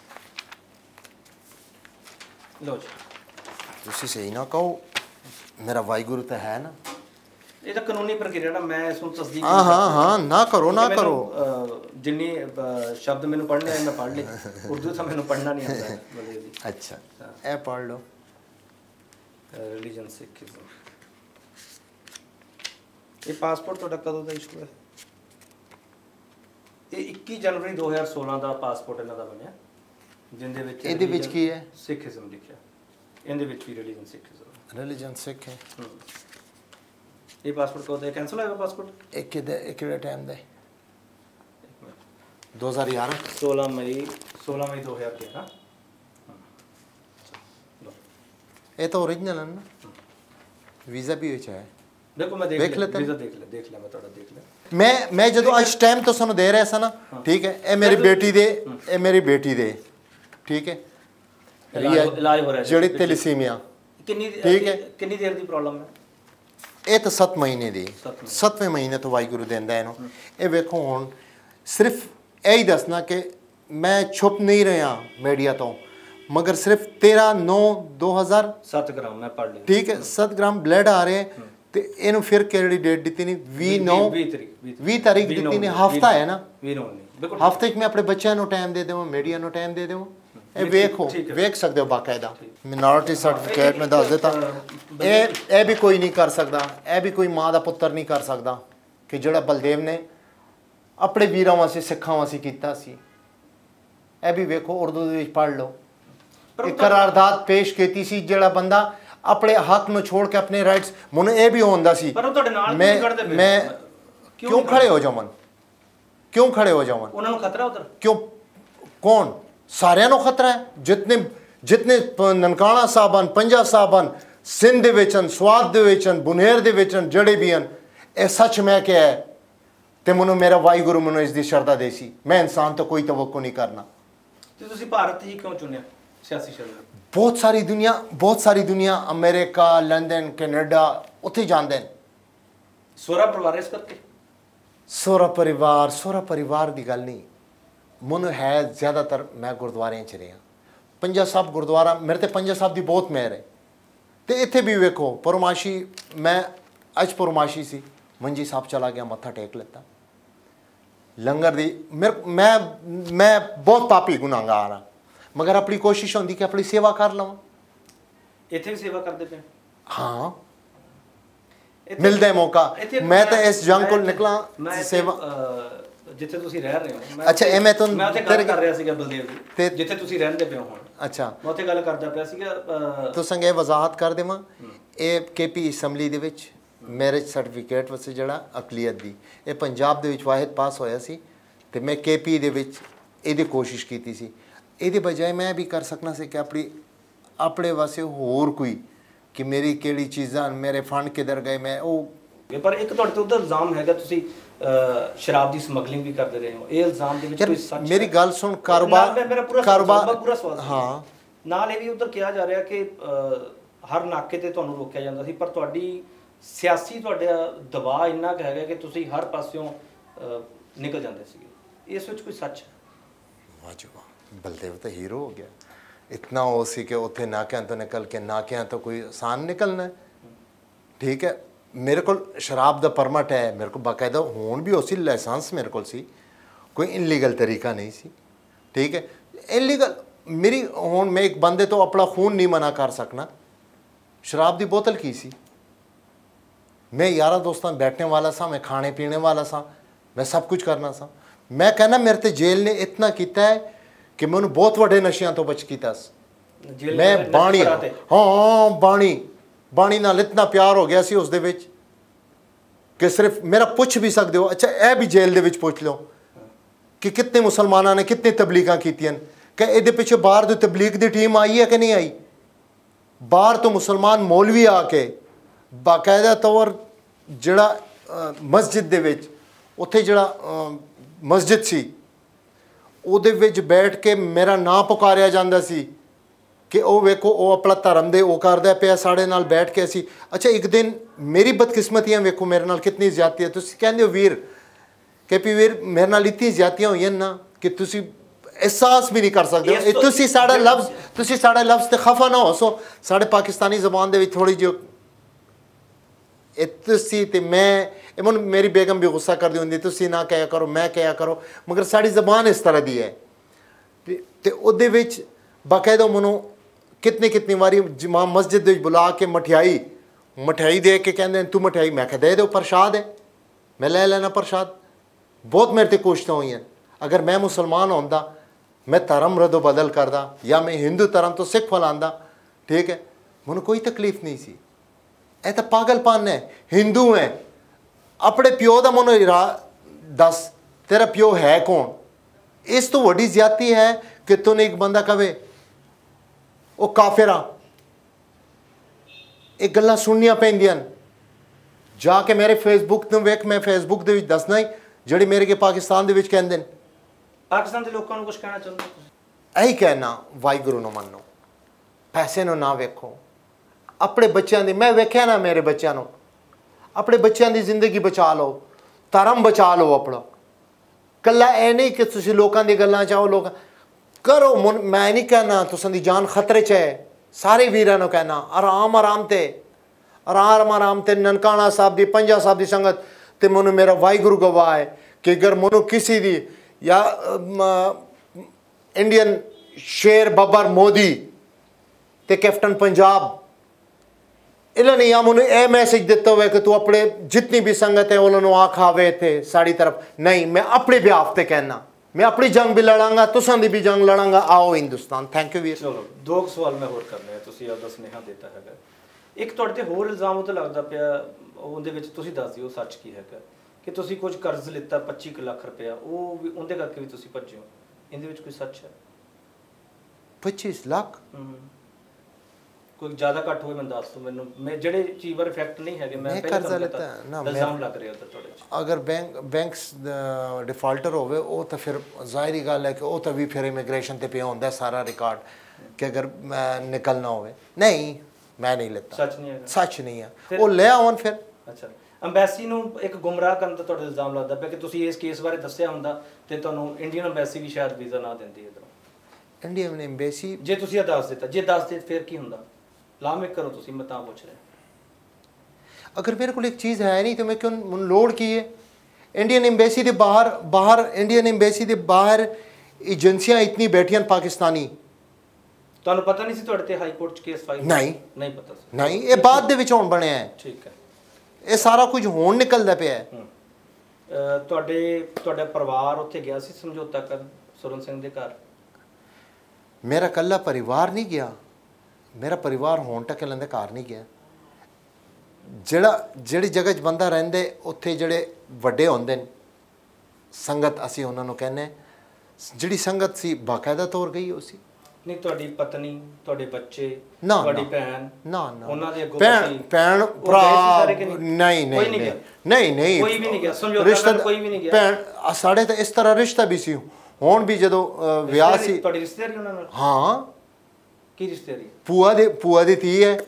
S1: ਲਓ ਜੀ।
S2: ਤੁਸੀਂ ਸਹੀ ਨਾ ਕਹੋ ਮੇਰਾ ਵਾਹਿਗੁਰੂ ਤਾਂ ਹੈ ਨਾ।
S1: ਇਹ ਤਾਂ ਕਾਨੂੰਨੀ ਪ੍ਰਕਿਰਿਆ ਨਾ ਮੈਂ ਇਸ ਨੂੰ ਤਸਦੀਕ
S2: ਹਾਂ ਹਾਂ ਹਾਂ ਨਾ ਕਰੋ ਨਾ ਕਰੋ।
S1: ਜਿੰਨੀ ਸ਼ਬਦ ਮੈਨੂੰ ਪੜ੍ਹਨੇ ਆਏ ਮੈਂ ਪੜ੍ਹ ਲਏ। ਉਰਦੂ ਤਾਂ ਮੈਨੂੰ ਪੜ੍ਹਨਾ ਨਹੀਂ ਆਉਂਦਾ ਬਲਦੇਵ ਜੀ।
S2: ਅੱਛਾ ਇਹ ਪੜ੍ਹ ਲਓ।
S1: Religion Sikhism. ਇਹ ਪਾਸਪੋਰਟ ਤੁਹਾਡਾ ਕਦੋਂ ਦਾ ਇਸ਼ੂ ਹੈ? ਇਹ ਇੱਕੀ ਜਨਵਰੀ ਦੋ ਹਜ਼ਾਰ ਸੋਲਾਂ ਦਾ ਪਾਸਪੋਰਟ ਇਹਨਾਂ ਦਾ ਬਣਿਆ ਜਿੰਦੇ ਵਿੱਚ
S2: ਇਹਦੇ ਵਿੱਚ ਕੀ ਹੈ?
S1: ਸਿੱਖੀਜ਼ਮ ਲਿਖਿਆ। ਇਹਦੇ ਵਿੱਚ ਵੀ ਰਿਲੀਜਨ ਸਿੱਖੀਜ਼ਮ
S2: ਰਿਲੀਜਨ ਸਿੱਖ ਹੈ।
S1: ਇਹ ਪਾਸਪੋਰਟ ਕਦੋਂ ਦਾ ਕੈਂਸਲ ਹੋਇਆ ਪਾਸਪੋਰਟ?
S2: ਇੱਕ ਕਿਹਦੇ ਇੱਕ ਕਿਹੜੇ ਟਾਈਮ ਦਾ ਦੋ ਹਜ਼ਾਰ ਗਿਆਰਾਂ
S1: ਸੋਲਾਂ ਮਈ ਸੋਲਾਂ ਮਈ ਦੋ ਹਜ਼ਾਰ ਗਿਆਰਾਂ।
S2: ਇਹ ਤਾਂ ਓਰੀਜਨਲ ਹੈ ਨਾ। ਵੀਜ਼ਾ ਵੀ ਵਿੱਚ ਹੈ।
S1: ਦੇਖੋ ਮੈਂ ਦੇਖ ਲਿਆ ਵੀਜ਼ਾ ਦੇਖ ਲਿਆ ਦੇਖ ਲਿਆ ਮੈਂ ਤੁਹਾਡਾ ਦੇਖ ਲਿਆ।
S2: ਮੈਂ ਮੈਂ ਜਦੋਂ ਅੱਜ ਟਾਈਮ ਤੋਂ ਸਾਨੂੰ ਦੇ ਰਿਹਾ ਸੀ ਨਾ ਠੀਕ ਹੈ ਇਹ ਮੇਰੀ ਬੇਟੀ ਦੇ ਇਹ ਮੇਰੀ ਬੇਟੀ ਦੇ ਠੀਕ ਹੈ
S1: ਇਲਾਜ ਹੋ ਰਿਹਾ
S2: ਜਿਹੜੀ ਥੈਲੇਸੀਮੀਆ
S1: ਕਿੰਨੀ ਠੀਕ ਹੈ ਕਿੰਨੀ ਦੇਰ ਦੀ ਪ੍ਰੋਬਲਮ ਹੈ?
S2: ਇਹ ਤਾਂ ਸੱਤ ਮਹੀਨੇ ਦੀ ਸੱਤਵੇਂ ਮਹੀਨੇ ਤੋਂ ਵਾਹਿਗੁਰੂ ਦਿੰਦਾ ਇਹਨੂੰ। ਇਹ ਵੇਖੋ ਹੁਣ ਸਿਰਫ ਇਹ ਹੀ ਦੱਸਣਾ ਕਿ ਮੈਂ ਛੁਪ ਨਹੀਂ ਰਿਹਾ ਮੀਡੀਆ ਤੋਂ ਮਗਰ ਸਿਰਫ ਤੇਰਾਂ ਨੌ ਦੋ ਹਜ਼ਾਰ
S1: ਸੱਤ ਗ੍ਰਾਮ ਮੈਂ ਪੜ੍ਹ ਲਿਆ
S2: ਠੀਕ ਹੈ ਸੱਤ ਗ੍ਰਾਮ ਬਲੱਡ ਆ ਰਹੇ ਤੇ ਇਹਨੂੰ ਫਿਰ ਕਿਹੜੀ ਡੇਟ ਦਿੱਤੀ ਨਹੀਂ ਵੀਹ ਨੌ ਵੀਹ ਤਾਰੀਖ ਦਿੱਤੀ ਨੇ ਹਫਤਾ ਹੈ ਨਾ ਹਫਤੇ 'ਚ ਮੈਂ ਆਪਣੇ ਬੱਚਿਆਂ ਨੂੰ ਟਾਈਮ ਦੇ ਦੇਵਾਂ ਮੀਡੀਆ ਨੂੰ ਟਾਈਮ ਦੇ ਦੇਵਾਂ। ਇਹ ਵੇਖੋ ਵੇਖ ਸਕਦੇ ਹੋ ਬਾਕਾਇਦਾ ਮਿਨੋਰਿਟੀ ਸਰਟੀਫਿਕੇਟ ਮੈਂ ਦੱਸ ਦਿੱਤਾ। ਇਹ ਇਹ ਵੀ ਕੋਈ ਨਹੀਂ ਕਰ ਸਕਦਾ ਇਹ ਵੀ ਕੋਈ ਮਾਂ ਦਾ ਪੁੱਤਰ ਨਹੀਂ ਕਰ ਸਕਦਾ ਕਿ ਜਿਹੜਾ ਬਲਦੇਵ ਨੇ ਆਪਣੇ ਵੀਰਾਂ ਵਾਸਤੇ ਸਿੱਖਾਂ ਵਾਸਤੇ ਕੀਤਾ ਸੀ। ਇਹ ਵੀ ਵੇਖੋ ਉਰਦੂ ਦੇ ਵਿੱਚ ਪੜ੍ਹ ਲਓ। ਇੱਕ ਕਰਾਰਦਾਦ ਪੇਸ਼ ਕੀਤੀ ਸੀ ਜਿਹੜਾ ਬੰਦਾ ਆਪਣੇ ਹੱਕ ਨੂੰ ਛੋੜ ਕੇ ਆਪਣੇ ਰਾਈਟਸ ਮੈਨੂੰ ਇਹ ਵੀ ਹੁੰਦਾ ਸੀ ਮੈਂ ਮੈਂ ਕਿਉਂ ਖੜੇ ਹੋ ਜਾਵਾਂ ਕਿਉਂ ਖੜੇ ਹੋ ਜਾਵਾਂ
S1: ਉਹਨਾਂ ਨੂੰ ਖਤਰਾ ਉਧਰ
S2: ਕਿਉਂ ਕੌਣ ਸਾਰਿਆਂ ਨੂੰ ਖਤਰਾ ਹੈ ਜਿਤਨੇ ਜਿਤਨੇ ਨਨਕਾਣਾ ਸਾਹਿਬ ਹਨ ਪੰਜਾ ਸਾਹਿਬ ਹਨ ਸਿੰਧ ਦੇ ਵਿੱਚ ਹਨ ਸਵਾਦ ਦੇ ਵਿੱਚ ਹਨ ਬੁਨੇਰ ਦੇ ਵਿੱਚ ਹਨ ਜਿਹੜੇ ਵੀ ਹਨ ਇਹ ਸੱਚ ਮੈਂ ਕਿਹਾ ਹੈ ਤੇ ਮੈਨੂੰ ਮੇਰਾ ਵਾਹਿਗੁਰੂ ਮੈਨੂੰ ਇਸ ਦੀ ਸ਼ਰਧਾ ਦੇ ਸੀ। ਮੈਂ ਇਨਸਾਨ ਤੋਂ ਕੋਈ ਤਵੱਕੁ ਨਹੀਂ ਕਰਨਾ।
S1: ਤੇ ਤੁਸੀਂ ਭਾਰਤ ਹੀ ਕਿਉਂ ਚੁਣਿਆ ਸਿਆਸੀ ਸ਼ਰਧਾ?
S2: ਬਹੁਤ ਸਾਰੀ ਦੁਨੀਆ ਬਹੁਤ ਸਾਰੀ ਦੁਨੀਆ ਅਮਰੀਕਾ ਲੰਡਨ ਕੈਨੇਡਾ ਉੱਥੇ ਜਾਂਦੇ ਨੇ।
S1: ਸੋਹਰਾ ਪਰਿਵਾਰ ਇਸ ਕਰਕੇ
S2: ਸੋਹਰਾ ਪਰਿਵਾਰ ਸੋਹਰਾ ਪਰਿਵਾਰ ਦੀ ਗੱਲ ਨਹੀਂ ਮੈਨੂੰ ਹੈ ਜ਼ਿਆਦਾਤਰ ਮੈਂ ਗੁਰਦੁਆਰਿਆਂ 'ਚ ਰਿਹਾ ਪੰਜਾ ਸਾਹਿਬ ਗੁਰਦੁਆਰਾ ਮੇਰੇ ਤੇ ਪੰਜਾ ਸਾਹਿਬ ਦੀ ਬਹੁਤ ਮਿਹਰ ਹੈ। ਤੇ ਇੱਥੇ ਵੀ ਵੇਖੋ ਪਰਮਾਸ਼ੀ ਮੈਂ ਅੱਜ ਪਰਮਾਸ਼ੀ ਸੀ ਮੰਜੀ ਸਾਹਿਬ ਚਲਾ ਗਿਆ ਮੱਥਾ ਟੇਕ ਲਿੱਤਾ ਲੰਗਰ ਦੀ ਮੇਰੇ ਮੈਂ ਮੈਂ ਬਹੁਤ ਪਾਪੀ ਗੁਨਾਹਗਾਰ ਹਾਂ ਮਗਰ ਆਪਣੀ ਕੋਸ਼ਿਸ਼ ਹੁੰਦੀ ਕਿ ਆਪਣੀ ਸੇਵਾ ਕਰ ਲਵਾਂ।
S1: ਇੱਥੇ ਵੀ ਸੇਵਾ ਕਰਦੇ ਪਏ?
S2: ਹਾਂ ਮਿਲਦਾ ਹੈ ਮੌਕਾ। ਮੈਂ ਤਾਂ ਇਸ ਜੰਗ ਕੋਲ ਨਿਕਲਾਂ ਸੇਵਾ
S1: ਜਿੱਥੇ ਤੁਸੀਂ ਰਹਿ ਰਹੇ ਹੋ।
S2: ਅੱਛਾ ਇਹ ਮੈਂ ਤੁਹਾਨੂੰ
S1: ਮੈਂ ਉੱਥੇ ਗੱਲ ਕਰ ਰਿਹਾ ਸੀਗਾ ਬਲਦੇਵ ਜੀ ਜਿੱਥੇ ਤੁਸੀਂ ਰਹਿੰਦੇ ਪਏ ਹੋ ਹੁਣ।
S2: ਅੱਛਾ
S1: ਮੈਂ ਉੱਥੇ ਗੱਲ ਕਰਦਾ ਪਿਆ ਸੀਗਾ
S2: ਤੁਸੀਂ ਇਹ ਵਜ਼ਾਹਤ ਕਰ ਦੇਵਾਂ ਇਹ ਕੇਪੀ ਅਸੈਂਬਲੀ ਦੇ ਵਿੱਚ ਮੈਰਿਜ ਸਰਟੀਫਿਕੇਟ ਵਾਸਤੇ ਜਿਹੜਾ ਅਕਲੀਅਤ ਦੀ ਇਹ ਪੰਜਾਬ ਦੇ ਵਿੱਚ ਵਾਹਿਦ ਪਾਸ ਹੋਇਆ ਸੀ ਤੇ ਮੈਂ ਕੇਪੀ ਦੇ ਵਿੱਚ ਇਹਦੀ ਕੋਸ਼ਿਸ਼ ਕੀਤੀ ਸੀ। ਇਹਦੇ ਬਜਾਏ ਮੈਂ ਵੀ ਕਰ ਸਕਣਾ ਸੀ ਕਿ ਆਪਣੀ ਆਪਣੇ ਵਾਸਤੇ ਹੋਰ ਕੋਈ ਕਿ ਮੇਰੀ ਕਿਹੜੀ ਚੀਜ਼ਾਂ ਮੇਰੇ ਫੰਡ ਕਿਧਰ ਗਏ ਮੈਂ ਉਹ।
S1: ਪਰ ਇੱਕ ਤੁਹਾਡੇ ਤੇ ਉਧਰ ਇਲਜ਼ਾਮ ਹੈਗਾ ਤੁਸੀਂ ਸ਼ਰਾਬ ਦੀ ਸਮਗਲਿੰਗ ਵੀ ਕਰਦੇ ਰਹੇ ਹੋ, ਇਹ ਇਲਜ਼ਾਮ ਦੇ ਵਿੱਚ ਕੋਈ ਸੱਚ?
S2: ਮੇਰੀ ਗੱਲ ਸੁਣ, ਕਾਰੋਬਾਰ
S1: ਮੇਰਾ ਪੂਰਾ
S2: ਕਾਰੋਬਾਰ
S1: ਪੂਰਾ ਸਵਾਲ
S2: ਹਾਂ।
S1: ਨਾਲ ਇਹ ਵੀ ਉਧਰ ਕਿਹਾ ਜਾ ਰਿਹਾ ਕਿ ਹਰ ਨਾਕੇ ਤੇ ਤੁਹਾਨੂੰ ਰੋਕਿਆ ਜਾਂਦਾ ਸੀ, ਪਰ ਤੁਹਾਡੀ ਸਿਆਸੀ ਤੁਹਾਡਾ ਦਬਾਅ ਇੰਨਾ ਕੁ ਹੈਗਾ ਕਿ ਤੁਸੀਂ ਹਰ ਪਾਸਿਓਂ ਨਿਕਲ ਜਾਂਦੇ ਸੀਗੇ, ਇਸ ਵਿੱਚ ਕੋਈ ਸੱਚ ਹੈ?
S2: ਵਾਹ ਜੀ ਵਾਹ, ਬਲਦੇਵ ਤਾਂ ਹੀਰੋ ਹੋ ਗਿਆ। ਇਤਨਾ ਹੋ ਸੀ ਕਿ ਉੱਥੇ ਨਾਕਿਆਂ ਤੋਂ ਨਿਕਲ ਕੇ ਨਾਕਿਆਂ ਤੋਂ ਕੋਈ ਆਸਾਨ ਨਿਕਲਣਾ। ਠੀਕ ਹੈ, ਮੇਰੇ ਕੋਲ ਸ਼ਰਾਬ ਦਾ ਪਰਮਿਟ ਹੈ, ਮੇਰੇ ਕੋਲ ਬਾਕਾਇਦਾ ਹੁਣ ਵੀ ਉਸੇ ਲਾਇਸੈਂਸ ਮੇਰੇ ਕੋਲ ਸੀ, ਕੋਈ ਇਨਲੀਗਲ ਤਰੀਕਾ ਨਹੀਂ ਸੀ। ਠੀਕ ਹੈ, ਇਨਲੀਗਲ ਮੇਰੀ ਹੁਣ ਮੈਂ ਇੱਕ ਬੰਦੇ ਤੋਂ ਆਪਣਾ ਖੂਨ ਨਹੀਂ ਮਨਾ ਕਰ ਸਕਣਾ। ਸ਼ਰਾਬ ਦੀ ਬੋਤਲ ਕੀ ਸੀ, ਮੈਂ ਯਾਰਾਂ ਦੋਸਤਾਂ ਬੈਠਣੇ ਵਾਲਾ ਸਾਂ, ਮੈਂ ਖਾਣੇ ਪੀਣੇ ਵਾਲਾ ਸਾਂ, ਮੈਂ ਸਭ ਕੁਝ ਕਰਨਾ ਸਾਂ। ਮੈਂ ਕਹਿੰਦਾ ਮੇਰੇ ਤੇ ਜੇਲ੍ਹ ਨੇ ਇਤਨਾ ਕੀਤਾ ਹੈ ਕਿ ਮੈਨੂੰ ਬਹੁਤ ਵੱਡੇ ਨਸ਼ਿਆਂ ਤੋਂ ਬਚ ਕੀਤਾ ਸੀ। ਮੈਂ ਬਾਣੀ ਹਾਂ ਬਾਣੀ ਬਾਣੀ ਨਾਲ ਇਤਨਾ ਪਿਆਰ ਹੋ ਗਿਆ ਸੀ ਉਸ ਦੇ ਵਿੱਚ ਕਿ ਸਿਰਫ ਮੇਰਾ ਪੁੱਛ ਵੀ ਸਕਦੇ ਹੋ। ਅੱਛਾ, ਇਹ ਵੀ ਜੇਲ੍ਹ ਦੇ ਵਿੱਚ ਪੁੱਛ ਲਓ ਕਿ ਕਿਤਨੇ ਮੁਸਲਮਾਨਾਂ ਨੇ ਕਿਤਨੇ ਤਬਲੀਗਾਂ ਕੀਤੀਆਂ, ਕਿ ਇਹਦੇ ਪਿੱਛੇ ਬਾਹਰ ਦੀ ਤਬਲੀਗ ਦੀ ਟੀਮ ਆਈ ਹੈ ਕਿ ਨਹੀਂ ਆਈ। ਬਾਹਰ ਤੋਂ ਮੁਸਲਮਾਨ ਮੌਲਵੀ ਆ ਕੇ ਬਾਕਾਇਦਾ ਤੌਰ ਜਿਹੜਾ ਮਸਜਿਦ ਦੇ ਵਿੱਚ ਉੱਥੇ ਜਿਹੜਾ ਮਸਜਿਦ ਸੀ ਉਹਦੇ ਵਿੱਚ ਬੈਠ ਕੇ ਮੇਰਾ ਨਾਂ ਪੁਕਾਰਿਆ ਜਾਂਦਾ ਸੀ ਕਿ ਉਹ ਵੇਖੋ ਉਹ ਆਪਣਾ ਧਰਮ ਦੇ ਉਹ ਕਰਦਾ ਪਿਆ ਸਾਡੇ ਨਾਲ ਬੈਠ ਕੇ ਅਸੀਂ। ਅੱਛਾ, ਇੱਕ ਦਿਨ ਮੇਰੀ ਬਦਕਿਸਮਤੀਆਂ ਵੇਖੋ ਮੇਰੇ ਨਾਲ ਕਿਤਨੀ ਜ਼ਿਆਦਤੀ ਹੈ। ਤੁਸੀਂ ਕਹਿੰਦੇ ਹੋ ਵੀਰ ਕੇ ਪੀ ਵੀਰ ਮੇਰੇ ਨਾਲ ਇਤਨੀ ਜ਼ਿਆਦਤੀਆਂ ਹੋਈਆਂ ਨਾ ਕਿ ਤੁਸੀਂ ਅਹਿਸਾਸ ਵੀ ਨਹੀਂ ਕਰ ਸਕਦੇ ਹੋ। ਤੁਸੀਂ ਸਾਡਾ ਲਫ਼ਜ਼ ਤੁਸੀਂ ਸਾਡਾ ਲਫ਼ਜ਼ ਤੇ ਖਫਾ ਨਾ ਹੋ ਸੋ ਸਾਡੇ ਪਾਕਿਸਤਾਨੀ ਜ਼ਬਾਨ ਦੇ ਵਿੱਚ ਥੋੜੀ ਜਿਹੀ ਇਹ ਤੁਸੀਂ ਤੇ ਮੈਂ ਇਹ ਮੈਨੂੰ ਮੇਰੀ ਬੇਗਮ ਵੀ ਗੁੱਸਾ ਕਰਦੀ ਹੁੰਦੀ, ਤੁਸੀਂ ਨਾ ਕਹਿਆ ਕਰੋ ਮੈਂ ਕਹਿਆ ਕਰੋ, ਮਗਰ ਸਾਡੀ ਜ਼ਬਾਨ ਇਸ ਤਰ੍ਹਾਂ ਦੀ ਹੈ। ਤੇ ਉਹਦੇ ਵਿੱਚ ਬਾਕਾਇਦਾ ਮੈਨੂੰ ਕਿਤਨੀ ਕਿਤਨੀ ਵਾਰੀ ਜਮਾ ਮਸਜਿਦ ਦੇ ਵਿੱਚ ਬੁਲਾ ਕੇ ਮਠਿਆਈ ਮਠਿਆਈ ਦੇ ਕੇ ਕਹਿੰਦੇ ਤੂੰ ਮਠਿਆਈ, ਮੈਂ ਕਿਹਾ ਦੇ ਦਿਓ ਪ੍ਰਸ਼ਾਦ ਹੈ, ਮੈਂ ਲੈ ਲੈਣਾ ਪ੍ਰਸ਼ਾਦ। ਬਹੁਤ ਮੇਰੇ ਤੇ ਕੋਸ਼ਿਸ਼ਾਂ ਹੋਈਆਂ। ਅਗਰ ਮੈਂ ਮੁਸਲਮਾਨ ਹੁੰਦਾ ਮੈਂ ਧਰਮ ਰਦੋ ਬਦਲ ਕਰਦਾ ਜਾਂ ਮੈਂ ਹਿੰਦੂ ਧਰਮ ਤੋਂ ਸਿੱਖ ਫਲਾਂਦਾ, ਠੀਕ ਹੈ, ਮੈਨੂੰ ਕੋਈ ਤਕਲੀਫ ਨਹੀਂ ਸੀ। ਇਹ ਤਾਂ ਪਾਗਲਪਨ ਹੈ। ਹਿੰਦੂ ਹੈ, ਆਪਣੇ ਪਿਓ ਦਾ ਮੈਨੂੰ ਦੱਸ ਤੇਰਾ ਪਿਓ ਹੈ ਕੌਣ। ਇਸ ਤੋਂ ਵੱਡੀ ਜ਼ਿਆਦਤੀ ਹੈ ਕਿ ਤੂੰ ਇੱਕ ਬੰਦਾ ਕਵੇ ਉਹ ਕਾਫਿਰਾਂ। ਇਹ ਗੱਲਾਂ ਸੁਣਨੀਆਂ ਪੈਂਦੀਆਂ ਜਾ ਕੇ ਮੇਰੇ ਫੇਸਬੁੱਕ ਨੂੰ ਵੇਖ, ਮੈਂ ਫੇਸਬੁੱਕ ਦੇ ਵਿੱਚ ਦੱਸਣਾ ਹੀ ਜਿਹੜੇ ਮੇਰੇ ਕੇ ਪਾਕਿਸਤਾਨ ਦੇ ਵਿੱਚ ਕਹਿੰਦੇ ਨੇ।
S1: ਪਾਕਿਸਤਾਨ ਦੇ ਲੋਕਾਂ ਨੂੰ ਕੁਝ ਕਹਿਣਾ ਚਾਹੁੰਦੇ ਹੋ?
S2: ਇਹੀ ਕਹਿਣਾ, ਵਾਹਿਗੁਰੂ ਨੂੰ ਮੰਨੋ, ਪੈਸੇ ਨੂੰ ਨਾ ਵੇਖੋ, ਆਪਣੇ ਬੱਚਿਆਂ ਦੀ। ਮੈਂ ਵੇਖਿਆ ਨਾ ਮੇਰੇ ਬੱਚਿਆਂ ਨੂੰ, ਆਪਣੇ ਬੱਚਿਆਂ ਦੀ ਜ਼ਿੰਦਗੀ ਬਚਾ ਲਓ, ਧਰਮ ਬਚਾ ਲਓ ਆਪਣਾ। ਕੱਲਾ ਇਹ ਨਹੀਂ ਕਿ ਤੁਸੀਂ ਲੋਕਾਂ ਦੀ ਗੱਲਾਂ ਚਾਹੋ, ਲੋਕ ਕਰੋ। ਮੈਂ ਨਹੀਂ ਕਹਿਣਾ ਤੁਸੀਂ ਦੀ ਜਾਨ ਖਤਰੇ 'ਚ ਹੈ, ਸਾਰੇ ਵੀਰਾਂ ਨੂੰ ਕਹਿਣਾ ਆਰਾਮ ਆਰਾਮ ਤੇ ਆਰਾਮ ਆਰਾਮ ਤੇ ਨਨਕਾਣਾ ਸਾਹਿਬ ਦੀ ਪੰਜਾ ਸਾਹਿਬ ਦੀ ਸੰਗਤ ਤੇ ਮੈਨੂੰ ਮੇਰਾ ਵਾਹਿਗੁਰੂ ਗਵਾਹ ਹੈ ਕਿ ਅਗਰ ਮੈਨੂੰ ਕਿਸੇ ਦੀ ਜਾਂ ਇੰਡੀਅਨ ਸ਼ੇਰ ਬੱਬਰ ਮੋਦੀ ਤੇ ਕੈਪਟਨ ਪੰਜਾਬ ਇਹਨਾਂ ਨੇ ਜਾਂ ਮੈਨੂੰ ਇਹ ਮੈਸੇਜ ਦਿੱਤਾ ਹੋਵੇ ਕਿ ਤੂੰ ਆਪਣੇ ਜਿਤਨੀ ਵੀ ਸੰਗਤ ਹੈ ਉਹਨਾਂ ਨੂੰ ਆ ਖਾਵੇ ਇੱਥੇ ਸਾਡੀ ਤਰਫ ਨਹੀਂ, ਮੈਂ ਆਪਣੇ ਬਿਹਾਫ ਤੇ ਕਹਿਣਾ, ਮੈਂ ਆਪਣੀ ਜੰਗ ਵੀ ਲੜਾਂਗਾ, ਤੁਸਾਂ ਦੀ ਵੀ ਜੰਗ ਲੜਾਂਗਾ। ਆਓ ਹਿੰਦੁਸਤਾਨ। ਥੈਂਕ ਯੂ ਵੀਰ।
S1: ਚਲੋ ਦੋ ਕੁ ਸਵਾਲ ਮੈਂ ਹੋਰ ਕਰਨੇ ਆ, ਤੁਸੀਂ ਆਪਦਾ ਸੁਨੇਹਾ ਦਿੱਤਾ ਹੈਗਾ। ਇੱਕ ਤੁਹਾਡੇ ਤੇ ਹੋਰ ਇਲਜ਼ਾਮ ਉਹ ਤਾਂ ਲੱਗਦਾ ਪਿਆ, ਉਹਦੇ ਵਿੱਚ ਤੁਸੀਂ ਦੱਸ ਦਿਓ ਸੱਚ ਕੀ ਹੈਗਾ, ਕਿ ਤੁਸੀਂ ਕੁਝ ਕਰਜ਼ ਲਿੱਤਾ ਪੱਚੀ ਕੁ ਲੱਖ ਰੁਪਇਆ, ਉਹ ਵੀ ਉਹਦੇ ਕਰਕੇ ਵੀ ਤੁਸੀਂ ਭੱਜੇ ਹੋ, ਇਹਦੇ ਵਿੱਚ ਕੋਈ ਸੱਚ ਹੈ?
S2: ਪੱਚੀ ਲੱਖ
S1: ਕੋਈ ਜ਼ਿਆਦਾ ਘੱਟ ਹੋਵੇ ਮੈਨੂੰ ਦੱਸ ਦਿਓ ਮੈਨੂੰ, ਮੈਂ ਜਿਹੜੇ ਚੀਜ਼ ਬਾਰੇ ਫੈਕਟ ਨਹੀਂ ਹੈਗੇ ਮੈਂ
S2: ਕਰਜ਼ਾ ਲਿੱਤਾ ਨਾ,
S1: ਇਲਜ਼ਾਮ ਲੱਗ ਰਿਹਾ ਉੱਧਰ ਤੁਹਾਡੇ 'ਚ।
S2: ਅਗਰ ਬੈਂਕ ਬੈਂਕਸ ਡਿਫਾਲਟਰ ਹੋਵੇ ਉਹ ਤਾਂ ਫਿਰ ਜ਼ਾਹਿਰੀ ਗੱਲ ਹੈ ਕਿ ਉਹ ਤਾਂ ਵੀ ਫਿਰ ਇਮੀਗ੍ਰੇਸ਼ਨ ਤੇ ਪਿਆ ਹੁੰਦਾ ਸਾਰਾ ਰਿਕਾਰਡ ਕਿ ਅਗਰ ਨਿਕਲਣਾ ਹੋਵੇ। ਨਹੀਂ, ਮੈਂ ਨਹੀਂ ਲਿੱਤਾ।
S1: ਸੱਚ ਨਹੀਂ ਹੈਗਾ?
S2: ਸੱਚ ਨਹੀਂ ਹੈ, ਉਹ ਲੈ ਆਉਣ ਫਿਰ।
S1: ਅੱਛਾ, ਅੰਬੈਸੀ ਨੂੰ ਇੱਕ ਗੁੰਮਰਾਹ ਕਰਨ ਦਾ ਤੁਹਾਡਾ ਇਲਜ਼ਾਮ ਲੱਗਦਾ ਪਿਆ ਕਿ ਤੁਸੀਂ ਇਸ ਕੇਸ ਬਾਰੇ ਦੱਸਿਆ ਹੁੰਦਾ ਤੇ ਤੁਹਾਨੂੰ ਇੰਡੀਅਨ ਅੰਬੈਸੀ ਵੀ ਸ਼ਾਇਦ ਵੀਜ਼ਾ ਨਾ ਦਿੰਦੀ ਇੱਧਰੋਂ।
S2: ਇੰਡੀਅਨ ਅੰਬੈਸੀ
S1: ਜੇ ਤੁਸੀਂ ਇਹ ਦੱਸ ਦਿੱਤਾ, ਜੇ ਦੱਸ ਦੇ ਫਿਰ ਕੀ ਹੁੰਦਾ? ਲਾਮਿਕ ਕਰੋ ਤੁਸੀਂ, ਮੈਂ ਤਾਂ ਪੁੱਛ ਰਿਹਾ।
S2: ਅਗਰ ਮੇਰੇ ਕੋਲ ਇੱਕ ਚੀਜ਼ ਹੈ ਨਹੀਂ ਤਾਂ ਮੈਂ ਕਿਉਂ ਮੈਨੂੰ ਲੋੜ ਕੀ ਹੈ? ਇੰਡੀਅਨ ਐम्बेसी ਦੇ ਬਾਹਰ ਬਾਹਰ ਇੰਡੀਅਨ ਐम्बेसी ਦੇ ਬਾਹਰ ਏਜੰਸੀਆਂ ਇਤਨੀ ਬੈਠੀਆਂ ਪਾਕਿਸਤਾਨੀ।
S1: ਤੁਹਾਨੂੰ ਪਤਾ ਨਹੀਂ ਸੀ ਤੁਹਾਡੇ ਤੇ ਹਾਈ ਕੋਰਟ 'ਚ ਕੇਸ ਫਾਈਲ?
S2: ਨਹੀਂ
S1: ਨਹੀਂ ਪਤਾ ਸੀ।
S2: ਨਹੀਂ, ਇਹ ਬਾਅਦ ਦੇ ਵਿੱਚ ਹੁਣ ਬਣਿਆ ਹੈ।
S1: ਠੀਕ ਹੈ,
S2: ਇਹ ਸਾਰਾ ਕੁਝ ਹੁਣ ਨਿਕਲਦਾ ਪਿਆ ਹੈ।
S1: ਤੁਹਾਡੇ ਤੁਹਾਡਾ ਪਰਿਵਾਰ ਉੱਥੇ ਗਿਆ ਸੀ ਸਮਝੌਤਾ ਕਰਨ ਸੁਰਨ ਸਿੰਘ ਦੇ ਘਰ?
S2: ਮੇਰਾ ਇਕੱਲਾ ਪਰਿਵਾਰ ਨਹੀਂ ਗਿਆ, ਮੇਰਾ ਪਰਿਵਾਰ ਹੁਣ ਤੱਕ ਇਹਨਾਂ ਦੇ ਘਰ ਨਹੀਂ ਗਿਆ। ਜਿਹੜਾ ਜਿਹੜੀ ਜਗ੍ਹਾ 'ਚ ਬੰਦਾ ਰਹਿੰਦੇ ਉੱਥੇ ਜਿਹੜੇ ਵੱਡੇ ਹੁੰਦੇ ਨੇ ਸੰਗਤ ਅਸੀਂ ਉਹਨਾਂ ਨੂੰ ਕਹਿੰਦੇ ਜਿਹੜੀ ਸੰਗਤ ਸੀ ਬਾਕਾਇਦਾ ਤੌਰ ਗਈ ਉਹ ਸੀ।
S1: ਨਹੀਂ ਤੁਹਾਡੀ ਪਤਨੀ ਤੁਹਾਡੇ ਬੱਚੇ
S2: ਨਾ
S1: ਤੁਹਾਡੀ ਭੈਣ
S2: ਨਾ ਨਾ
S1: ਉਹਨਾਂ ਦੇ ਅੱਗੋਂ
S2: ਭੈਣ ਭੈਣ ਭਰਾ ਨਹੀਂ ਨਹੀਂ ਨਹੀਂ ਨਹੀਂ
S1: ਕੋਈ ਵੀ ਨਹੀਂ ਗਿਆ ਸਮਝੌਤਾ ਕੋਈ ਵੀ ਨਹੀਂ ਗਿਆ
S2: ਭੈਣ ਸਾਡੇ ਤਾਂ ਇਸ ਤਰ੍ਹਾਂ ਰਿਸ਼ਤਾ ਵੀ ਸੀ ਹੁਣ ਵੀ ਜਦੋਂ ਵਿਆਹ ਸੀ
S1: ਤੁਹਾਡੀ ਰਿਸ਼ਤੇਦਾਰੀ ਉਹਨਾਂ ਨਾਲ
S2: ਹਾਂ
S1: ਕੀ ਰਿਸ਼ਤੇਦਾਰੀ
S2: ਭੂਆ ਦੇ ਭੂਆ ਦੀ ਧੀ ਹੈ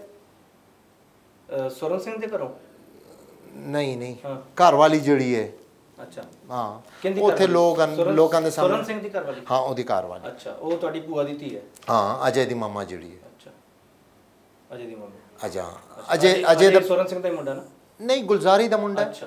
S1: ਸੋਰਨ ਸਿੰਘ ਦੇ ਘਰੋਂ
S2: ਨਹੀਂ ਨਹੀਂ ਘਰ ਵਾਲੀ ਜਿਹੜੀ ਹੈ
S1: ਅੱਛਾ
S2: ਹਾਂ ਉੱਥੇ ਲੋਕ ਲੋਕਾਂ ਦੇ ਸਾਹਮਣੇ
S1: ਸੋਰਨ ਸਿੰਘ ਦੀ ਘਰ ਵਾਲੀ
S2: ਹਾਂ ਉਹਦੀ ਘਰ ਵਾਲੀ
S1: ਅੱਛਾ ਉਹ ਤੁਹਾਡੀ ਭੂਆ ਦੀ ਧੀ ਹੈ
S2: ਹਾਂ ਅਜੇ ਦੀ ਮਾਮਾ ਜਿਹੜੀ ਹੈ
S1: ਅੱਛਾ ਅਜੇ ਦੀ ਮਾਮਾ
S2: ਅਜਾ ਅਜੇ ਅਜੇ ਦਾ
S1: ਸੋਰਨ ਸਿੰਘ ਦਾ ਹੀ ਮੁੰਡਾ ਨਾ
S2: ਨਹੀਂ ਗੁਲਜ਼ਾਰੀ ਦਾ ਮੁੰਡਾ
S1: ਅੱਛਾ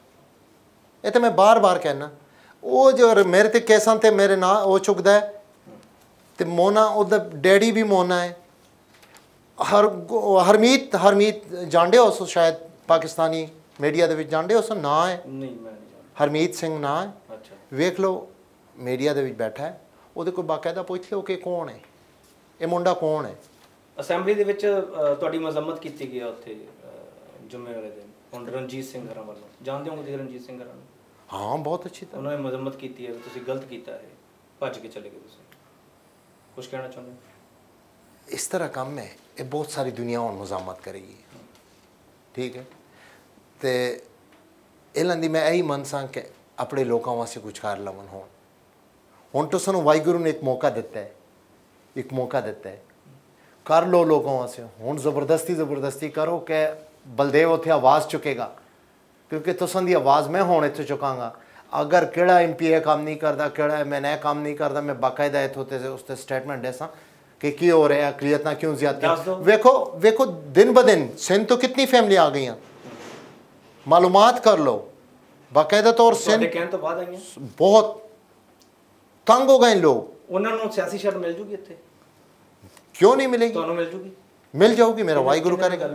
S2: ਇਹ ਤਾਂ ਮੈਂ ਬਾਰ-ਬਾਰ ਕਹਿਣਾ ਉਹ ਜੋ ਮੇਰੇ ਤੇ ਕੇਸਾਂ ਤੇ ਮੇਰੇ ਨਾਂ ਉਹ ਚੁੱਕਦਾ ਹੈ ਤੇ ਮੋਨਾ ਉਹਦਾ ਡੈਡੀ ਵੀ ਮੋਨਾ ਹੈ ਹਰ ਹਰਮੀਤ ਹਰਮੀਤ ਜਾਣਦੇ ਹੋ ਸੋ ਸ਼ਾਇਦ ਪਾਕਿਸਤਾਨੀ ਮੀਡੀਆ ਦੇ ਵਿੱਚ ਜਾਣਦੇ ਹੋ ਸੋ ਨਾਂ ਹੈ
S1: ਨਹੀਂ ਮੈਂ ਨਹੀਂ ਜਾਣਦਾ
S2: ਹਰਮੀਤ ਸਿੰਘ ਨਾਂ ਹੈ
S1: ਅੱਛਾ
S2: ਵੇਖ ਲਓ ਮੀਡੀਆ ਦੇ ਵਿੱਚ ਬੈਠਾ ਹੈ ਉਹਦੇ ਕੋਲ ਬਾਕਾਇਦਾ ਪੁੱਛ ਲਿਓ ਕਿ ਕੌਣ ਹੈ ਇਹ ਮੁੰਡਾ ਕੌਣ ਹੈ
S1: ਅਸੈਂਬਲੀ ਦੇ ਵਿੱਚ ਤੁਹਾਡੀ ਮਜ਼ਮਤ ਕੀਤੀ ਗਈ ਉੱਥੇ ਜੁਮੇ ਵਾਲੇ ਦਿਨ ਹੁਣ ਰਣਜੀਤ ਸਿੰਘ ਹਰਾਂ ਵੱਲੋਂ ਜਾਣਦੇ ਹੋ ਤੁਸੀਂ ਰਣਜੀਤ ਸਿੰਘ ਹਰਾਂ ਨੂੰ
S2: ਹਾਂ ਬਹੁਤ ਅੱਛੀ ਤਰ੍ਹਾਂ
S1: ਉਹਨਾਂ ਨੇ ਮਜ਼ਮਤ ਕੀਤੀ ਹੈ ਤੁਸੀਂ ਗਲਤ ਕੀਤਾ ਹੈ ਭੱਜ ਕੇ ਚਲੇ ਗਏ ਤੁਸੀਂ ਕੁਝ ਕਹਿਣਾ ਚਾਹੁੰਦੇ
S2: ਇਸ ਤਰ੍ਹਾਂ ਕੰਮ ਹੈ ਇਹ ਬਹੁਤ ਸਾਰੀ ਦੁਨੀਆ ਹੁਣ ਮਜ਼ਾਮਤ ਕਰੇਗੀ ਠੀਕ ਹੈ ਤੇ ਇਹਨਾਂ ਦੀ ਮੈਂ ਇਹੀ ਮਨਸਾਂ ਕਿ ਆਪਣੇ ਲੋਕਾਂ ਵਾਸਤੇ ਕੁਝ ਕਰ ਲਵਣ ਹੋਣ ਹੁਣ ਤਾਂ ਸਾਨੂੰ ਵਾਹਿਗੁਰੂ ਨੇ ਇੱਕ ਮੌਕਾ ਦਿੱਤਾ ਹੈ ਇੱਕ ਮੌਕਾ ਦਿੱਤਾ ਹੈ ਕਰ ਲਓ ਲੋਕਾਂ ਵਾਸਤੇ ਹੁਣ ਜ਼ਬਰਦਸਤੀ ਜ਼ਬਰਦਸਤੀ ਕਰੋ ਕਿ ਬਲਦੇਵ ਉੱਥੇ ਆਵਾਜ਼ ਚੁੱਕੇਗਾ ਕਿਉਂਕਿ ਤੁਸਾਂ ਦੀ ਆਵਾਜ਼ ਮੈਂ ਹੁਣ ਇੱਥੇ ਚੁੱਕਾਂਗਾ ਅਗਰ ਕਿਹੜਾ ਐਮ ਪੀ ਇਹ ਕੰਮ ਨਹੀਂ ਕਰਦਾ ਕਿਹੜਾ ਐਮ ਐਨ ਏ ਕੰਮ ਨਹੀਂ ਕਰਦਾ ਮੈਂ ਬਾਕਾਇਦਾ ਇੱਥੋਂ ਤੇ ਉਸ ਤੇ ਸਟੇਟਮੈਂਟ ਦੇਸਾਂ कि की हो रहा है अकलियत क्यों ज्यादा वेखो वेखो दिन ब दिन सिंध तो कितनी फैमिली आ गई हैं मालूमात कर लो बाकायदा तौर सिंध
S1: तो बाद आई हैं
S2: बहुत तंग हो गए लोग
S1: उन्होंने सियासी शर्त मिल जूगी इत्थे
S2: क्यों नहीं मिलेगी
S1: ਤੁਹਾਨੂੰ मिल जूगी
S2: मिल जाऊगी मेरा वाहिगुरु करेगा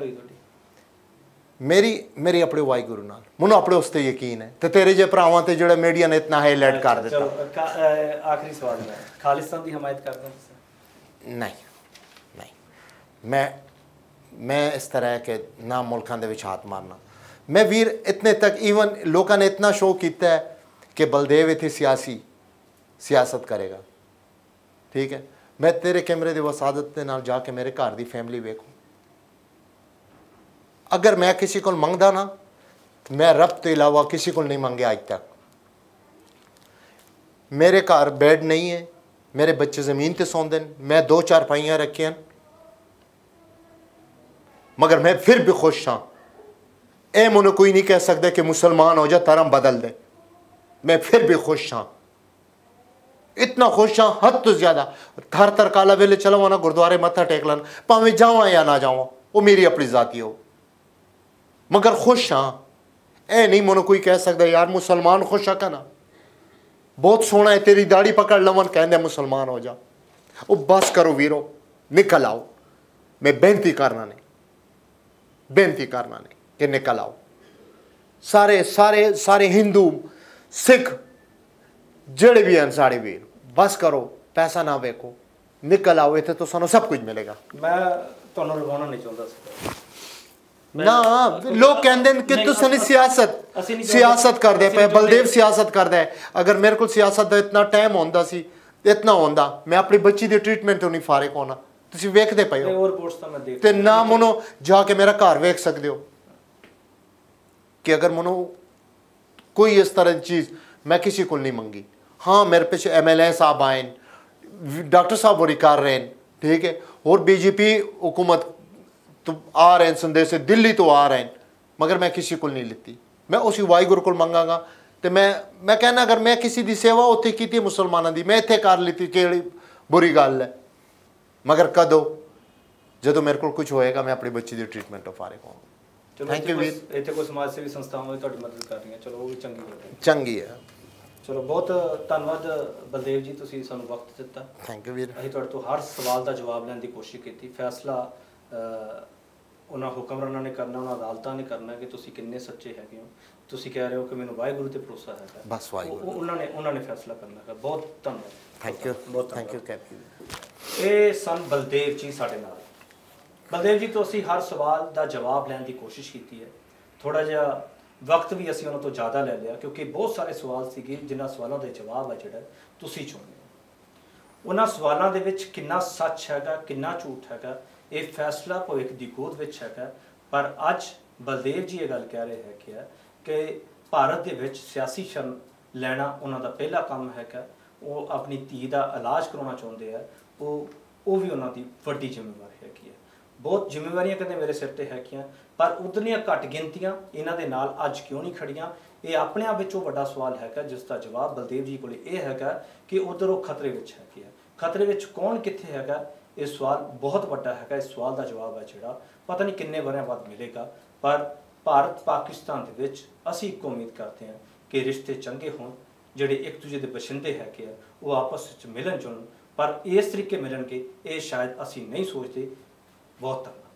S2: मेरी मेरी अपने वाहिगुरु नाल ਮੈਨੂੰ ਆਪਣੇ ਉਸ ਤੇ ਯਕੀਨ ਹੈ ਤੇ ਤੇਰੇ ਜੇ ਭਰਾਵਾਂ ਤੇ ਜਿਹੜੇ ਮੀਡੀਆ ਨੇ ਇਤਨਾ ਹਾਈਲਾਈਟ ਕਰ ਦਿੱਤਾ
S1: ਚਲੋ ਆਖਰੀ ਸਵਾਲ ਹੈ ਖਾਲਿਸਤਾਨ ਦੀ ਹਮਾਇਤ ਕਰਦੇ ਹੋ
S2: नहीं नहीं मैं मैं इस तरह के ना मुल्कों के हाथ मारना मैं वीर इतने तक ईवन लोगों ने इतना शो किया है कि बलदेव इतनी सियासी सियासत करेगा ठीक है मैं तेरे कैमरे की वसादत के नाल जाके मेरे घर की फैमिली वेखूँ अगर मैं किसी को मंगदा ना मैं रब तो इलावा किसी को नहीं मंगे आज तक मेरे घर बेड नहीं है मेरे बच्चे ज़मीन ते सौंदे मैं दो चार पाइयाँ रखे हैं मगर मैं फिर भी खुश हाँ ए मुझे कोई नहीं कह सकता कि मुसलमान हो जा धर्म बदल दे मैं फिर भी खुश हाँ इतना खुश हाँ हद तो ज़्यादा थर थर काला वेले चलो ना गुरुद्वारे मत्था टेक लन भावें जावा या ना जावा वो मेरी अपनी जाती हो मगर खुश हाँ ए नहीं मुझे कोई कह सकता यार मुसलमान खुश है ना बहुत सोहना है तेरी दाढ़ी पकड़ लवन कहते मुसलमान हो जा वो बस करो वीरो निकल आओ मैं बेनती करना नहीं बेनती करना नहीं कि निकल आओ सारे सारे सारे हिंदू सिख जेड़े भी हैं सारे वीर बस करो पैसा ना वेखो निकल आओ इतने तो सानू सब कुछ मिलेगा
S1: मैं तुहानू लवाना नहीं चाहता सी
S2: ना लोग कहते हैं कि तुम सियासत सियासत कर दे पे बलदेव सियासत कर दे अगर मेरे को सियासत का इतना टाइम होंदा सी इतना होंदा मैं अपनी बच्ची दी ट्रीटमेंट तो नहीं फारिग होना तुसीं वेखदे पए हो ते ना मनो जाके मेरा घर वेख सकते हो कि अगर मनो कोई इस तरह की चीज़ मैं किसी को नहीं मंगी हाँ मेरे पीछे एम एल ए साहब आए डॉक्टर साहब वो कर रहे हैं ठीक है और बीजेपी हुकूमत तो आ रहे हैं संदेश से दिल्ली तो आ रहे हैं मगर मैं किसी को नहीं लेती मैं उसी वाहिगुरु को मंगागा तो मैं मैं कहना अगर मैं किसी की सेवा उत्थे की मुसलमानों की मैं इत्थे कर लीती कि बुरी गल है मगर कदों जो मेरे को कुछ होएगा मैं अपनी बच्ची की ट्रीटमेंट फारिग होऊंगा थैंक यू वीर
S1: इत्थे कोई समाज सेवी संस्थावां भी मदद कर रही हैं चलो वो भी चंगी है
S2: चंगी है
S1: चलो बहुत धन्यवाद बलदेव जी तुसीं सानूं वक्त दिता
S2: थैंक यू वीर
S1: असीं तुहाडे तो हर सवाल का जवाब लैण दी कोशिश की फैसला उन्होंने हुक्मराना ने करना उन्होंने अदालतां ने करना कि तुसीं किन्ने सच्चे हैगे हो तुसीं कह रहे हो कि मैनूं वाहिगुरू ते भरोसा है
S2: बस वाहिगुरू
S1: उन्होंने उन्होंने फैसला करना है बहुत धन्यवाद
S2: थैंक यू
S1: बहुत
S2: थैंक यू कैप्टन
S1: ये सन बलदेव जी साडे नाल ਬਲਦੇਵ ਜੀ ਤੋਂ ਅਸੀਂ ਹਰ ਸਵਾਲ ਦਾ ਜਵਾਬ ਲੈਣ ਦੀ ਕੋਸ਼ਿਸ਼ ਕੀਤੀ ਹੈ, ਥੋੜਾ ਜਿਹਾ ਵਕਤ ਵੀ ਅਸੀਂ ਉਹਨਾਂ ਤੋਂ ਜ਼ਿਆਦਾ ਲੈ ਲਿਆ ਕਿਉਂਕਿ ਬਹੁਤ ਸਾਰੇ ਸਵਾਲ ਸੀਗੇ ਜਿਨ੍ਹਾਂ ਸਵਾਲਾਂ ਦੇ ਜਵਾਬ ਹੈ ਜਿਹੜਾ ਤੁਸੀਂ ਚਾਹੁੰਦੇ ਹੋ। ਉਹਨਾਂ ਸਵਾਲਾਂ ਦੇ ਵਿੱਚ ਕਿੰਨਾ ਸੱਚ ਹੈਗਾ ਕਿੰਨਾ ਝੂਠ ਹੈਗਾ ਇਹ ਫੈਸਲਾ ਭਵਿੱਖ ਦੀ ਗੋਦ ਵਿੱਚ ਹੈਗਾ। ਪਰ ਅੱਜ ਬਲਦੇਵ ਜੀ ਇਹ ਗੱਲ ਕਹਿ ਰਹੇ ਹੈ ਕਿ ਕਿ ਭਾਰਤ ਦੇ ਵਿੱਚ ਸਿਆਸੀ ਸ਼ਰਨ ਲੈਣਾ ਉਹਨਾਂ ਦਾ ਪਹਿਲਾ ਕੰਮ ਹੈਗਾ। ਉਹ ਆਪਣੀ ਧੀ ਦਾ ਇਲਾਜ ਕਰਾਉਣਾ ਚਾਹੁੰਦੇ ਆ, ਉਹ ਉਹ ਵੀ ਉਹਨਾਂ ਦੀ ਵੱਡੀ ਜ਼ਿੰਮੇਵਾਰੀ ਹੈਗੀ ਹੈ। ਬਹੁਤ ਜ਼ਿੰਮੇਵਾਰੀਆਂ ਕਹਿੰਦੇ ਮੇਰੇ ਸਿਰ ਤੇ ਹੈਗੀਆਂ ਪਰ ਉਤਨੀਆਂ ਘੱਟ ਗਿਣਤੀਆਂ ਇਹਨਾਂ ਦੇ ਨਾਲ ਅੱਜ ਕਿਉਂ ਨਹੀਂ ਖੜੀਆਂ। ਇਹ ਆਪਣੇ ਆਪ ਵਿੱਚ ਉਹ ਵੱਡਾ ਸਵਾਲ ਹੈਗਾ ਜਿਸ ਦਾ ਜਵਾਬ ਬਲਦੇਵ ਜੀ ਕੋਲ ਇਹ ਹੈਗਾ ਕਿ ਉਧਰ ਉਹ ਖਤਰੇ ਵਿੱਚ ਹੈਗੇ ਆ। ਖਤਰੇ ਵਿੱਚ ਕੌਣ ਕਿੱਥੇ ਹੈਗਾ ਇਹ ਸਵਾਲ ਬਹੁਤ ਵੱਡਾ ਹੈਗਾ। ਇਸ ਸਵਾਲ ਦਾ ਜਵਾਬ ਹੈ ਜਿਹੜਾ ਪਤਾ ਨਹੀਂ ਕਿੰਨੇ ਵਰਿਆਂ ਬਾਅਦ ਮਿਲੇਗਾ। ਪਰ ਭਾਰਤ ਪਾਕਿਸਤਾਨ ਦੇ ਵਿੱਚ ਅਸੀਂ ਇੱਕ ਉਮੀਦ ਕਰਦੇ ਹਾਂ ਕਿ ਰਿਸ਼ਤੇ ਚੰਗੇ ਹੋਣ, ਜਿਹੜੇ ਇੱਕ ਦੂਜੇ ਦੇ ਬਸ਼ਿੰਦੇ ਹੈਗੇ ਆ ਉਹ ਆਪਸ ਵਿੱਚ ਮਿਲਣ ਜੁਲਣ, ਪਰ ਇਸ ਤਰੀਕੇ ਮਿਲਣਗੇ ਇਹ ਸ਼ਾਇਦ ਅਸੀਂ ਨਹੀਂ ਸੋਚਦੇ। ਬਹੁਤ ਧੰਨਵਾਦ।